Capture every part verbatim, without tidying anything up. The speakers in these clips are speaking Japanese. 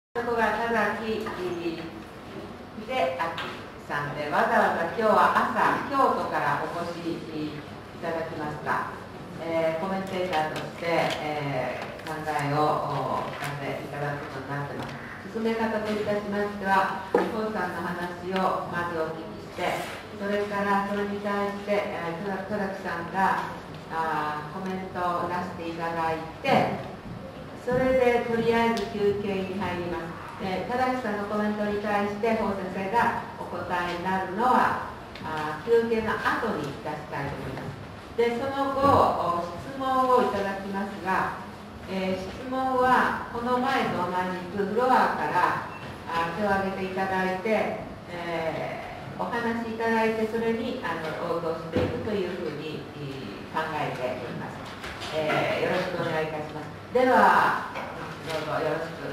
そこが田崎秀明さんで、わざわざ今日は朝、京都からお越しいただきました。えー、コメンテーターとして、えー、考えをお聞かせいただくことになっています。進め方といたしましては、コウさんの話をまずお聞きして、それからそれに対して、えー、田崎さんがあコメントを出していただいて、それでとりあえず休憩に入ります。で、田崎さんのコメントに対して法先生がお答えになるのはあ休憩の後に出したいと思います。で、その後質問をいただきますが、えー、質問はこの前と同じくフロアからあ手を挙げていただいて、えー、お話しいただいて、それにあの応答していくというふうに考えております。えー、よろしくお願いいたします。では、どうぞよろしく。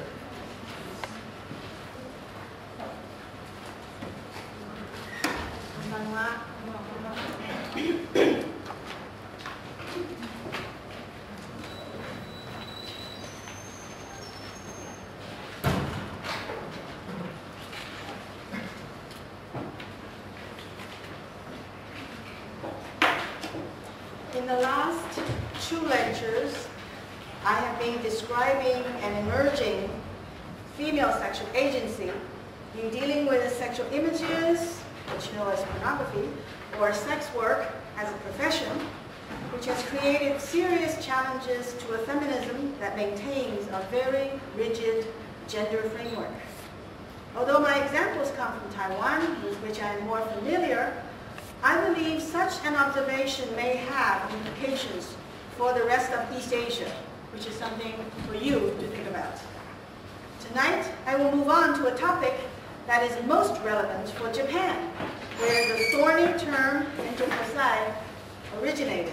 こんばんは。In the last two lectures, I have been describing an emerging female sexual agency in dealing with sexual images, which you know as pornography, or sex work as a profession, which has created serious challenges to a feminism that maintains a very rigid gender framework. Although my examples come from Taiwan, with which I am more familiar, I believe such an observation may have implications for the rest of East Asia, which is something for you to think about. Tonight, I will move on to a topic that is most relevant for Japan, where the thorny term enjokosai originated.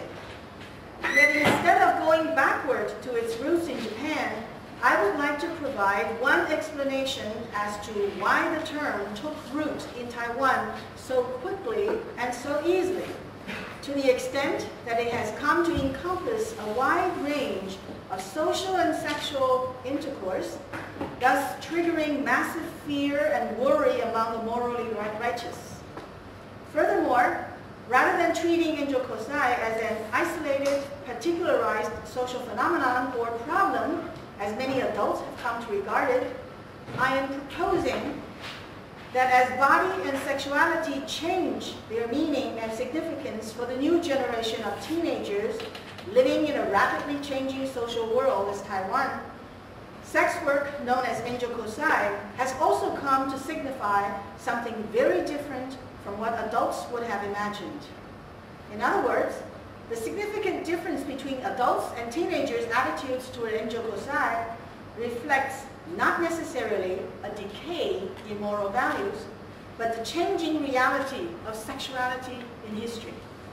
Yet instead of going backward to its roots in Japan, I would like to provide one explanation as to why the term took root in Taiwan so quickly and so easily, to the extent that it has come to encompass a wide range of social and sexual intercourse, thus triggering massive fear and worry among the morally righteous. Furthermore, rather than treating enjokosai as an isolated, particularized social phenomenon or problem, as many adults have come to regard it, I am proposing that as body and sexuality change their meaning and significance for the new generation of teenagers living in a rapidly changing social world as Taiwan, sex work known as enjokosai has also come to signify something very different from what adults would have imagined. In other words, the significant difference between adults and teenagers' attitudes toward enjokosai reflects not necessarily a decay in moral values, but the changing reality of sexuality in history.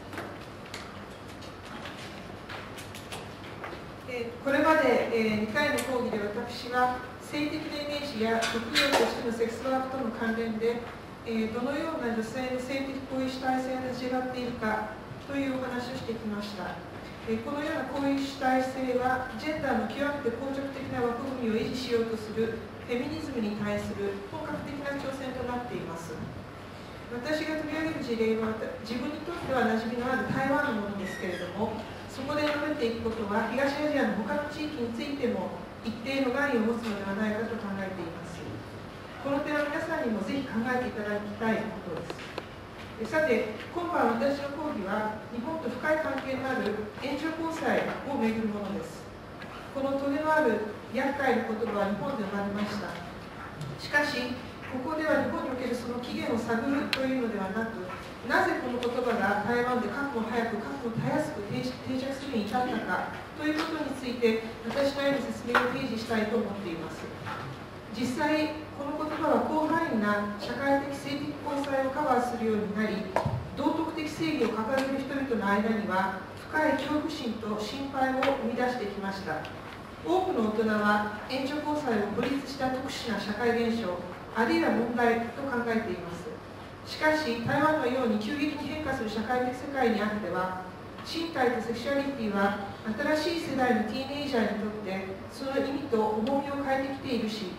これまでにかいの講義で私は性的なイメージや職業としてのセックスワークとの関連でどのような女性の性的行為主体性が違っているかというお話をしてきました。このような行為主体性はジェンダーの極めて硬直的な枠組みを維持しようとするフェミニズムに対する本格的な挑戦となっています。私が取り上げる事例は自分にとっては馴染みのある台湾のものですけれども、そこで述べていくことは東アジアの他の地域についても一定の概念を持つのではないかと考えています。この点は皆さんにもぜひ考えていただきたいことです。さて、今晩私の講義は日本と深い関係のある援助交際をめぐるものです。このトゲのある厄介な言葉は日本で生まれました。しかし、ここでは日本におけるその起源を探るというのではなく、なぜこの言葉が台湾でかくも早く、かくもたやすく定着するに至ったかということについて、私なりの説明を提示したいと思っています。実際、この言葉は広範囲な社会的性的交際をカバーするようになり、道徳的正義を掲げる人々の間には深い恐怖心と心配を生み出してきました。多くの大人は援助交際を孤立した特殊な社会現象、あるいは問題と考えています。しかし、台湾のように急激に変化する社会的世界にあっては、身体とセクシュアリティは新しい世代のティーンエイジャーにとってその意味と重みを変えてきているし、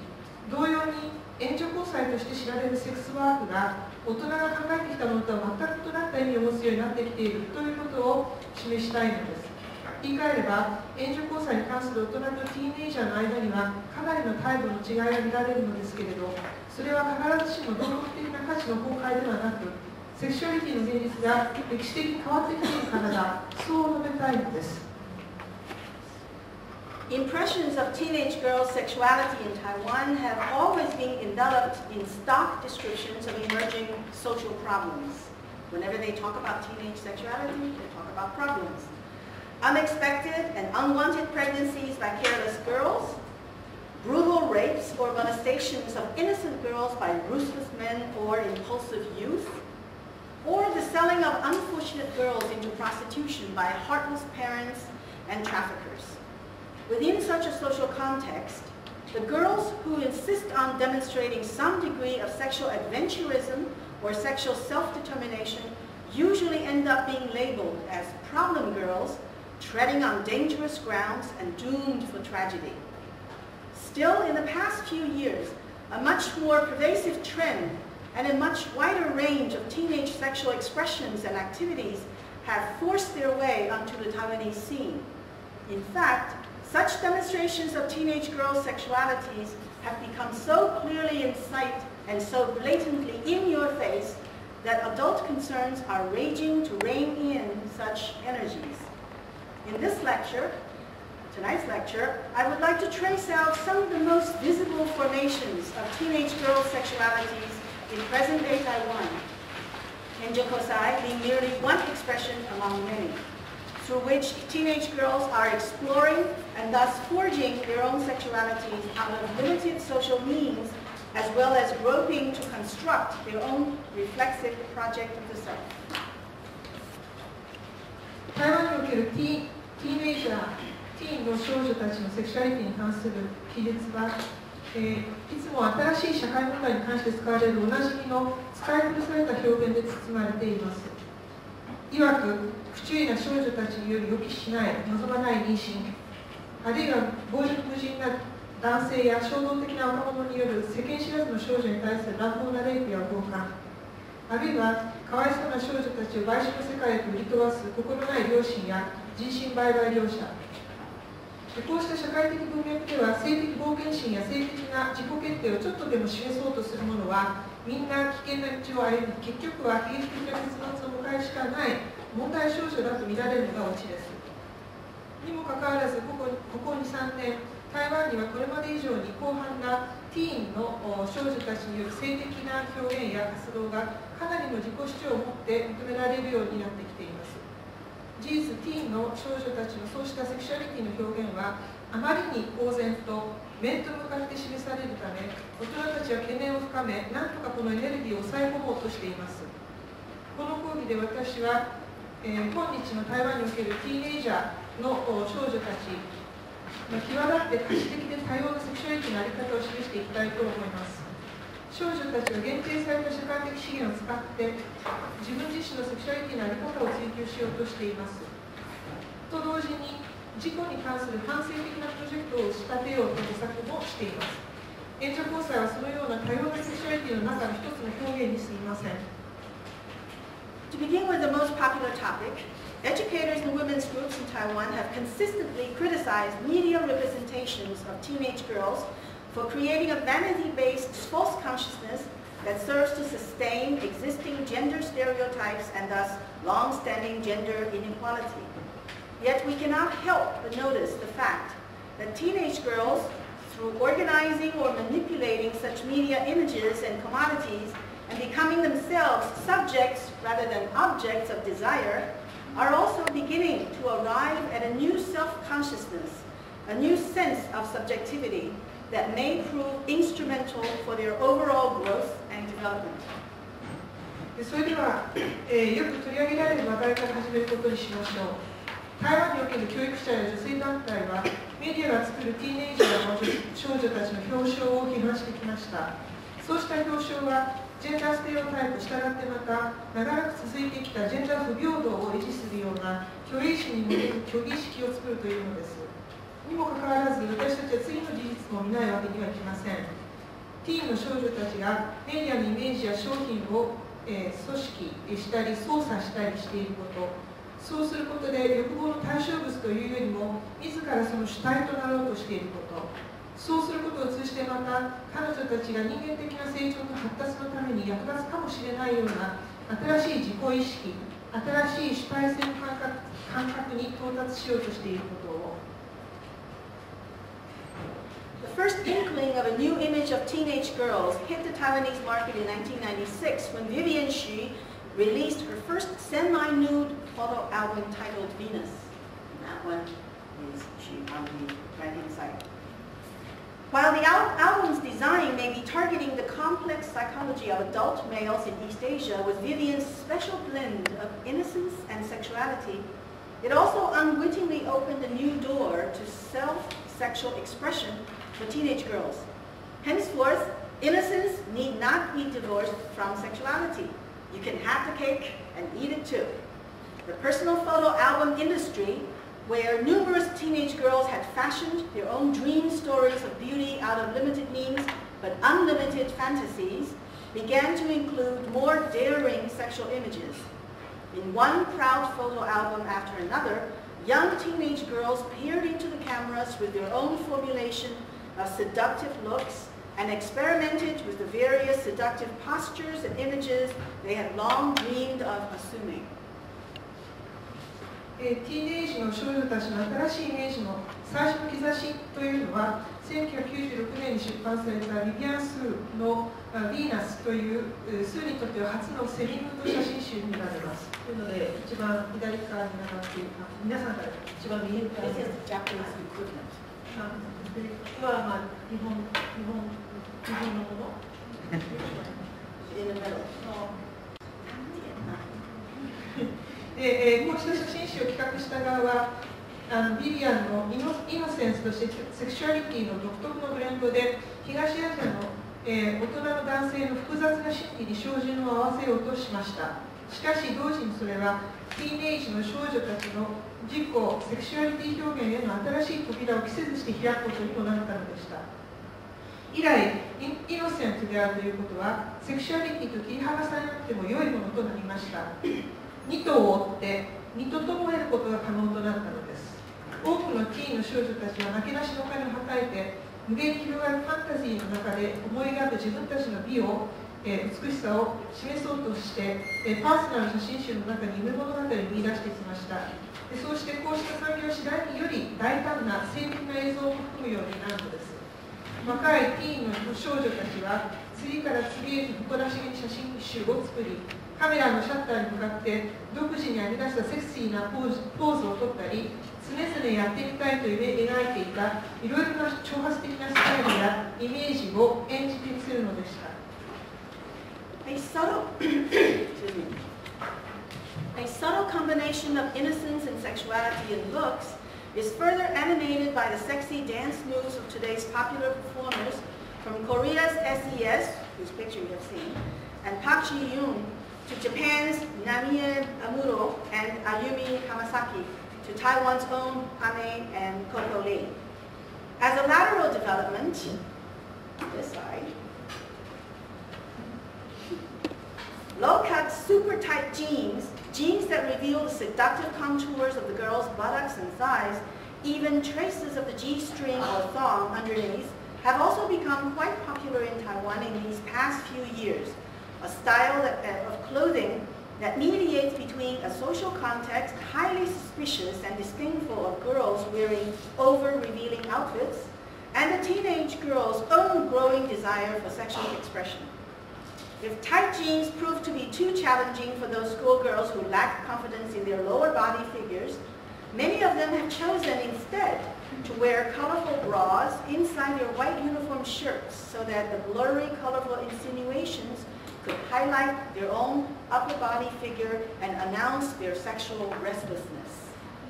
同様に援助交際として知られるセックスワークが大人が考えてきたものとは全く異なった意味を持つようになってきているということを示したいのです。言い換えれば、援助交際に関する大人とティーンエイジャーの間にはかなりの態度の違いが見られるのですけれど、それは必ずしも道徳的な価値の崩壊ではなく、セクシュアリティの現実が歴史的に変わってきているからだ、そう述べたいのです。 Impressions of teenage girls' sexuality in Taiwan have always been enveloped in stock descriptions of emerging social problems. Whenever they talk about teenage sexuality, they talk about problems. Unexpected and unwanted pregnancies by careless girls, brutal rapes or molestations of innocent girls by ruthless men or impulsive youth, or the selling of unfortunate girls into prostitution by heartless parents and traffickers. Within such a social context, the girls who insist on demonstrating some degree of sexual adventurism or sexual self-determination usually end up being labeled as problem girls, treading on dangerous grounds and doomed for tragedy. Still, in the past few years, a much more pervasive trend and a much wider range of teenage sexual expressions and activities have forced their way onto the Taiwanese scene. In fact, such demonstrations of teenage girls' sexualities have become so clearly in sight and so blatantly in your face that adult concerns are raging to rein in such energies. In this lecture, tonight's lecture, I would like to trace out some of the most visible formations of teenage girls' sexualities in present-day Taiwan, Enjokosai being merely one expression among many, through which teenage girls are exploring and thus forging their own sexualities out of limited social means, as well as groping to construct their own reflexive project of the self. 台湾におけるティーン、ティーンエイジャー、ティーンの少女たちのセクシュアリティに関する記述は、えー、いつも新しい社会問題に関して使われるおなじみの使い古された表現で包まれています。いわく、不注意な少女たちにより予期しない、望まない妊娠、あるいは傍若無人な男性や衝動的な若者による世間知らずの少女に対する乱暴なレイプや強姦、あるいはかわいそうな少女たちを売春の世界へと売り飛ばす心ない両親や人身売買業者、こうした社会的文脈では性的冒険心や性的な自己決定をちょっとでも示そうとする者はみんな危険な道を歩み、結局は悲劇的な結末を迎えるしかない問題少女だと見られるのがオチです。にもかかわらずここ、ここに、さんねん、台湾にはこれまで以上に広範なティーンの少女たちによる性的な表現や活動がかなりの自己主張を持って認められるようになってきています。事実、ティーンの少女たちのそうしたセクシュアリティの表現はあまりに公然と面と向かって示されるため、大人たちは懸念を深め、なんとかこのエネルギーを抑え込もうとしています。この講義で私は、えー、今日の台湾におけるティーンエイジャーの少女たち、際立って可視的で多様なセクシュアリティの在り方を示していきたいと思います。少女たちは限定された社会的資源を使って自分自身のセクシュアリティの在り方を追求しようとしています。と同時に自己に関する反省的なプロジェクトを仕立てようと模索もしています。援助交際はそのような多様なセクシュアリティの中の一つの表現にすぎません。 To begin with the most popular topic, educators and women's groups in Taiwan have consistently criticized media representations of teenage girls for creating a vanity-based false consciousness that serves to sustain existing gender stereotypes and thus long-standing gender inequality. Yet we cannot help but notice the fact that teenage girls, through organizing or manipulating such media images and commodities and becoming themselves subjects rather than objects of desire, are also beginning to arrive at a new self-consciousness, a new sense of subjectivity that may prove instrumental for their overall growth and development. それでは、えー、よく取り上げられる話題から始めることにしましょう。台湾における教育者や女性団体は、メディアが作るティーンエイジャーの少女たちの表彰を批判してきました。そうした表彰は、ジェンダーステレオタイプ、したがってまた、長らく続いてきたジェンダー不平等を維持するような虚栄心に基づく虚偽意識を作るというのです。にもかかわらず、私たちは次の事実も見ないわけにはいきません。 ティーンの少女たちがメディアのイメージや商品を、えー、組織したり操作したりしていること、そうすることで欲望の対象物というよりも自らその主体となろうとしていること、そうすることを通じてまた彼女たちが人間的な成長と発達のために役立つかもしれないような新しい自己意識、新しい主体性の感覚、感覚に到達しようとしていることを。 The first inkling of a new image of teenage girls hit the Taiwanese market in nineteen ninety-six when Vivian Xu released her first semi-nude photo album titled Venus. And that one is she on the right-hand side. While the al album's design may be targeting the complex psychology of adult males in East Asia with Vivian's special blend of innocence and sexuality, it also unwittingly opened a new door to self-sexual expression for teenage girls. Henceforth, innocence need not be divorced from sexuality. You can have the cake and eat it too. The personal photo album industry, where numerous teenage girls had fashioned their own dream stories of beauty out of limited means but unlimited fantasies, began to include more daring sexual images. In one proud photo album after another, young teenage girls peered into the cameras with their own formulation of seductive looks and experimented with the various seductive postures and images they had long dreamed of assuming. ティーンエイジの少女たちの新しいイメージの最初の兆しというのは、せんきゅうひゃくきゅうじゅうろくねんに出版されたビビアン・スーの「ヴィーナス」というスーにとっては初のセミヌード写真集になります。というので、一番左側に並んでいるか、皆さんから一番右側に。This is Japanese equivalent. はまあ日本日本日本のもの。 In the middle. で、えー、こうした写真集を企画した側はあのビビアンのイノ、イノセンスとしてセクシュアリティの独特のブレンドで東アジアの、えー、大人の男性の複雑な心理に照準を合わせようとしました。しかし同時にそれはティーンエイジの少女たちの自己セクシュアリティ表現への新しい扉を期せずして開くことにもなったのでした。以来イノセントであるということはセクシュアリティと切り離されなくても良いものとなりました。二頭を追って二頭とも得ることが可能となったのです。多くのティーンの少女たちはなけなしの金をはたいて無限に広がるファンタジーの中で思い描く自分たちの美を、えー、美しさを示そうとして、えー、パーソナル写真集の中に夢物語を見出してきました。でそうしてこうした産業は次第により大胆な性的な映像を含むようになるのです。若いティーンの少女たちは次から次へと誇らしげに写真集を作り、カメラのシャッターに向かって独自に編み出したセクシーなポーズ、ポーズを撮ったり、常々やってみたいと描いていたいろいろな挑発的なスタイルやイメージを演じてみせるのでした。 A subtle, excuse me, a subtle combination of innocence and sexuality in looks is further animated by the sexy dance moves of today's popular performers, from Korea's S E S, whose picture you have seen, and Park Ji-yoon, to Japan's Namie Amuro and Ayumi Hamasaki, to Taiwan's own Hane and Coco Lee. As a lateral development, this side, low-cut, super tight jeans, jeans that reveal the seductive contours of the girl's buttocks and thighs, even traces of the G-string or thong underneath, have also become quite popular in Taiwan in these past few years. A style that, uh, of clothing that mediates between a social context highly suspicious and disdainful of girls wearing over-revealing outfits and a teenage girl's own growing desire for sexual expression. If tight jeans prove to be too challenging for those schoolgirls who lack confidence in their lower body figures, many of them have chosen instead to wear colorful bras inside their white uniform shirts so that the blurry, colorful insinuations could highlight their own upper body figure and announce their sexual restlessness.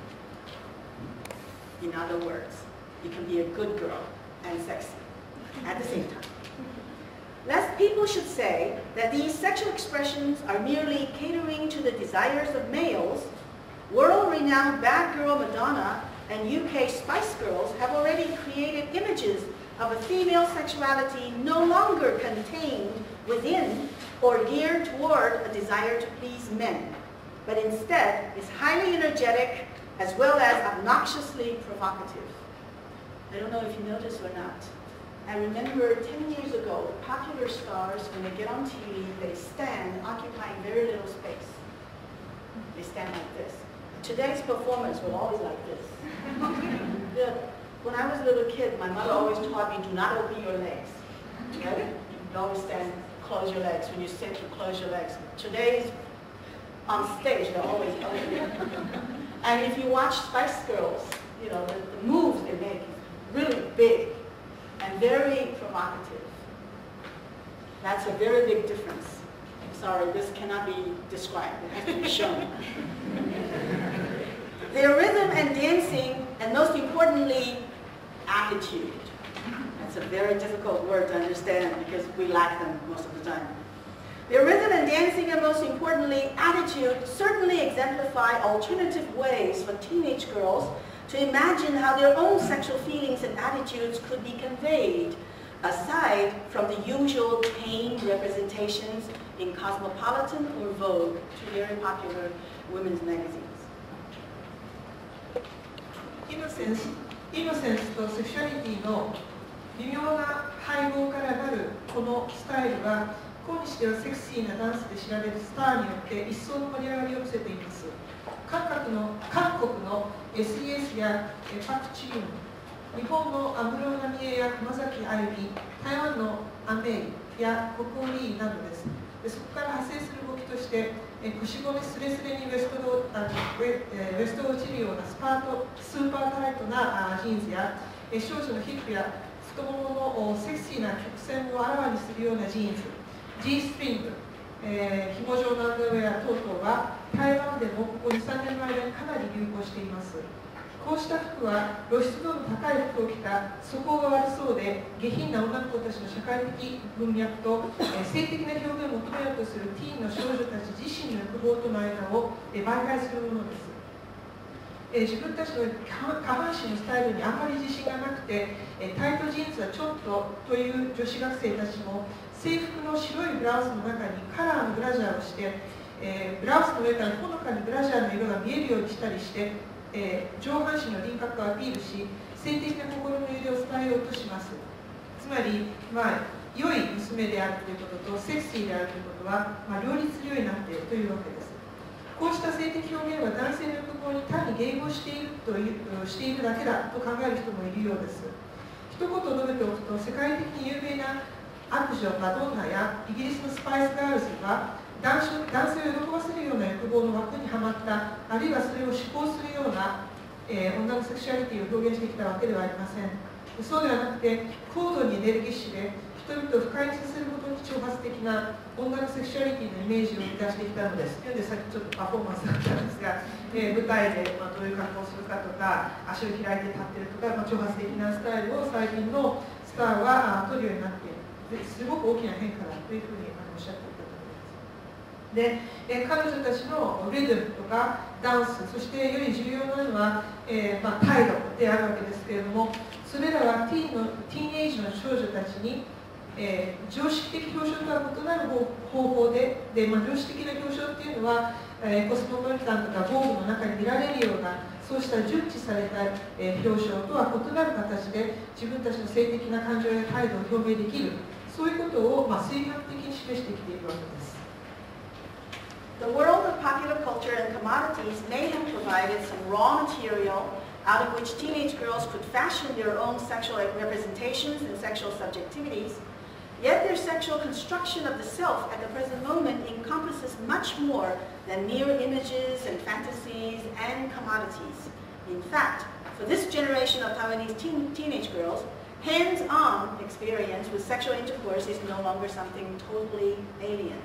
In other words, you can be a good girl and sexy at the same time. Lest people should say that these sexual expressions are merely catering to the desires of males, world-renowned bad girl Madonna and U K Spice Girls have already created images of a female sexuality no longer contained within or geared toward a desire to please men, but instead is highly energetic as well as obnoxiously provocative. I don't know if you noticed or not. I remember ten years ago, popular stars, when they get on T V, they stand occupying very little space. They stand like this. Today's performers were always like this. The, when I was a little kid, my mother always taught me, do not open your legs. Okay? You always stand, close your legs. When you sit, you close your legs. Today's on stage, they're always open. And if you watch Spice Girls, you know, the, the moves they make is really big and very provocative. That's a very big difference. I'm sorry, this cannot be described. It has to be shown. Their rhythm and dancing, and most importantly, attitude. That's a very difficult word to understand because we lack them most of the time. Their rhythm and dancing, and most importantly, attitude, certainly exemplify alternative ways for teenage girls to imagine how their own sexual feelings and attitudes could be conveyed, aside from the usual tame representations in Cosmopolitan or Vogue, two very popular women's magazines. イノセンス、イノセンスとセクシュアリティの微妙な配合からなるこのスタイルは、今日ではセクシーなダンスで知られるスターによって一層の盛り上がりを見せています。韓国の、韓国の エスイーエス やパク・チユン、日本の安室奈美恵や熊崎あゆみ、台湾のアメイやココリーなどです。でそこから派生する動きとして、え腰骨すれすれにウエストをあのウェ、えウエストを落ちるようなスパートスーパータイトなあジーンズや、え少女のヒップや太もものセクシーな曲線をあらわにするようなジーンズ、G ストリング、えー、紐状のアンダーウェア等々は台湾でもここに、さんねんの間にかなり流行しています。こうした服は露出度の高い服を着た素行が悪そうで下品な女の子たちの社会的文脈と、えー、性的な表現を求めようとするティーンの少女たち自身の欲望との間を、えー、媒介するものです。えー、自分たちの下半身のスタイルにあまり自信がなくて、えー、タイトジーンズはちょっとという女子学生たちも制服の白いブラウスの中にカラーのブラジャーをして、えー、ブラウスの上からほのかにブラジャーの色が見えるようにしたりして、えー、上半身の輪郭をアピールし、性的な心の揺れを伝えようとします。つまり、まあ、良い娘であるということとセクシーであるということは、まあ、両立するようになっているというわけです。こうした性的表現は男性の欲望に単に迎合しているというしているだけだと考える人もいるようです。一言述べておくと、世界的に有名な悪女マドンナやイギリスのスパイスガールズは男性を喜ばせるような欲望の枠にはまった、あるいはそれを志向するような、えー、女のセクシュアリティを表現してきたわけではありません。そうではなくて、高度にエネルギッシュで人々を不快にさせることに挑発的な女のセクシュアリティのイメージを生み出してきたのです。というので、さっきちょっとパフォーマンスだったんですが、えー、舞台で、まあ、どういう格好をするかとか、足を開いて立ってるとか、まあ、挑発的なスタイルを最近のスターは取るようになっている。すごく大きな変化だというふうにおっしゃっていたと思います。で、えー、彼女たちのリズムとかダンス、そしてより重要なのは、えーまあ、態度であるわけですけれども、それらはティーンのティーンエイジの少女たちに、えー、常識的表彰とは異なる方法で、でまあ、常識的な表彰っていうのは、えー、コスモポリタンとかボーグの中に見られるような、そうした熟知された、えー、表彰とは異なる形で自分たちの性的な感情や態度を表明できる、そういうことを、まあ、推白的に示してきているわけです。 The world of popular culture and commodities may have provided some raw material out of which teenage girls could fashion their own sexual representations and sexual subjectivities, yet their sexual construction of the self at the present moment encompasses much more than mere images and fantasies and commodities. In fact, for this generation of Taiwanese teen teenage girls, hands-on experience with sexual intercourse is no longer something totally alien.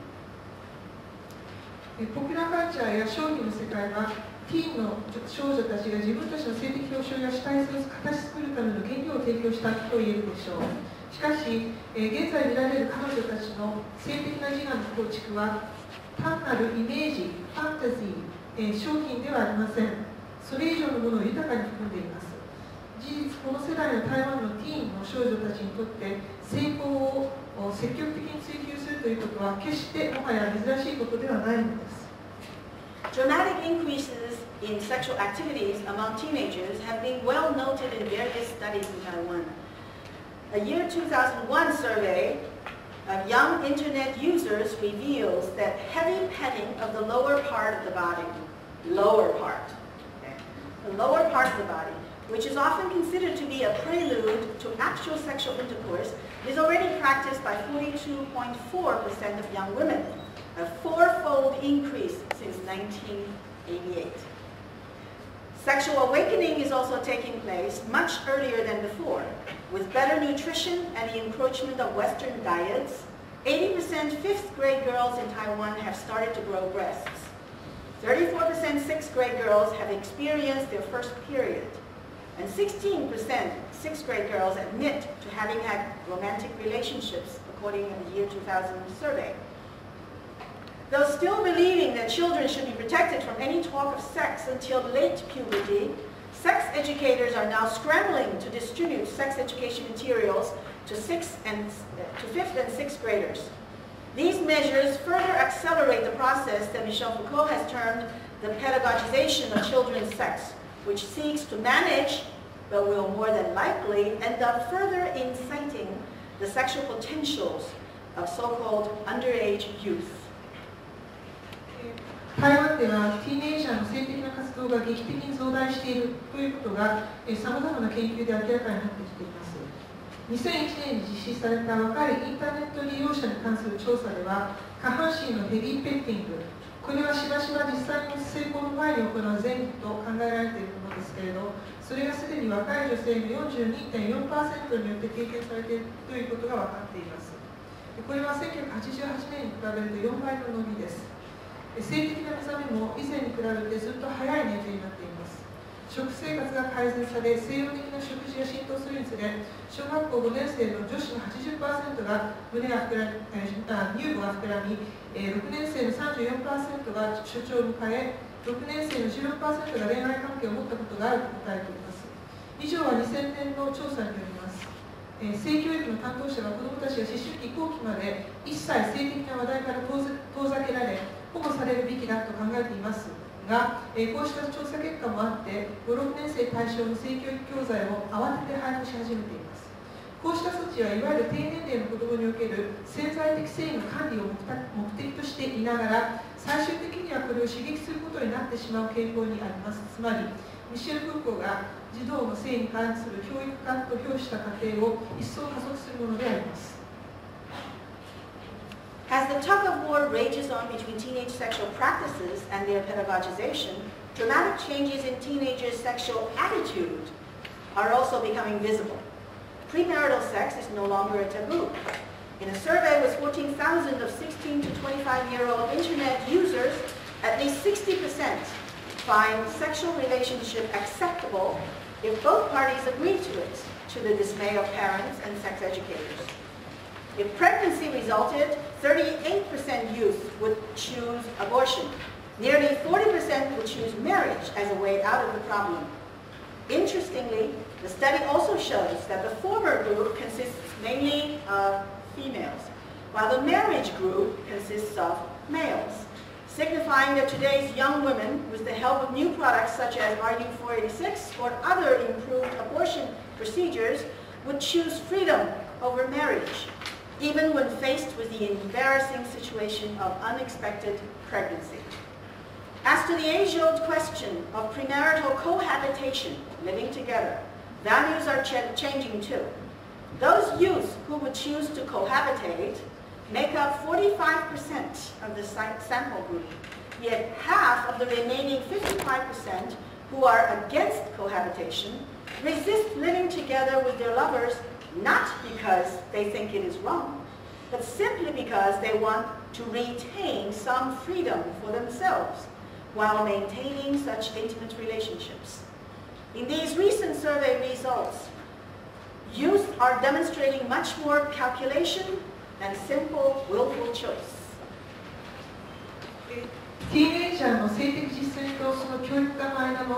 ポピュラーカルチャーや商品の世界は、ティーンの少女たちが自分たちの性的表彰や主体性を形作るための原料を提供したと言えるでしょう。しかし、えー、現在見られる彼女たちの性的な自我の構築は、単なるイメージ、ファンタジー、えー、商品ではありません。それ以上のものを豊かに含んでいます。自実、この世代の台湾のティーンの少女たちにとって成功を積極的に追求するということは決してもはや珍しいことではないのです。 Dramatic increases in sexual activities among teenagers have been well noted in various studies in Taiwan. A year two thousand one survey of young internet users reveals that heavy petting of the lower part of the body, lower part, okay, the lower part of the body, which is often considered to be a prelude to actual sexual intercourse, is already practiced by forty-two point four percent of young women, a fourfold increase since nineteen eighty-eight. Sexual awakening is also taking place much earlier than before. With better nutrition and the encroachment of Western diets, eighty percent fifth grade girls in Taiwan have started to grow breasts. thirty-four percent sixth grade girls have experienced their first period. And sixteen percent sixth grade girls admit to having had romantic relationships, according to the year two thousand survey. Though still believing that children should be protected from any talk of sex until late puberty, sex educators are now scrambling to distribute sex education materials to, sixth and, to fifth and sixth graders. These measures further accelerate the process that Michel Foucault has termed the pedagogization of children's sex, which seeks to manage, but will more than likely end up further inciting the sexual potentials of so-called underage youth. 台湾ではティーンエイジャーの性的な活動が劇的に増大しているということがさまざまな研究で明らかになってきています。にせんいちねんに実施された若いインターネット利用者に関する調査では、下半身のヘビーペッティング、これはしばしば実際の性交の前に行う前期と考えられているものですけれど、それがすでに若い女性の よんじゅうにてんよんパーセント によって経験されているということが分かっています。これはせんきゅうひゃくはちじゅうはちねんに比べるとよんばいの伸びです。性的な目覚めも以前に比べてずっと早い年齢になっています。食生活が改善され、西洋的な食事が浸透するにつれ、小学校ごねん生の女子の はちじゅっパーセント が胸が膨らみ、乳房が膨らみ、ろくねん生の さんじゅうよんパーセント が初潮を迎え、ろくねん生の じゅうろくパーセント が恋愛関係を持ったことがあると答えています。以上はにせんねんの調査によります。性教育の担当者が子どもたちが思春期後期まで一切性的な話題から遠ざけられ、保護されるべきだと考えていますが、こうした調査結果もあって、ご、ろくねん生対象の性教育教材を慌てて配布し始めています。こうした措置はいわゆる低年齢の子どもにおける潜在的性の管理を目的としていながら、最終的にはこれを刺激することになってしまう傾向にあります。つまり、ミシェル・フーコーが児童の性に関する教育化と評した過程を一層加速するものであります。 As the tug of war rages on between teenage sexual practices and their pedagogization, dramatic changes in teenagers' sexual attitude are also becoming visible. Premarital sex is no longer a taboo. In a survey with fourteen thousand of sixteen to twenty-five-year-old internet users, at least sixty percent find sexual relationship acceptable if both parties agree to it, to the dismay of parents and sex educators. If pregnancy resulted, thirty-eight percent youth would choose abortion. Nearly forty percent would choose marriage as a way out of the problem. Interestingly, the study also shows that the former group consists mainly of females, while the marriage group consists of males, signifying that today's young women, with the help of new products such as R U four eighty-six or other improved abortion procedures, would choose freedom over marriage, even when faced with the embarrassing situation of unexpected pregnancy. As to the age-old question of premarital cohabitation, living together, values are ch changing too. Those youth who would choose to cohabitate make up forty-five percent of the sample group, yet half of the remaining fifty-five percent who are against cohabitation resist living together with their lovers not because they think it is wrong, but simply because they want to retain some freedom for themselves while maintaining such intimate relationships. In these recent survey results, youth are demonstrating much more calculation and simple, willful choice. ティーンエイジャーの性的実践とその教育化の間の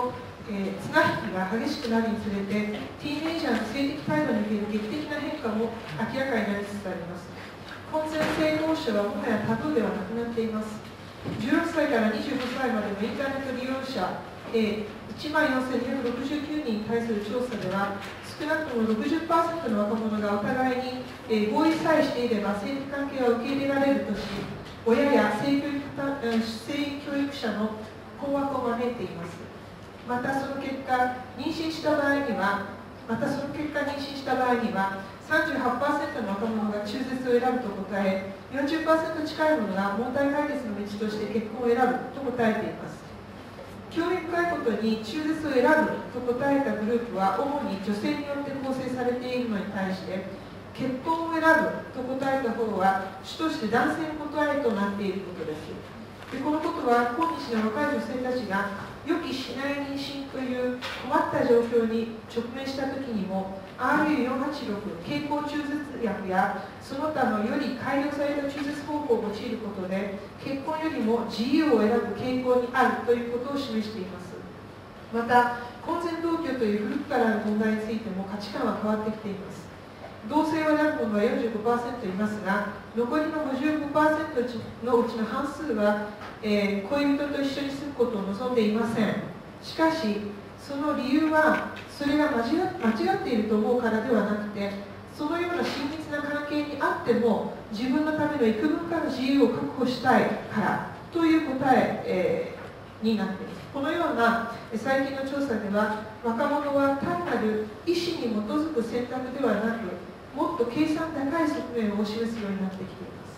えー、綱引きが激しくなるにつれて、ティーンエイジャーの性的態度における劇的な変化も明らかになりつつあります。婚前性交渉はもはやタブーではなくなっています。じゅうろくさいからにじゅうごさいまでのインターネット利用者、えー、いちまんよんせんにひゃくろくじゅうきゅうにんに対する調査では、少なくとも ろくじゅっパーセント の若者がお互いに、えー、合意さえしていれば性的関係は受け入れられるとし、親や性教育性教育者の困惑を招いています。またその結果、妊娠した場合には、またその結果、妊娠した場合には、さんじゅうはちパーセント の若者が中絶を選ぶと答え、よんじゅっパーセント 近い者が問題解決の道として結婚を選ぶと答えています。興味深いことに、中絶を選ぶと答えたグループは、主に女性によって構成されているのに対して、結婚を選ぶと答えた方は、主として男性の答えとなっていることです。でこのことは、今日の若い女性たちが、予期しない妊娠という困った状況に直面したときにも、アールユーよんはちろく 経口中絶薬やその他のより改良された中絶方法を用いることで、結婚よりも自由を選ぶ傾向にあるということを示しています。また、婚前同居という古くからの問題についても価値観は変わってきています。同性を選ぶ者は よんじゅうごパーセント いますが、残りの ごじゅうごパーセント のうちの半数は、えー、恋人と一緒に住むことを望んでいません。しかし、その理由は、それが間違間違っていると思うからではなくて、そのような親密な関係にあっても、自分のための幾分かの自由を確保したいからという答ええー、になっています。このような最近の調査では、若者は単なる意思に基づく選択ではなく、もっと計算高い側面を示すようになってきています。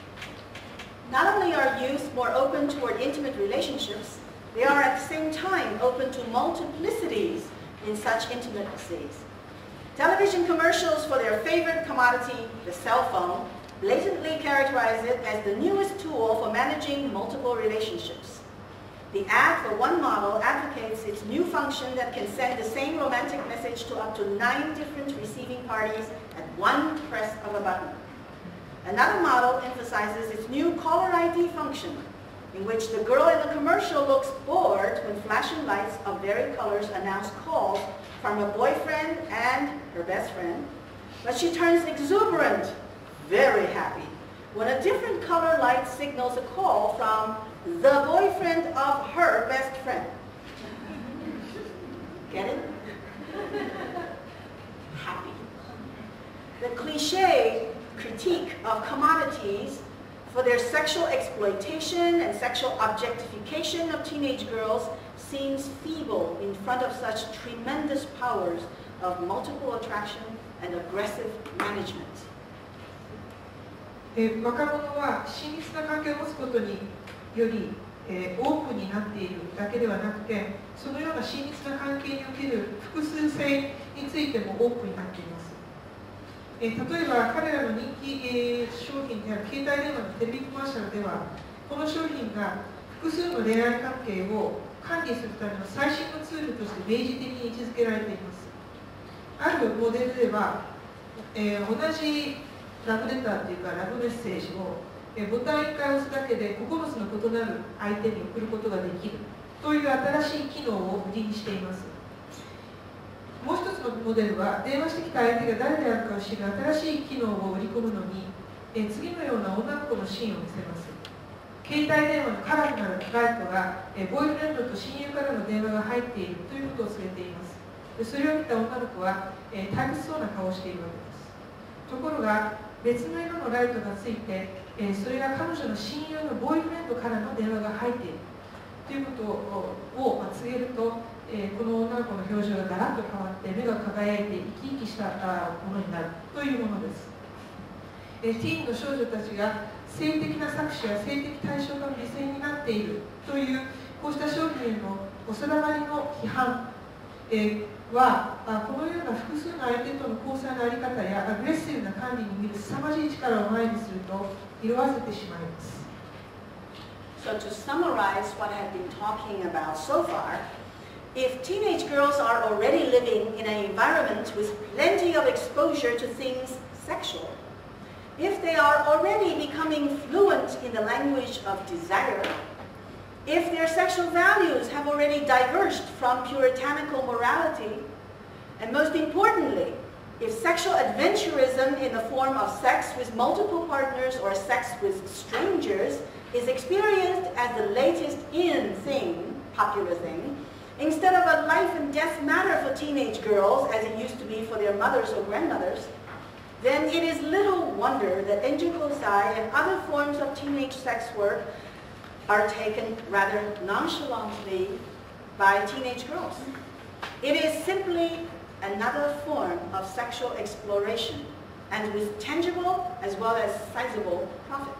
Not only are youth more open toward intimate relationships, they are at the same time open to multiplicities in such intimacies. Television commercials for their favorite commodity, the cell phone, blatantly characterize it as the newest tool for managing multiple relationships. The ad for one model advocates its new function that can send the same romantic message to up to nine different receiving parties at one press of a button. Another model emphasizes its new caller I D function, in which the girl in the commercial looks bored when flashing lights of varied colors announce calls from a boyfriend and her best friend, but she turns exuberant, very happy, when a different color light signals a call from the boyfriend of her best friend. Get it? Happy. The cliche critique of commodities for their sexual exploitation and sexual objectification of teenage girls seems feeble in front of such tremendous powers of multiple attraction and aggressive management. えー、若者は親密な関係を持つことにより、えー、オープンになっているだけではなくて、そのような親密な関係における複数性についてもオープンになっています。えー、例えば彼らの人気、えー、商品である携帯電話のテレビコマーシャルでは、この商品が複数の恋愛関係を管理するための最新のツールとして明示的に位置づけられています。あるモデルでは、えー、同じラブレターというかラブメッセージを、えー、ボタンいっかい押すだけでここのつの異なる相手に送ることができるという新しい機能を売りにしています。もう一つのモデルは、電話してきた相手が誰であるかを知る新しい機能を売り込むのに、え次のような女の子のシーンを見せます。携帯電話のカラフルなライトが、えボーイフレンドと親友からの電話が入っているということを告げています。でそれを見た女の子は、え退屈そうな顔をしているわけです。ところが、別の色のライトがついて、えそれが彼女の親友のボーイフレンドからの電話が入っているということを、を告げると、えー、この女の子の表情がガラッと変わって目が輝いて生き生きしたものになるというものです。えー、ティーンの少女たちが性的な搾取や性的対象化の犠牲になっているというこうした商品へのお定まりの批判、えー、はこのような複数の相手との交際の在り方やアグレッシブな管理に見る凄まじい力を前にすると色あせてしまいます。 So to summarize what I've been talking about so far, if teenage girls are already living in an environment with plenty of exposure to things sexual, if they are already becoming fluent in the language of desire, if their sexual values have already diverged from puritanical morality, and most importantly, if sexual adventurism in the form of sex with multiple partners or sex with strangers is experienced as the latest in thing, popular thing, instead of a life and death matter for teenage girls as it used to be for their mothers or grandmothers, then it is little wonder that Enjo Kosai and other forms of teenage sex work are taken rather nonchalantly by teenage girls. It is simply another form of sexual exploration, and with tangible as well as sizable profits.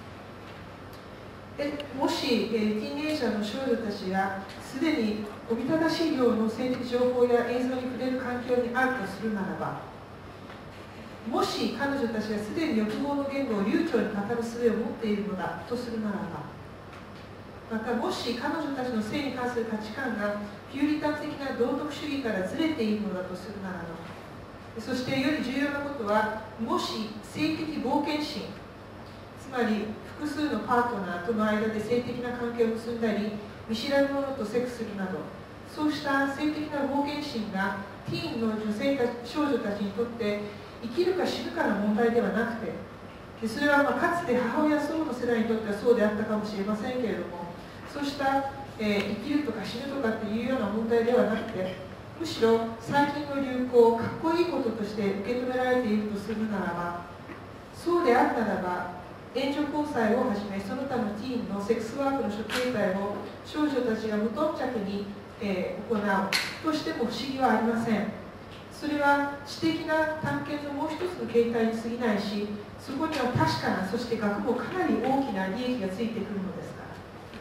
でもし、えー、ティーンエイジャーの少女たちがすでにおびただしい量の性的情報や映像に触れる環境にあるとするならば、もし彼女たちがすでに欲望の言語を流暢に語る術を持っているのだとするならば、またもし彼女たちの性に関する価値観がピューリタン的な道徳主義からずれているのだとするならば、そしてより重要なことは、もし性的冒険心、つまり複数のパートナーとの間で性的な関係を結んだり、見知らぬ者とセックスするなど、そうした性的な冒険心がティーンの女性た少女たちにとって生きるか死ぬかの問題ではなくて、でそれはまあかつて母親相の世代にとってはそうであったかもしれませんけれども、そうした、えー、生きるとか死ぬとかっていうような問題ではなくて、むしろ最近の流行、かっこいいこととして受け止められているとするならば、そうであったならば、援助交際をはじめその他のティーンのセックスワークの諸形態を少女たちが無頓着に、えー、行うとしても不思議はありません。それは知的な探検のもう一つの形態に過ぎないし、そこには確かな、そして額もかなり大きな利益がついてくるのですから。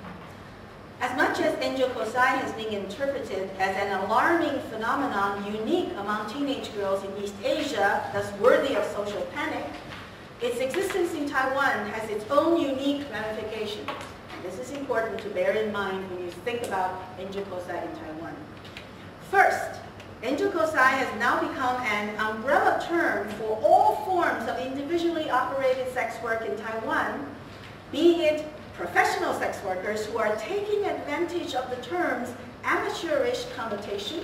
As much as Enjo Kosai has been interpreted as an alarming phenomenon unique among teenage girls in East Asia, thus worthy of social panic, its existence in Taiwan has its own unique ramifications. And this is important to bear in mind when you think about Enjo Kosai in Taiwan. First, Enjo Kosai has now become an umbrella term for all forms of individually operated sex work in Taiwan, be it professional sex workers who are taking advantage of the term's amateurish connotation,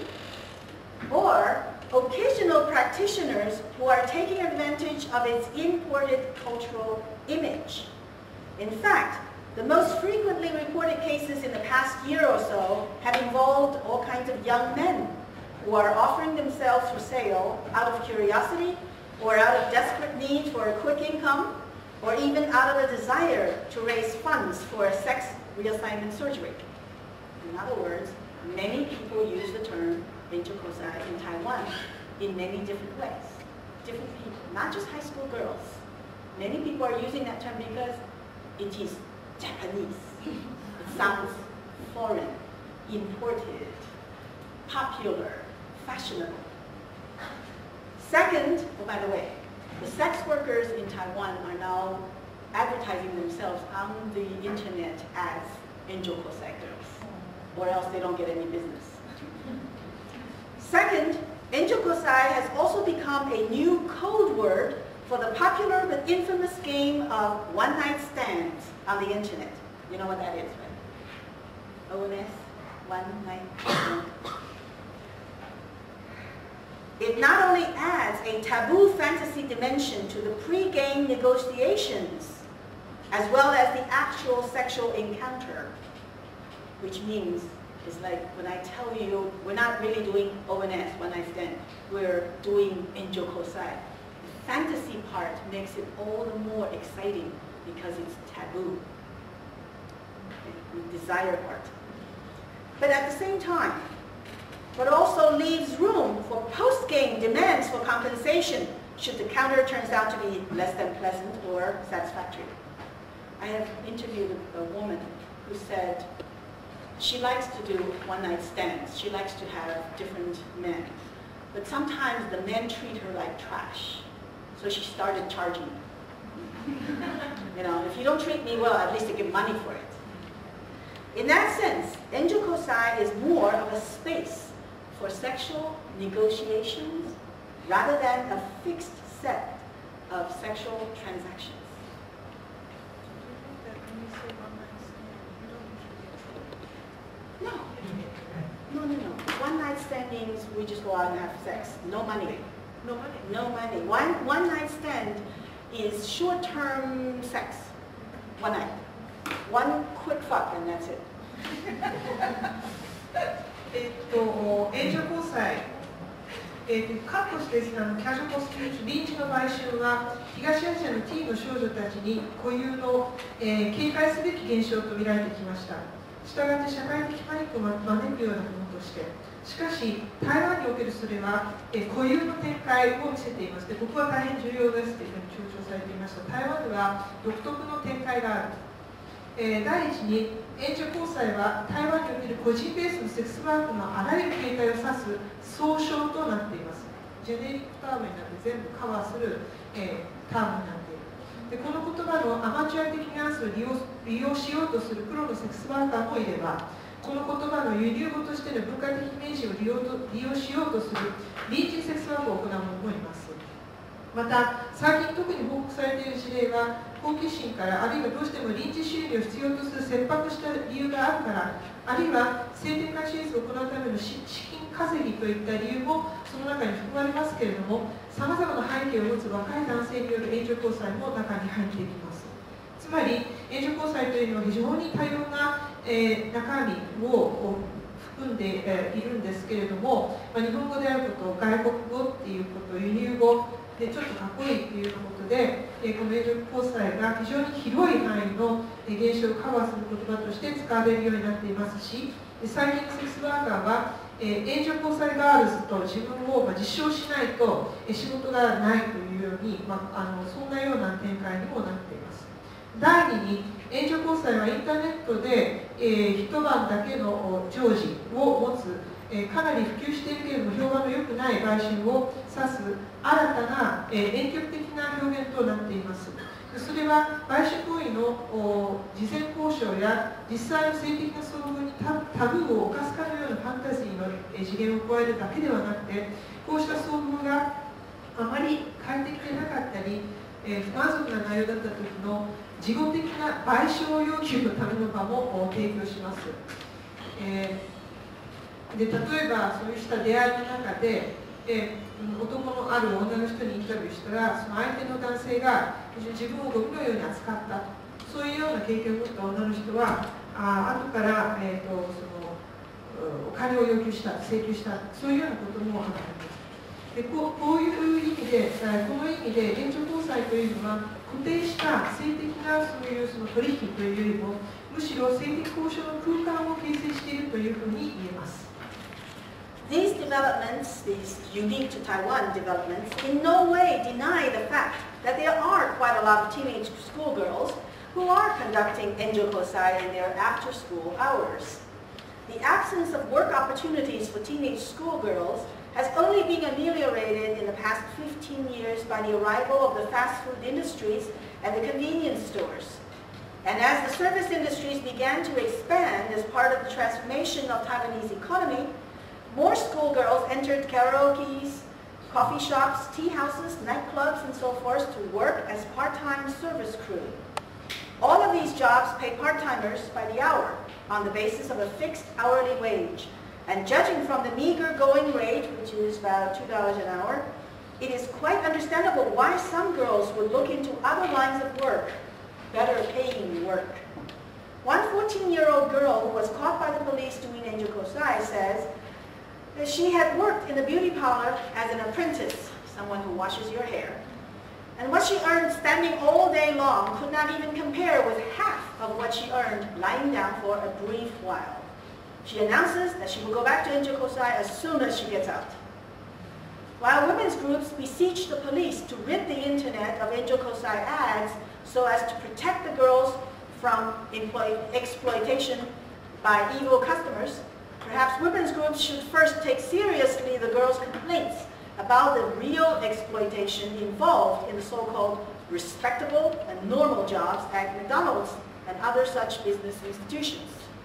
or occasional practitioners who are taking advantage of its imported cultural image. In fact, the most frequently reported cases in the past year or so have involved all kinds of young men who are offering themselves for sale out of curiosity or out of desperate need for a quick income, or even out of a desire to raise funds for a sex reassignment surgery. In other words, many people use the term Enjo Kosai in Taiwan in many different ways. Different people, not just high school girls. Many people are using that term because it is Japanese. It sounds foreign, imported, popular, fashionable. Second, oh, by the way, the sex workers in Taiwan are now advertising themselves on the internet as Enjo Kosai girls, or else they don't get any business. Second, Enjo Kosai has also become a new code word for the popular but infamous game of one-night stands on the internet. You know what that is, right? O N S, one-night stand. It not only adds a taboo fantasy dimension to the pre-game negotiations, as well as the actual sexual encounter, which means it's like when I tell you we're not really doing O N S, one night stand, we're doing Enjo Kosai. The fantasy part makes it all the more exciting because it's taboo, the desire part. But at the same time, but also leaves room for post-game demands for compensation should the counter turns out to be less than pleasant or satisfactory. I have interviewed a woman who said she likes to do one-night stands. She likes to have different men. But sometimes the men treat her like trash. So she started charging. You know, if you don't treat me well, at least you give money for it. In that sense, Enjo Kosai is more of a space for sexual negotiations rather than a fixed set of sexual transactions. means we just go out and have sex. No money. No money. No money. One, one night stand is short-term sex. One night. One quick fuck and that's it. えっと、援助交際、えっと、カットしてですね、あのキャジュアル・コスティューション、臨時の売春は、東アジアのティーンの少女たちに固有の、えー、警戒すべき現象と見られてきました。したがって社会的パニックを招くようなものとして、しかし、台湾におけるそれは、えー、固有の展開を見せています。で、ここは大変重要ですというふうに強調されていました。台湾では独特の展開がある。えー、第一に、援助交際は台湾における個人ベースのセックスワークのあらゆる形態を指す総称となっています。ジェネリックタームになって全部カバーする、えー、タームになっている。で、この言葉のアマチュア的ニュアンスを利用、利用しようとするプロのセックスワーカーもいれば、この言葉の輸入語としての文化的イメージを利用と利用しようとする臨時セックスワークを行う者もいます。また、最近特に報告されている事例は、好奇心から、あるいはどうしても臨時収入を必要とする切迫した理由があるから、あるいは性転換手術を行うための資金稼ぎといった理由もその中に含まれますけれども、さまざまな背景を持つ若い男性による援助交際も中に入っていきます。つまり、援助交際というのは非常に多様な、えー、中身を含んで、えー、いるんですけれども、まあ、日本語であること、外国語っていうこと、輸入語、でちょっとかっこいいというようなことで、えこの援助交際が非常に広い範囲の現象をカバーする言葉として使われるようになっていますし、最近のセックスワーカーは、え援助交際ガールズと自分を、ま実証しないと、え仕事がないというように、まあ、あのそんなような展開にもなっています。だいにに、援助交際はインターネットで、えー、一晩だけの常時を持つ、えー、かなり普及しているけれども評判の良くない売春を指す新たな、えー、遠距離的な表現となっています。それは売春行為の事前交渉や実際の性的な遭遇に タ, タブーを犯すかのようなファンタジーの次元を加えるだけではなくて、こうした遭遇があまり快適でなかったり、えー、不満足な内容だった時の事後的な賠償要求のための場も提供します。えー、で例えばそうした出会いの中で、えー、男のある女の人にインタビューしたら、その相手の男性が自分をゴミのように扱った、そういうような経験を持った女の人は、あ後から、えー、とそのお金を要求した、請求した、そういうようなこともあります。で こ, うこういう意味で、この意味で援助交際というのは固定した性的なそういうその取引というよりも、むしろ性的交渉の空間を形成しているというふうに言えます。 These developments, these unique to Taiwan developments, in no way deny the fact that there are quite a lot of teenage schoolgirls who are conducting enjo kosai in their after-school hours. The absence of work opportunities for teenage schoolgirls has only been ameliorated in the past fifteen years by the arrival of the fast food industries and the convenience stores. And as the service industries began to expand as part of the transformation of Taiwanese economy, more schoolgirls entered karaoke's, coffee shops, tea houses, nightclubs, and so forth to work as part-time service crew. All of these jobs pay part-timers by the hour on the basis of a fixed hourly wage. And judging from the meager going rate, which is about two dollars an hour, it is quite understandable why some girls would look into other lines of work, better paying work. One fourteen-year-old girl who was caught by the police doing enjo kosai says that she had worked in a beauty parlor as an apprentice, someone who washes your hair. And what she earned standing all day long could not even compare with half of what she earned lying down for a brief while. She announces that she will go back to enjo kosai as soon as she gets out. While women's groups beseech the police to rid the internet of enjo kosai ads so as to protect the girls from exploitation by evil customers, perhaps women's groups should first take seriously the girls' complaints about the real exploitation involved in the so-called respectable and normal jobs at McDonald's and other such business institutions.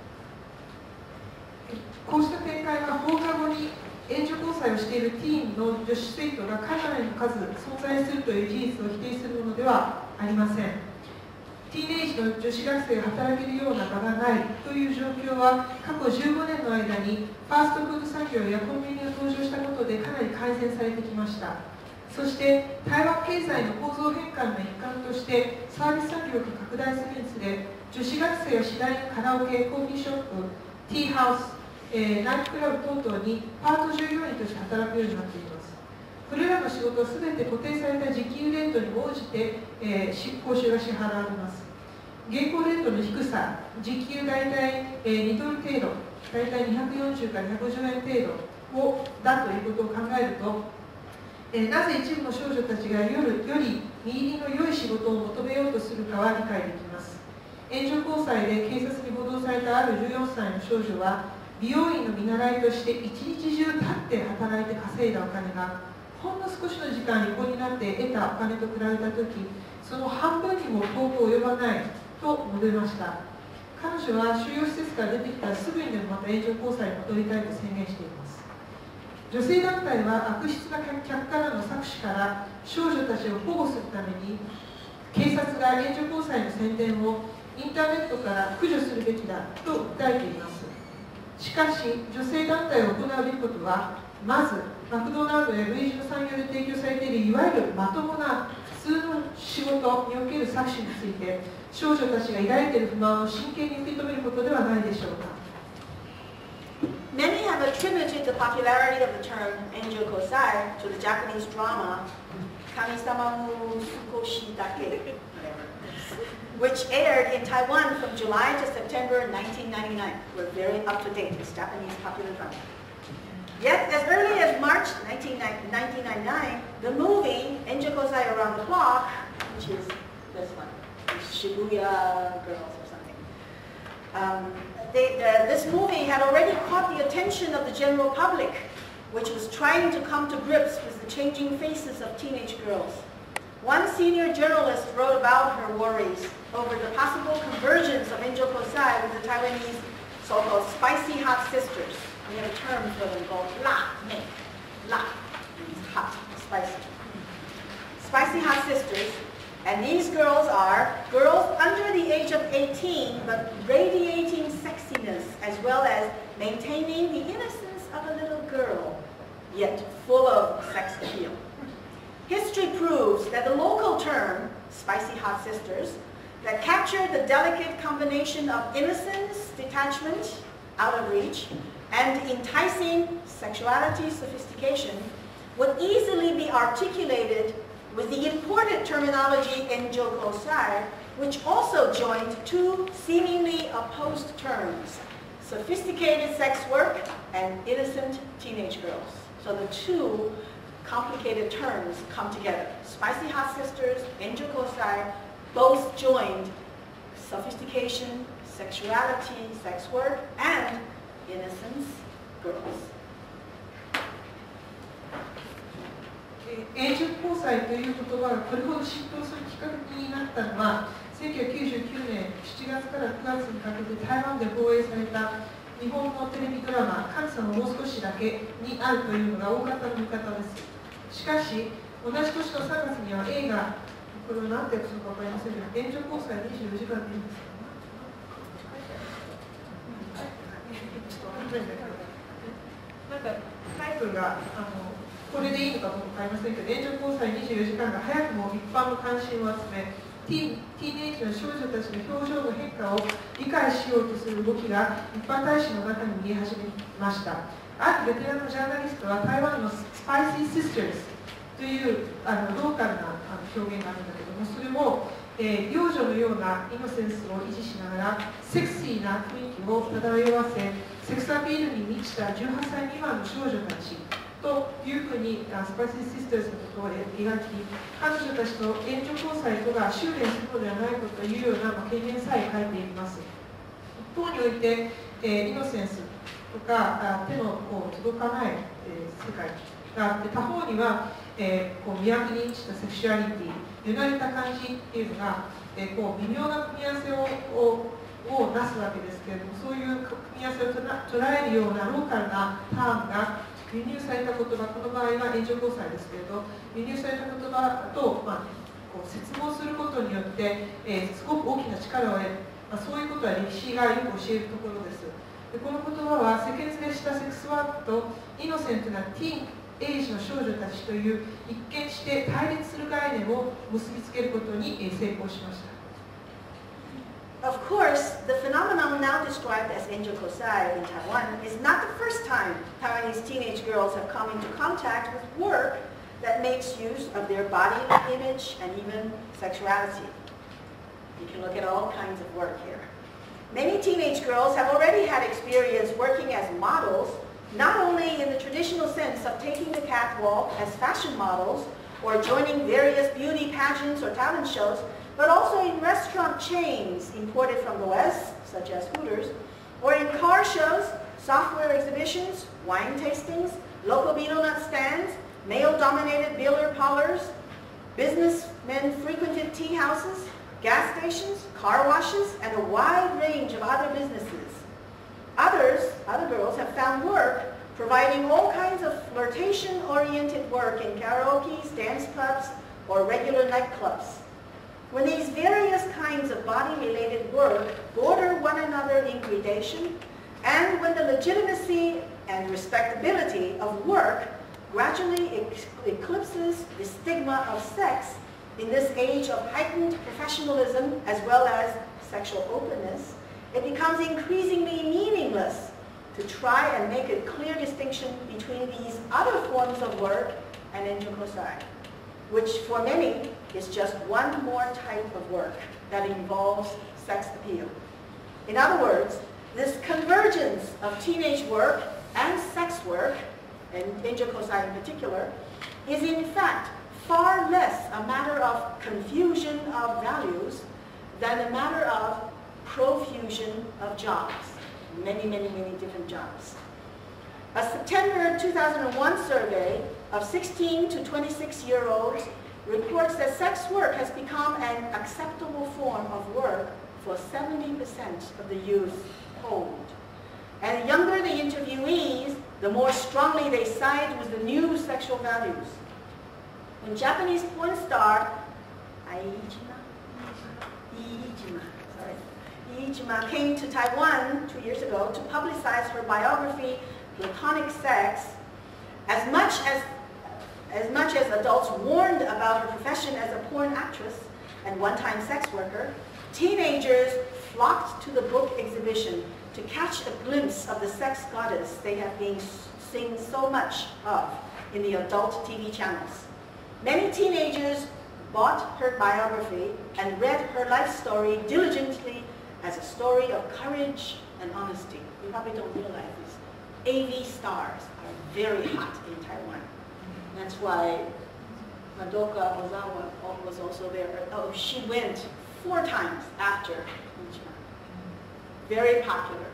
こうした展開は放課後に援助交際をしているティーンの女子生徒がかなりの数存在するという事実を否定するものではありません。ティーネイジージの女子学生が働けるような場がないという状況は過去じゅうごねんの間にファーストフード産業やコンビニが登場したことでかなり改善されてきました。そして台湾経済の構造変換の一環としてサービス産業が拡大するにつれ、女子学生は次第にカラオケ、コーヒーショップ、ティーハウス、えー、ナイトクラブ等々にパート従業員として働くようになっています。これらの仕事はすべて固定された時給レートに応じて、えー、報酬が支払われます。現行レートの低さ、時給大体、えー、にドル程度、大体にひゃくよんじゅうからひゃくごじゅうえん程度をだということを考えると、えー、なぜ一部の少女たちが夜より身入りの良い仕事を求めようとするかは理解できます。援助交際で警察に報道されたあるじゅうよんさいの少女は、美容院の見習いとして一日中立って働いて稼いだお金が、ほんの少しの時間横になって得たお金と比べたとき、その半分にも遠く及ばないと述べました。彼女は収容施設から出てきたらすぐにでもまた援助交際に戻りたいと宣言しています。女性団体は悪質な客からの搾取から少女たちを保護するために、警察が援助交際の宣伝をインターネットから駆除するべきだと訴えています。しかし、女性団体を行うべきことは、まずマクドナルドや類似の産業で提供されているいわゆるまともな普通の仕事における搾取について、少女たちが抱いている不満を真剣に受け止めることではないでしょうか。 Many have attributed the popularity of the term Enjo Kosai to the Japanese drama Kamisama no Sukoshi Dake, which aired in Taiwan from July to September nineteen ninety-nine. We're very up to date. It's Japanese popular drama. Yet, as early as March nineteen ninety-nine, the movie Enjo Kosai Around the Clock, which is this one, Shibuya Girls or something, um, they, uh, this movie had already caught the attention of the general public, which was trying to come to grips with the changing faces of teenage girls. One senior journalist wrote about her worries over the possible convergence of Enjo Kosai with the Taiwanese so-called spicy hot sisters. We have a term for them called la, me, la, means hot, spicy. Spicy hot sisters, and these girls are girls under the age of eighteen, but radiating sexiness as well as maintaining the innocence of a little girl, yet full of sex appeal. History proves that the local term, spicy hot sisters, that captured the delicate combination of innocence, detachment, out of reach, and enticing sexuality sophistication would easily be articulated with the imported terminology Enjo Kosai, which also joined two seemingly opposed terms, sophisticated sex work and innocent teenage girls. So the two complicated terms come together. Spicy hot sisters, Enjo Kosai, both joined sophistication, sexuality, sex work, and innocence girls. 援助交際という言葉がこれほど浸透するきっかけになったのは、せんきゅうひゃくきゅうじゅうきゅうねんしちがつからくがつにかけて台湾で放映された日本のテレビドラマ「神様もう少しだけ」にあるというのが大方の見方です。しかし、同じ年のさんがつには映画、これを何て訳するか分かりませんけど、援助交際にじゅうよじかんでいいんですか。なんかタイトルがあのこれでいいのかどうか分かりませんけど、援助交際にじゅうよじかんが早くも一般の関心を集め、ティーン、ティーンエイジの少女たちの表情の変化を理解しようとする動きが一般大使の中に見え始めました。あるベテランのジャーナリストは台湾のスパイシー・シスターズというあのローカルなあの表現があるんだけども、それを、えー、幼女のようなイノセンスを維持しながらセクシーな雰囲気を漂わせ、セクスアピールに満ちたじゅうはっさい未満の少女たちというふうにスパイシー・シスターズのことを描き、彼女たちの援助交際とが修練するのではないかというような、まあ、懸念さえ書いています。一方において、えー、イノセンスとか手のこう届かない、えー、世界があって、他方には、えー、こう魅惑に満ちたセクシュアリティ、ゆなれた感じっていうのが、えー、こう微妙な組み合わせををを出すわけですけれども、そういう組み合わせを捉えるようなローカルなターンが輸入された言葉、この場合は援助交際ですけれど、輸入された言葉と、まあ、 こう切望することによって、えー、すごく大きな力を得る、まあ、そういうことは歴史がよく教えるところです。でこの言葉は世間でしたセックスワークとイノセントなティーンエイジの少女たちという一見して対立する概念を結びつけることに成功しました。 Of course, the phenomenon now described as Angel Kosai in Taiwan is not the first time Taiwanese teenage girls have come into contact with work that makes use of their body image and even sexuality. You can look at all kinds of work here. Many teenage girls have already had experience working as models, not only in the traditional sense of taking the catwalk as fashion models or joining various beauty pageants or talent shows, but also in restaurant chains imported from the West, such as Hooters, or in car shows, software exhibitions, wine tastings, local betel nut stands, male-dominated billiard parlors, businessmen-frequented tea houses, gas stations, car washes, and a wide range of other businesses. Others, other girls have found work providing all kinds of flirtation-oriented work in karaoke, dance clubs, or regular nightclubs. When these various kinds of body-related work border one another in gradation, and when the legitimacy and respectability of work gradually eclipses the stigma of sex in this age of heightened professionalism as well as sexual openness, it becomes increasingly meaningless to try and make a clear distinction between these other forms of work and Angel Kosai, which for many is just one more type of work that involves sex appeal. In other words, this convergence of teenage work and sex work, and Angel Kosai in particular, is in fact far less a matter of confusion of values than a matter of profusion of jobs, many, many, many different jobs. A September two thousand one survey of sixteen to twenty-six year olds reports that sex work has become an acceptable form of work for seventy percent of the youth polled. And the younger the interviewees, the more strongly they side with the new sexual values. When Japanese porn star Iijima, Iijima, sorry, Iijima came to Taiwan two years ago to publicize her biography, Platonic Sex, as much as As much as adults warned about her profession as a porn actress and one-time sex worker, teenagers flocked to the book exhibition to catch a glimpse of the sex goddess they have been seeing so much of in the adult T V channels. Many teenagers bought her biography and read her life story diligently as a story of courage and honesty. You probably don't realize this. A V stars are very hot in Taiwan. That's why Madoka Ozawa was also there. Oh, she went four times after Iijima. Very popular.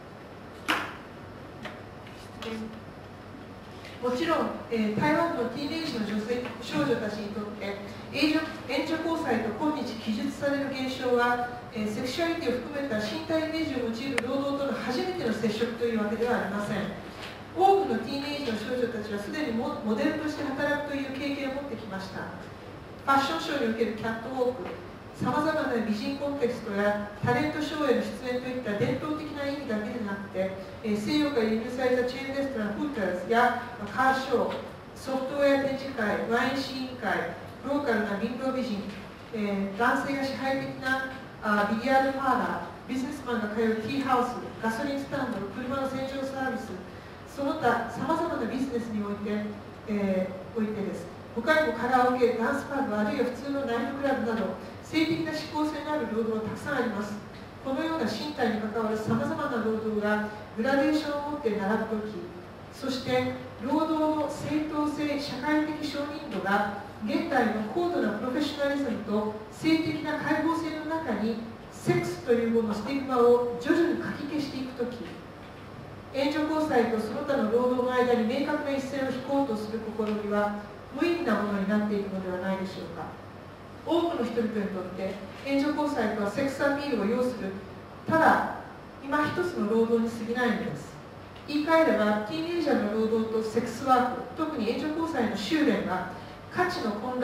もちろん、えー、台湾のティーンエイジの女性少女たちにとって援助交際と今日記述される現象は、えー、セクシュアリティを含めた身体イメージを用いる労働との初めての接触というわけではありません。多くのティーンエイジの少女たちはすでにモデルとして働くという経験を持ってきました。ファッションショーにおけるキャットウォーク、さまざまな美人コンテクストやタレントショーへの出演といった伝統的な意味だけでなくて、えー、西洋から輸入されたチェーンレストランフーターズやカーショー、ソフトウェア展示会、ワイン試飲会、ローカルな貧乏美人、えー、男性が支配的なあビリヤードパーラー、ビジネスマンが通うティーハウス、ガソリンスタンド、車の洗浄サービス、その他さまざまなビジネスにおいて、えー、おいてです。他にもカラオケ、ダンスパブ、あるいは普通のナイトクラブなど、性的な指向性のある労働はたくさんあります。このような身体に関わるさまざまな労働がグラデーションを持って並ぶとき、そして労働の正当性、社会的承認度が現代の高度なプロフェッショナリズムと性的な解放性の中にセックスというもののスティグマを徐々にかき消していくとき、援助交際とその他の労働の間に明確な一線を引こうとする試みは無意味なものになっているのではないでしょうか。多くの人々にとって援助交際とはセックスアピールを要するただ今一つの労働に過ぎないのです。言い換えればティーンエイジャーの労働とセックスワーク、特に援助交際の修練は価値の混乱、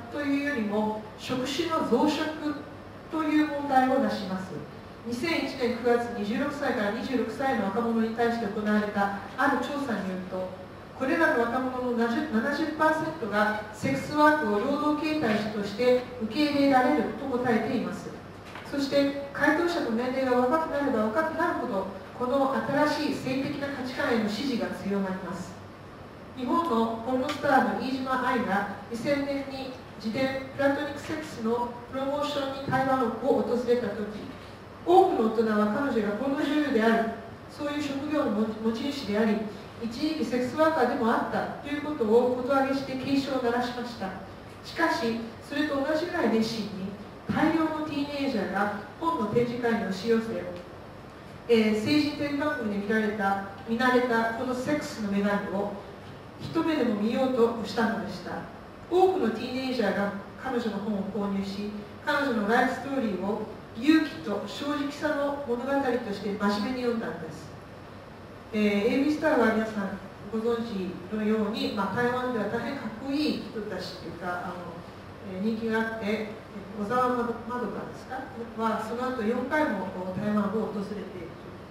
というよりも職種の増殖という問題をなします。にせんいちねんくがつにじゅうろくさいからにじゅうろくさいの若者に対して行われたある調査によると、これらの若者の ななじゅっパーセント がセックスワークを労働形態として受け入れられると答えています。そして回答者の年齢が若くなれば若くなるほど、この新しい性的な価値観への支持が強まります。日本のポルノスターの飯島愛がにせんねんに自伝プラトニックセックスのプロモーションに台湾を訪れた時、多くの大人は彼女がポルノ女優である、そういう職業の持ち主であり、一時期セックスワーカーでもあったということをことあげして警鐘を鳴らしました。しかし、それと同じぐらい熱心に大量のティーンエイジャーが本の展示会に押し寄せ、えー、成人テレビ番組で見られた見慣れたこのセックスの女神を一目でも見ようとしたのでした。多くのティーンエイジャーが彼女の本を購入し、彼女のライフストーリーを勇気と正直さの物語として真面目に読んだんです。えー、エービー スターは皆さんご存知のように、まあ、台湾では大変かっこいい人たちというか、あの、えー、人気があって、小沢まどかですかはその後よんかいも台湾を訪れている。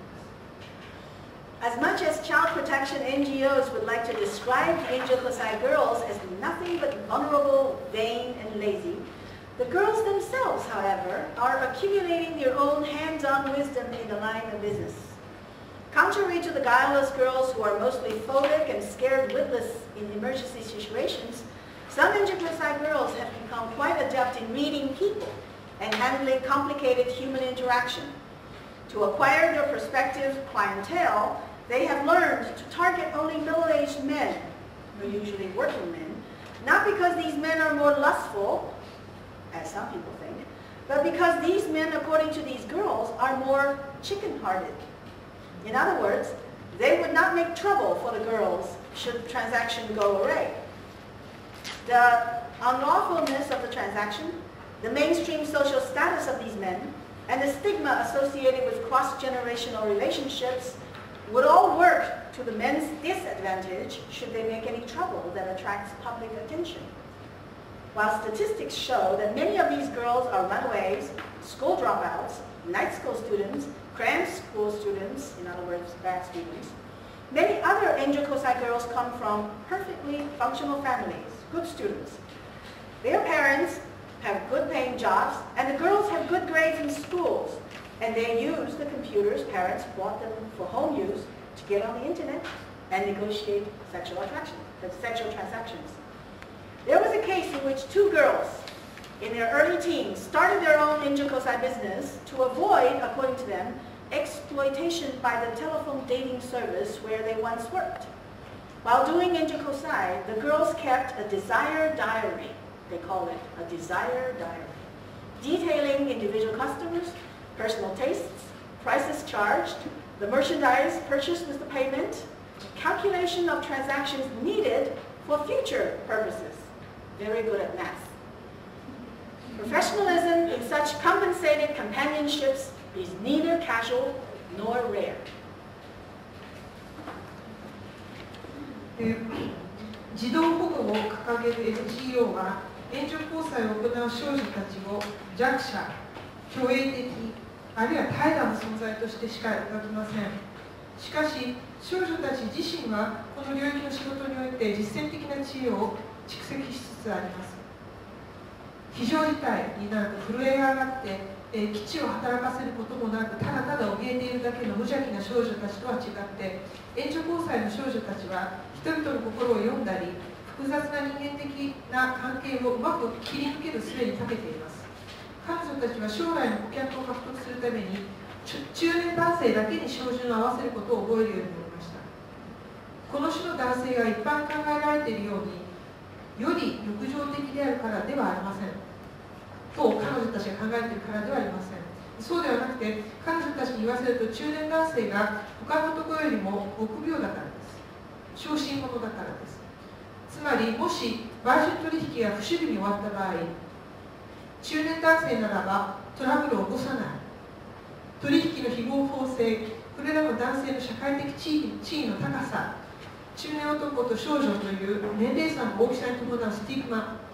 As much as child protection N G Os would like to describe the Angel Kosai girls as nothing but vulnerable, vain, and lazy, the girls themselves, however, are accumulating their own hands-on wisdom in the line of business. Contrary to the guileless girls who are mostly phobic and scared witless in emergency situations, some Angel Kosai girls have become quite adept in reading people and handling complicated human interaction. To acquire their prospective clientele, they have learned to target only middle-aged men, who are usually working men, not because these men are more lustful, as some people think, but because these men, according to these girls, are more chicken-hearted. In other words, they would not make trouble for the girls should the transaction go awry. The unlawfulness of the transaction, the mainstream social status of these men, and the stigma associated with cross-generational relationships would all work to the men's disadvantage should they make any trouble that attracts public attention. While statistics show that many of these girls are runaways, school dropouts, night school students, cram school students, in other words, bad students, many other Angel Kosai girls come from perfectly functional families, good students. Their parents have good paying jobs, and the girls have good grades in schools, and they use the computers parents bought them for home use to get on the internet and negotiate sexual attraction, sexual transactions. There was a case in which two girls in their early teens started their own Angel Kosai business to avoid, according to them, exploitation by the telephone dating service where they once worked. While doing Angel Kosai, the girls kept a desire diary. They call it a desire diary, detailing individual customers, personal tastes, prices charged, the merchandise purchased with the payment, calculation of transactions needed for future purposes. Very good at math. Professionalism in such compensated companionships is neither casual nor rare. 児童保護を掲げる エヌジーオー は援助交際を行う少女たちを弱者、虚栄的、あるいは怠惰な存在としてしか描きません。しかし、少女たち自身はこの領域の仕事において実践的な知恵を蓄積しつつあります。非常事態になると震え上がって、えー、基地を働かせることもなく、ただただ怯えているだけの無邪気な少女たちとは違って、援助交際の少女たちは人々の心を読んだり、複雑な人間的な関係をうまく切り抜ける術に長けています。彼女たちは将来の顧客を獲得するために中年男性だけに照準を合わせることを覚えるようになりました。この種の男性が一般考えられているようにより欲情的であるからではありませんと彼女たちが考えているからではありません。そうではなくて、彼女たちに言わせると中年男性が他の男よりも臆病だからです。小心者だからです。つまり、もし売春取引が不守備に終わった場合、中年男性ならばトラブルを起こさない。取引の非合法性、これらの男性の社会的地位、地位の高さ、中年男と少女という年齢差の大きさに伴うスティグマ、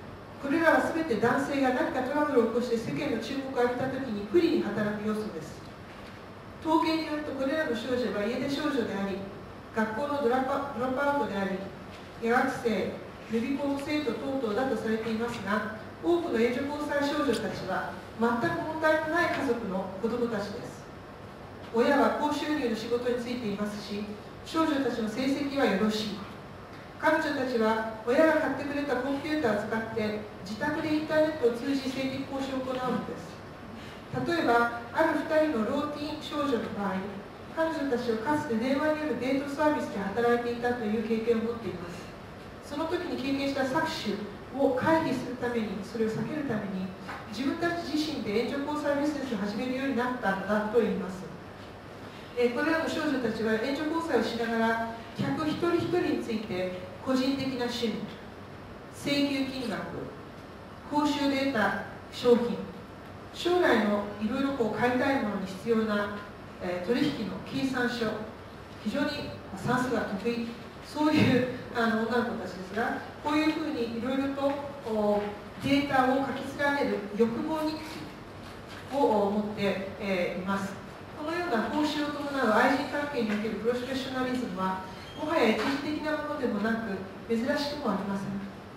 これらはすべて男性が何かトラブルを起こして世間の注目を浴びたときに不利に働く要素です。統計によるとこれらの少女は家出少女であり、学校のドロップアウトであり、夜学生、予備校生徒等々だとされていますが、多くの援助交際少女たちは全く問題のない家族の子供たちです。親は高収入の仕事についていますし、少女たちの成績はよろしい。彼女たちは親が買ってくれたコンピューターを使って自宅でインターネットを通じ性的交渉を行うのです。例えば、あるふたりのローティーン少女の場合、彼女たちはかつて電話によるデートサービスで働いていたという経験を持っています。その時に経験した搾取を回避するために、それを避けるために、自分たち自身で援助交際ビジネスを始めるようになったんだと言います。えー、これらの少女たちは援助交際をしながら、客一人一人について個人的な趣味、請求金額、報酬で得た商品、将来のいろいろこう買いたいものに必要な、えー、取引の計算書、非常に算数が得意、そういうあの女の子たちですが、こういうふうにいろいろとデータを書き連ねる欲望日記を持って、えー、います。このような報酬を伴う愛人関係におけるプロフェッショナリズムは、もはや一時的なものでもなく、珍しくもありません。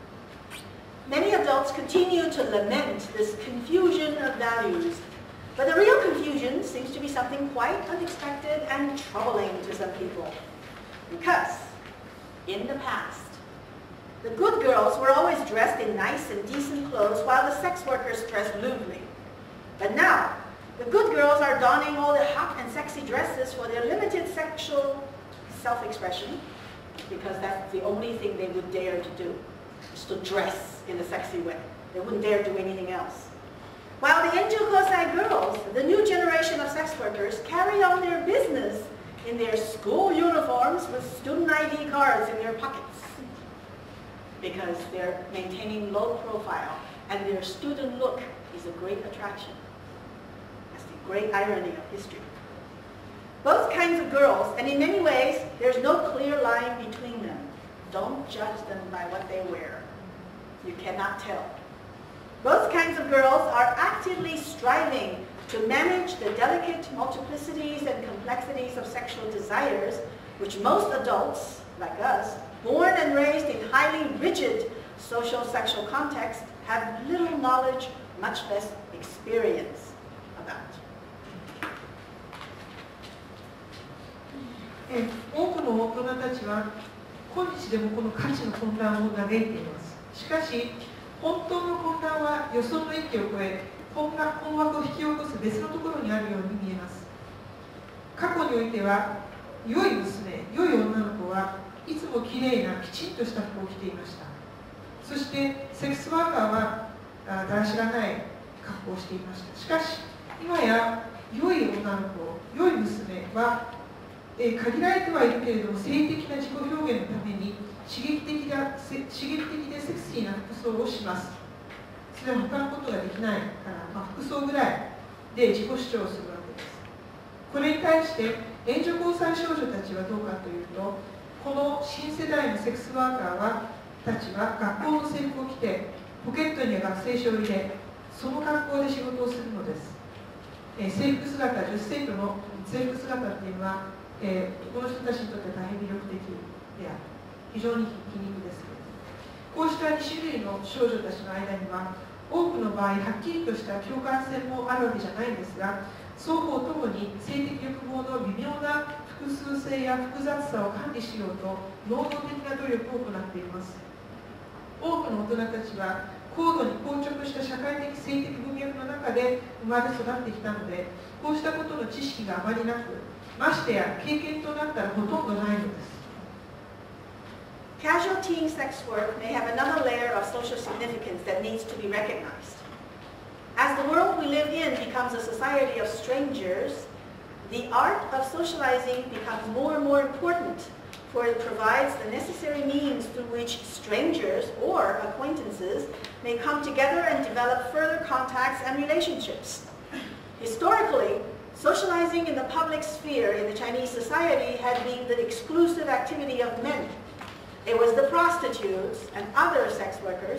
Many adults continue to lament this confusion of values, but the real confusion seems to be something quite unexpected and troubling to some people. Because, in the past, the good girls were always dressed in nice and decent clothes while the sex workers dressed lewdly. But now, the good girls are donning all the hot and sexy dresses for their limited sexual self-expression, because that's the only thing they would dare to do, is to dress in a sexy way. They wouldn't dare do anything else. While the Enju Kosai girls, the new generation of sex workers, carry on their business in their school uniforms with student I D cards in their pockets, because they're maintaining low profile, and their student look is a great attraction. That's the great irony of history. Both kinds of girls, and in many ways, there's no clear line between them. Don't judge them by what they wear. You cannot tell. Both kinds of girls are actively striving to manage the delicate multiplicities and complexities of sexual desires, which most adults, like us, born and raised in highly rigid social sexual contexts, have little knowledge, much less experience about. え多くの大人たちは今日でもこの価値の混乱を嘆いています。しかし本当の混乱は予想の域を超え、困惑を引き起こす別のところにあるように見えます。過去においては良い娘、良い女の子はいつもきれいなきちんとした服を着ていました。そしてセックスワーカーはだらしがない格好をしていました。しかし今や良い女の子、良い娘はえー、限られてはいるけれども、性的な自己表現のために刺激的な刺激的でセクシーな服装をします。それは他のことができないから、まあ、服装ぐらいで自己主張をするわけです。これに対して援助交際少女たちはどうかというと、この新世代のセックスワーカーはたちは学校の制服を着て、ポケットには学生証を入れ、その格好で仕事をするのです。えー、制服姿、女子生徒の制服姿っていうのはえー、この人たちにとって大変魅力的である。非常に皮肉ですけれども、こうしたに種類の少女たちの間には多くの場合はっきりとした共感性もあるわけじゃないんですが、双方ともに性的欲望の微妙な複数性や複雑さを管理しようと能動的な努力を行っています。多くの大人たちは高度に硬直した社会的性的文脈の中で生まれ育ってきたので、こうしたことの知識があまりなく、ましてや経験となったらほとんどないのです。 Casual teen sex work may have another layer of social significance that needs to be recognized. As the world we live in becomes a society of strangers, the art of socializing becomes more and more important, for it provides the necessary means through which strangers or acquaintances may come together and develop further contacts and relationships. Historically, socializing in the public sphere in the Chinese society had been the exclusive activity of men. It was the prostitutes and other sex workers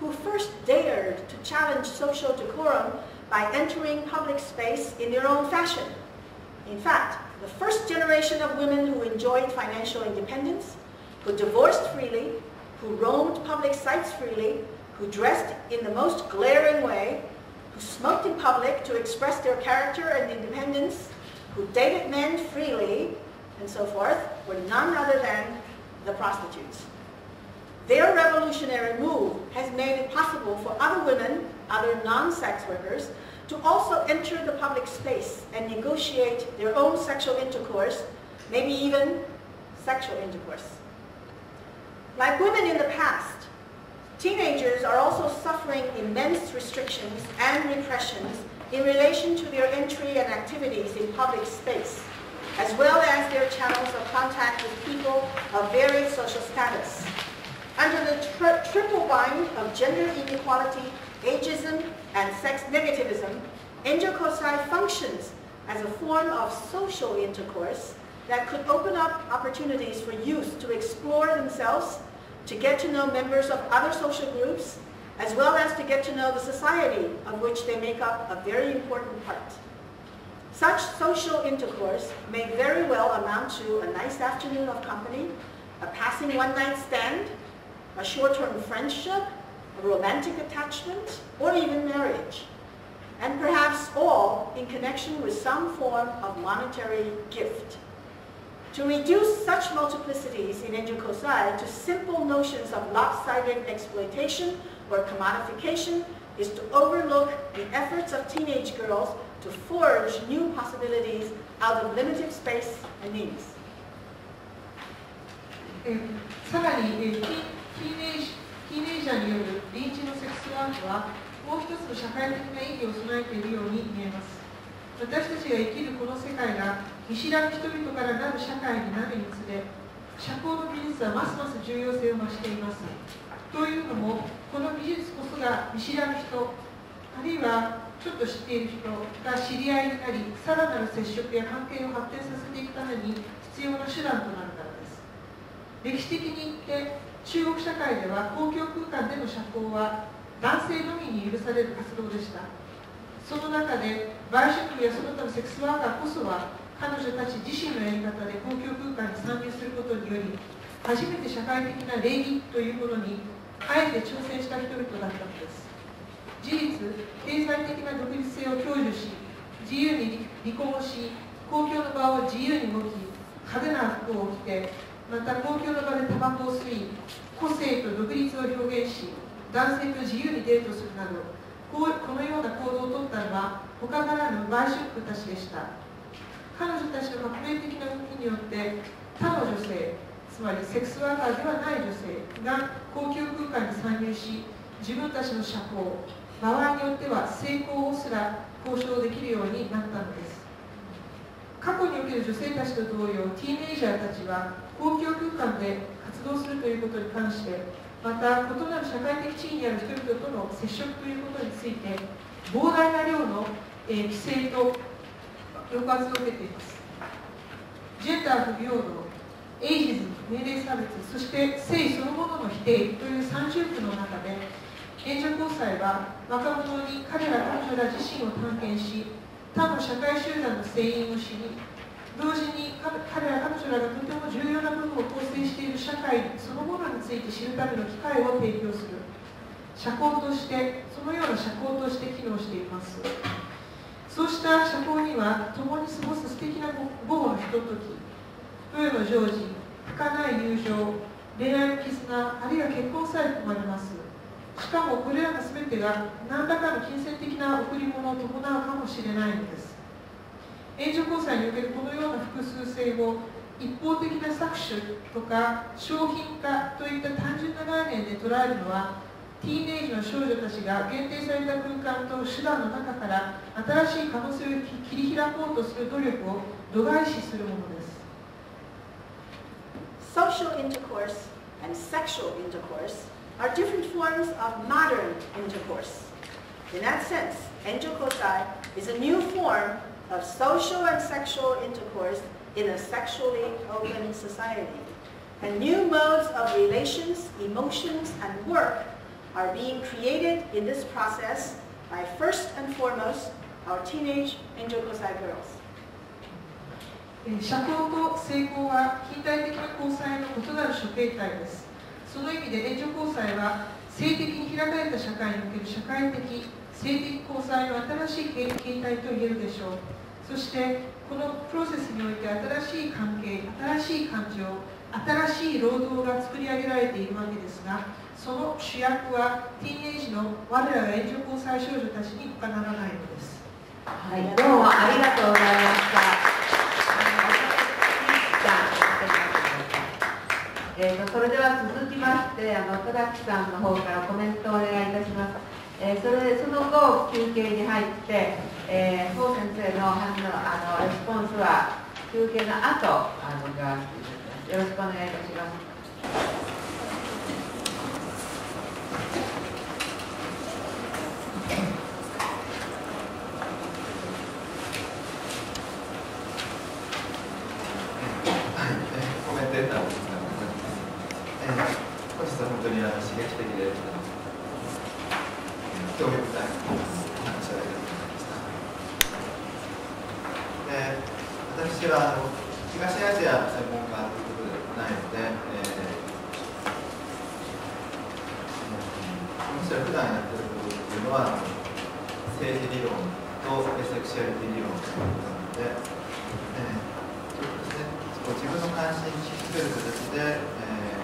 who first dared to challenge social decorum by entering public space in their own fashion. In fact, the first generation of women who enjoyed financial independence, who divorced freely, who roamed public sites freely, who dressed in the most glaring way, who smoked in public to express their character and independence, who dated men freely, and so forth, were none other than the prostitutes. Their revolutionary move has made it possible for other women, other non-sex workers, to also enter the public space and negotiate their own sexual intercourse, maybe even sexual intercourse. Like women in the past, teenagers are also suffering immense restrictions and repressions in relation to their entry and activities in public space, as well as their channels of contact with people of various social status. Under the tri triple bind of gender inequality, ageism, and sex negativism, Enjo Kosai functions as a form of social intercourse that could open up opportunities for youth to explore themselves, to get to know members of other social groups, as well as to get to know the society of which they make up a very important part. Such social intercourse may very well amount to a nice afternoon of company, a passing one-night stand, a short-term friendship, a romantic attachment, or even marriage, and perhaps all in connection with some form of monetary gift. To reduce such multiplicities in Enjo Kosai to simple notions of lopsided exploitation or commodification is to overlook the efforts of teenage girls to forge new possibilities out of limited space and means. さらに、えー、ティーネージ、ティーネイジャーによる臨時のセックスワークはもう一つの社会的な意義を備えているように見えます。私たちが生きるこの世界が見知らぬ人々からなる社会になるにつれ、社交の技術はますます重要性を増しています。というのも、この技術こそが見知らぬ人、あるいはちょっと知っている人が知り合いになり、さらなる接触や関係を発展させていくために必要な手段となるからです。歴史的に言って、中国社会では公共空間での社交は男性のみに許される活動でした。その中で、売春婦やその他のセックスワーカーこそは、彼女たち自身のやり方で公共空間に参入することにより、初めて社会的な礼儀というものに、あえて挑戦した人々だったのです。事実、経済的な独立性を享受し、自由に離婚をし、公共の場を自由に動き、派手な服を着て、また公共の場でタバコを吸い、個性と独立を表現し、男性と自由にデートするなど、このような行動をとったのは他ならぬ売春婦たちでした。彼女たちの革命的な動きによって他の女性、つまりセックスワーカーではない女性が公共空間に参入し、自分たちの社交、場合によっては性交をすら交渉できるようになったのです。過去における女性たちと同様、ティーネイジャーたちは公共空間で活動するということに関して、また異なる社会的地位にある人々との接触ということについて膨大な量の、えー、規制と抑圧を受けています。ジェンダー不平等、エイジズム、年齢差別、そして性そのものの否定という三重苦の中で、援助交際は若者に彼ら彼女ら自身を探検し、他の社会集団の成因を知り、同時に彼ら彼女らがとても重要な部分を構成している社会そのものについて知るための機会を提供する社交として、そのような社交として機能しています。そうした社交には共に過ごす素敵な午後のひととき、豊の常時、儚い友情、恋愛の絆、あるいは結婚さえ含まれます。しかもこれらの全てが何らかの金銭的な贈り物を伴うかもしれないのです。援助交際におけるこのような複数性を一方的な搾取とか商品化といった単純な概念で捉えるのは、ティーネイジの少女たちが限定された空間と手段の中から新しい可能性を切り開こうとする努力を度外視するものです。 Social intercourse and sexual intercourse are different forms of modern intercourse. In that sense, Enjo Kosai is a new form of social and sexual intercourse in a sexually open society. And new modes of relations, emotions, and work are being created in this process by first and foremost our teenage angel Kosai girls. 社交と性交は近代的な交際の異なる諸形態です。その意味で援助交際は性的に開かれた社会における社会的、性的交際の新しい形態と言えるでしょう。そしてこのプロセスにおいて新しい関係、新しい感情、新しい労働が作り上げられているわけですが、その主役はティーンエイジの我らが援助交際少女たちに他ならないのです。 はい、どうもありがとうございました。えー、とそれでは続きまして、あの戸崎さんの方からコメントをお願いいたします。えー、それその後、休憩に入って、えー、方先生の反応あのレスポンスは休憩の後あの伺わせていただきます。よろしくお願いいたします。 本当にあの刺激的で興味深い話をありがとうございました。で、私はあの東アジア専門家ということではないので、えー、むしろ普段やってることっていうのは政治理論とセクシュアリティ理論ということなので、えー、ちょっとですね、自分の関心に引きつける形で、えー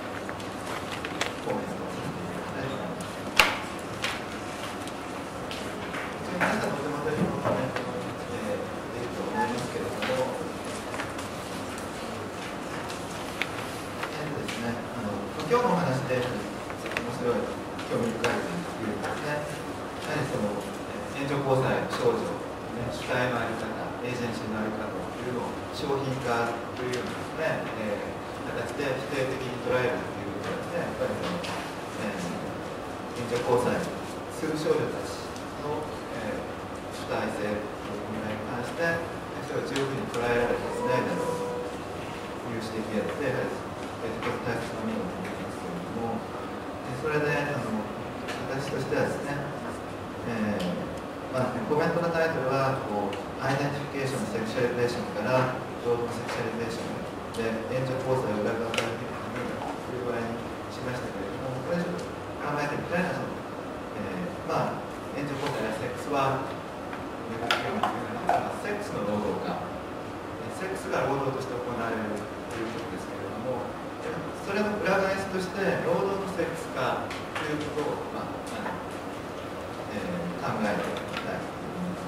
今日のお話で面白い、興味深いというかですね、やはりその援助交際少女、ね、主体の在り方、エージェンシーの在り方というのを商品化というようなですね、えー、形で否定的に捉えるということはですね、やっぱりその、えー、援助交際する少女たちの、えー、主体性という問題に関して、それを十分に捉えられていないだろうという指摘がですね、やはり、えー、大切なものだと思います。それであの私としてはですね、えーまあ、コメントのタイトルはこうアイデンティフィケーション、セクシャリゼーションから労働セクシャリゼーションで援助交際を裏側から見るという具合にしましたけれども、これちょっと考えてみたいなと、えー、まあ援助交際やセックスワークのようなセックスの労働化、セックスが労働として行われるということですけれども、それの裏返しとして労働のセックス化ということを、まあえー、考えていきたいと思い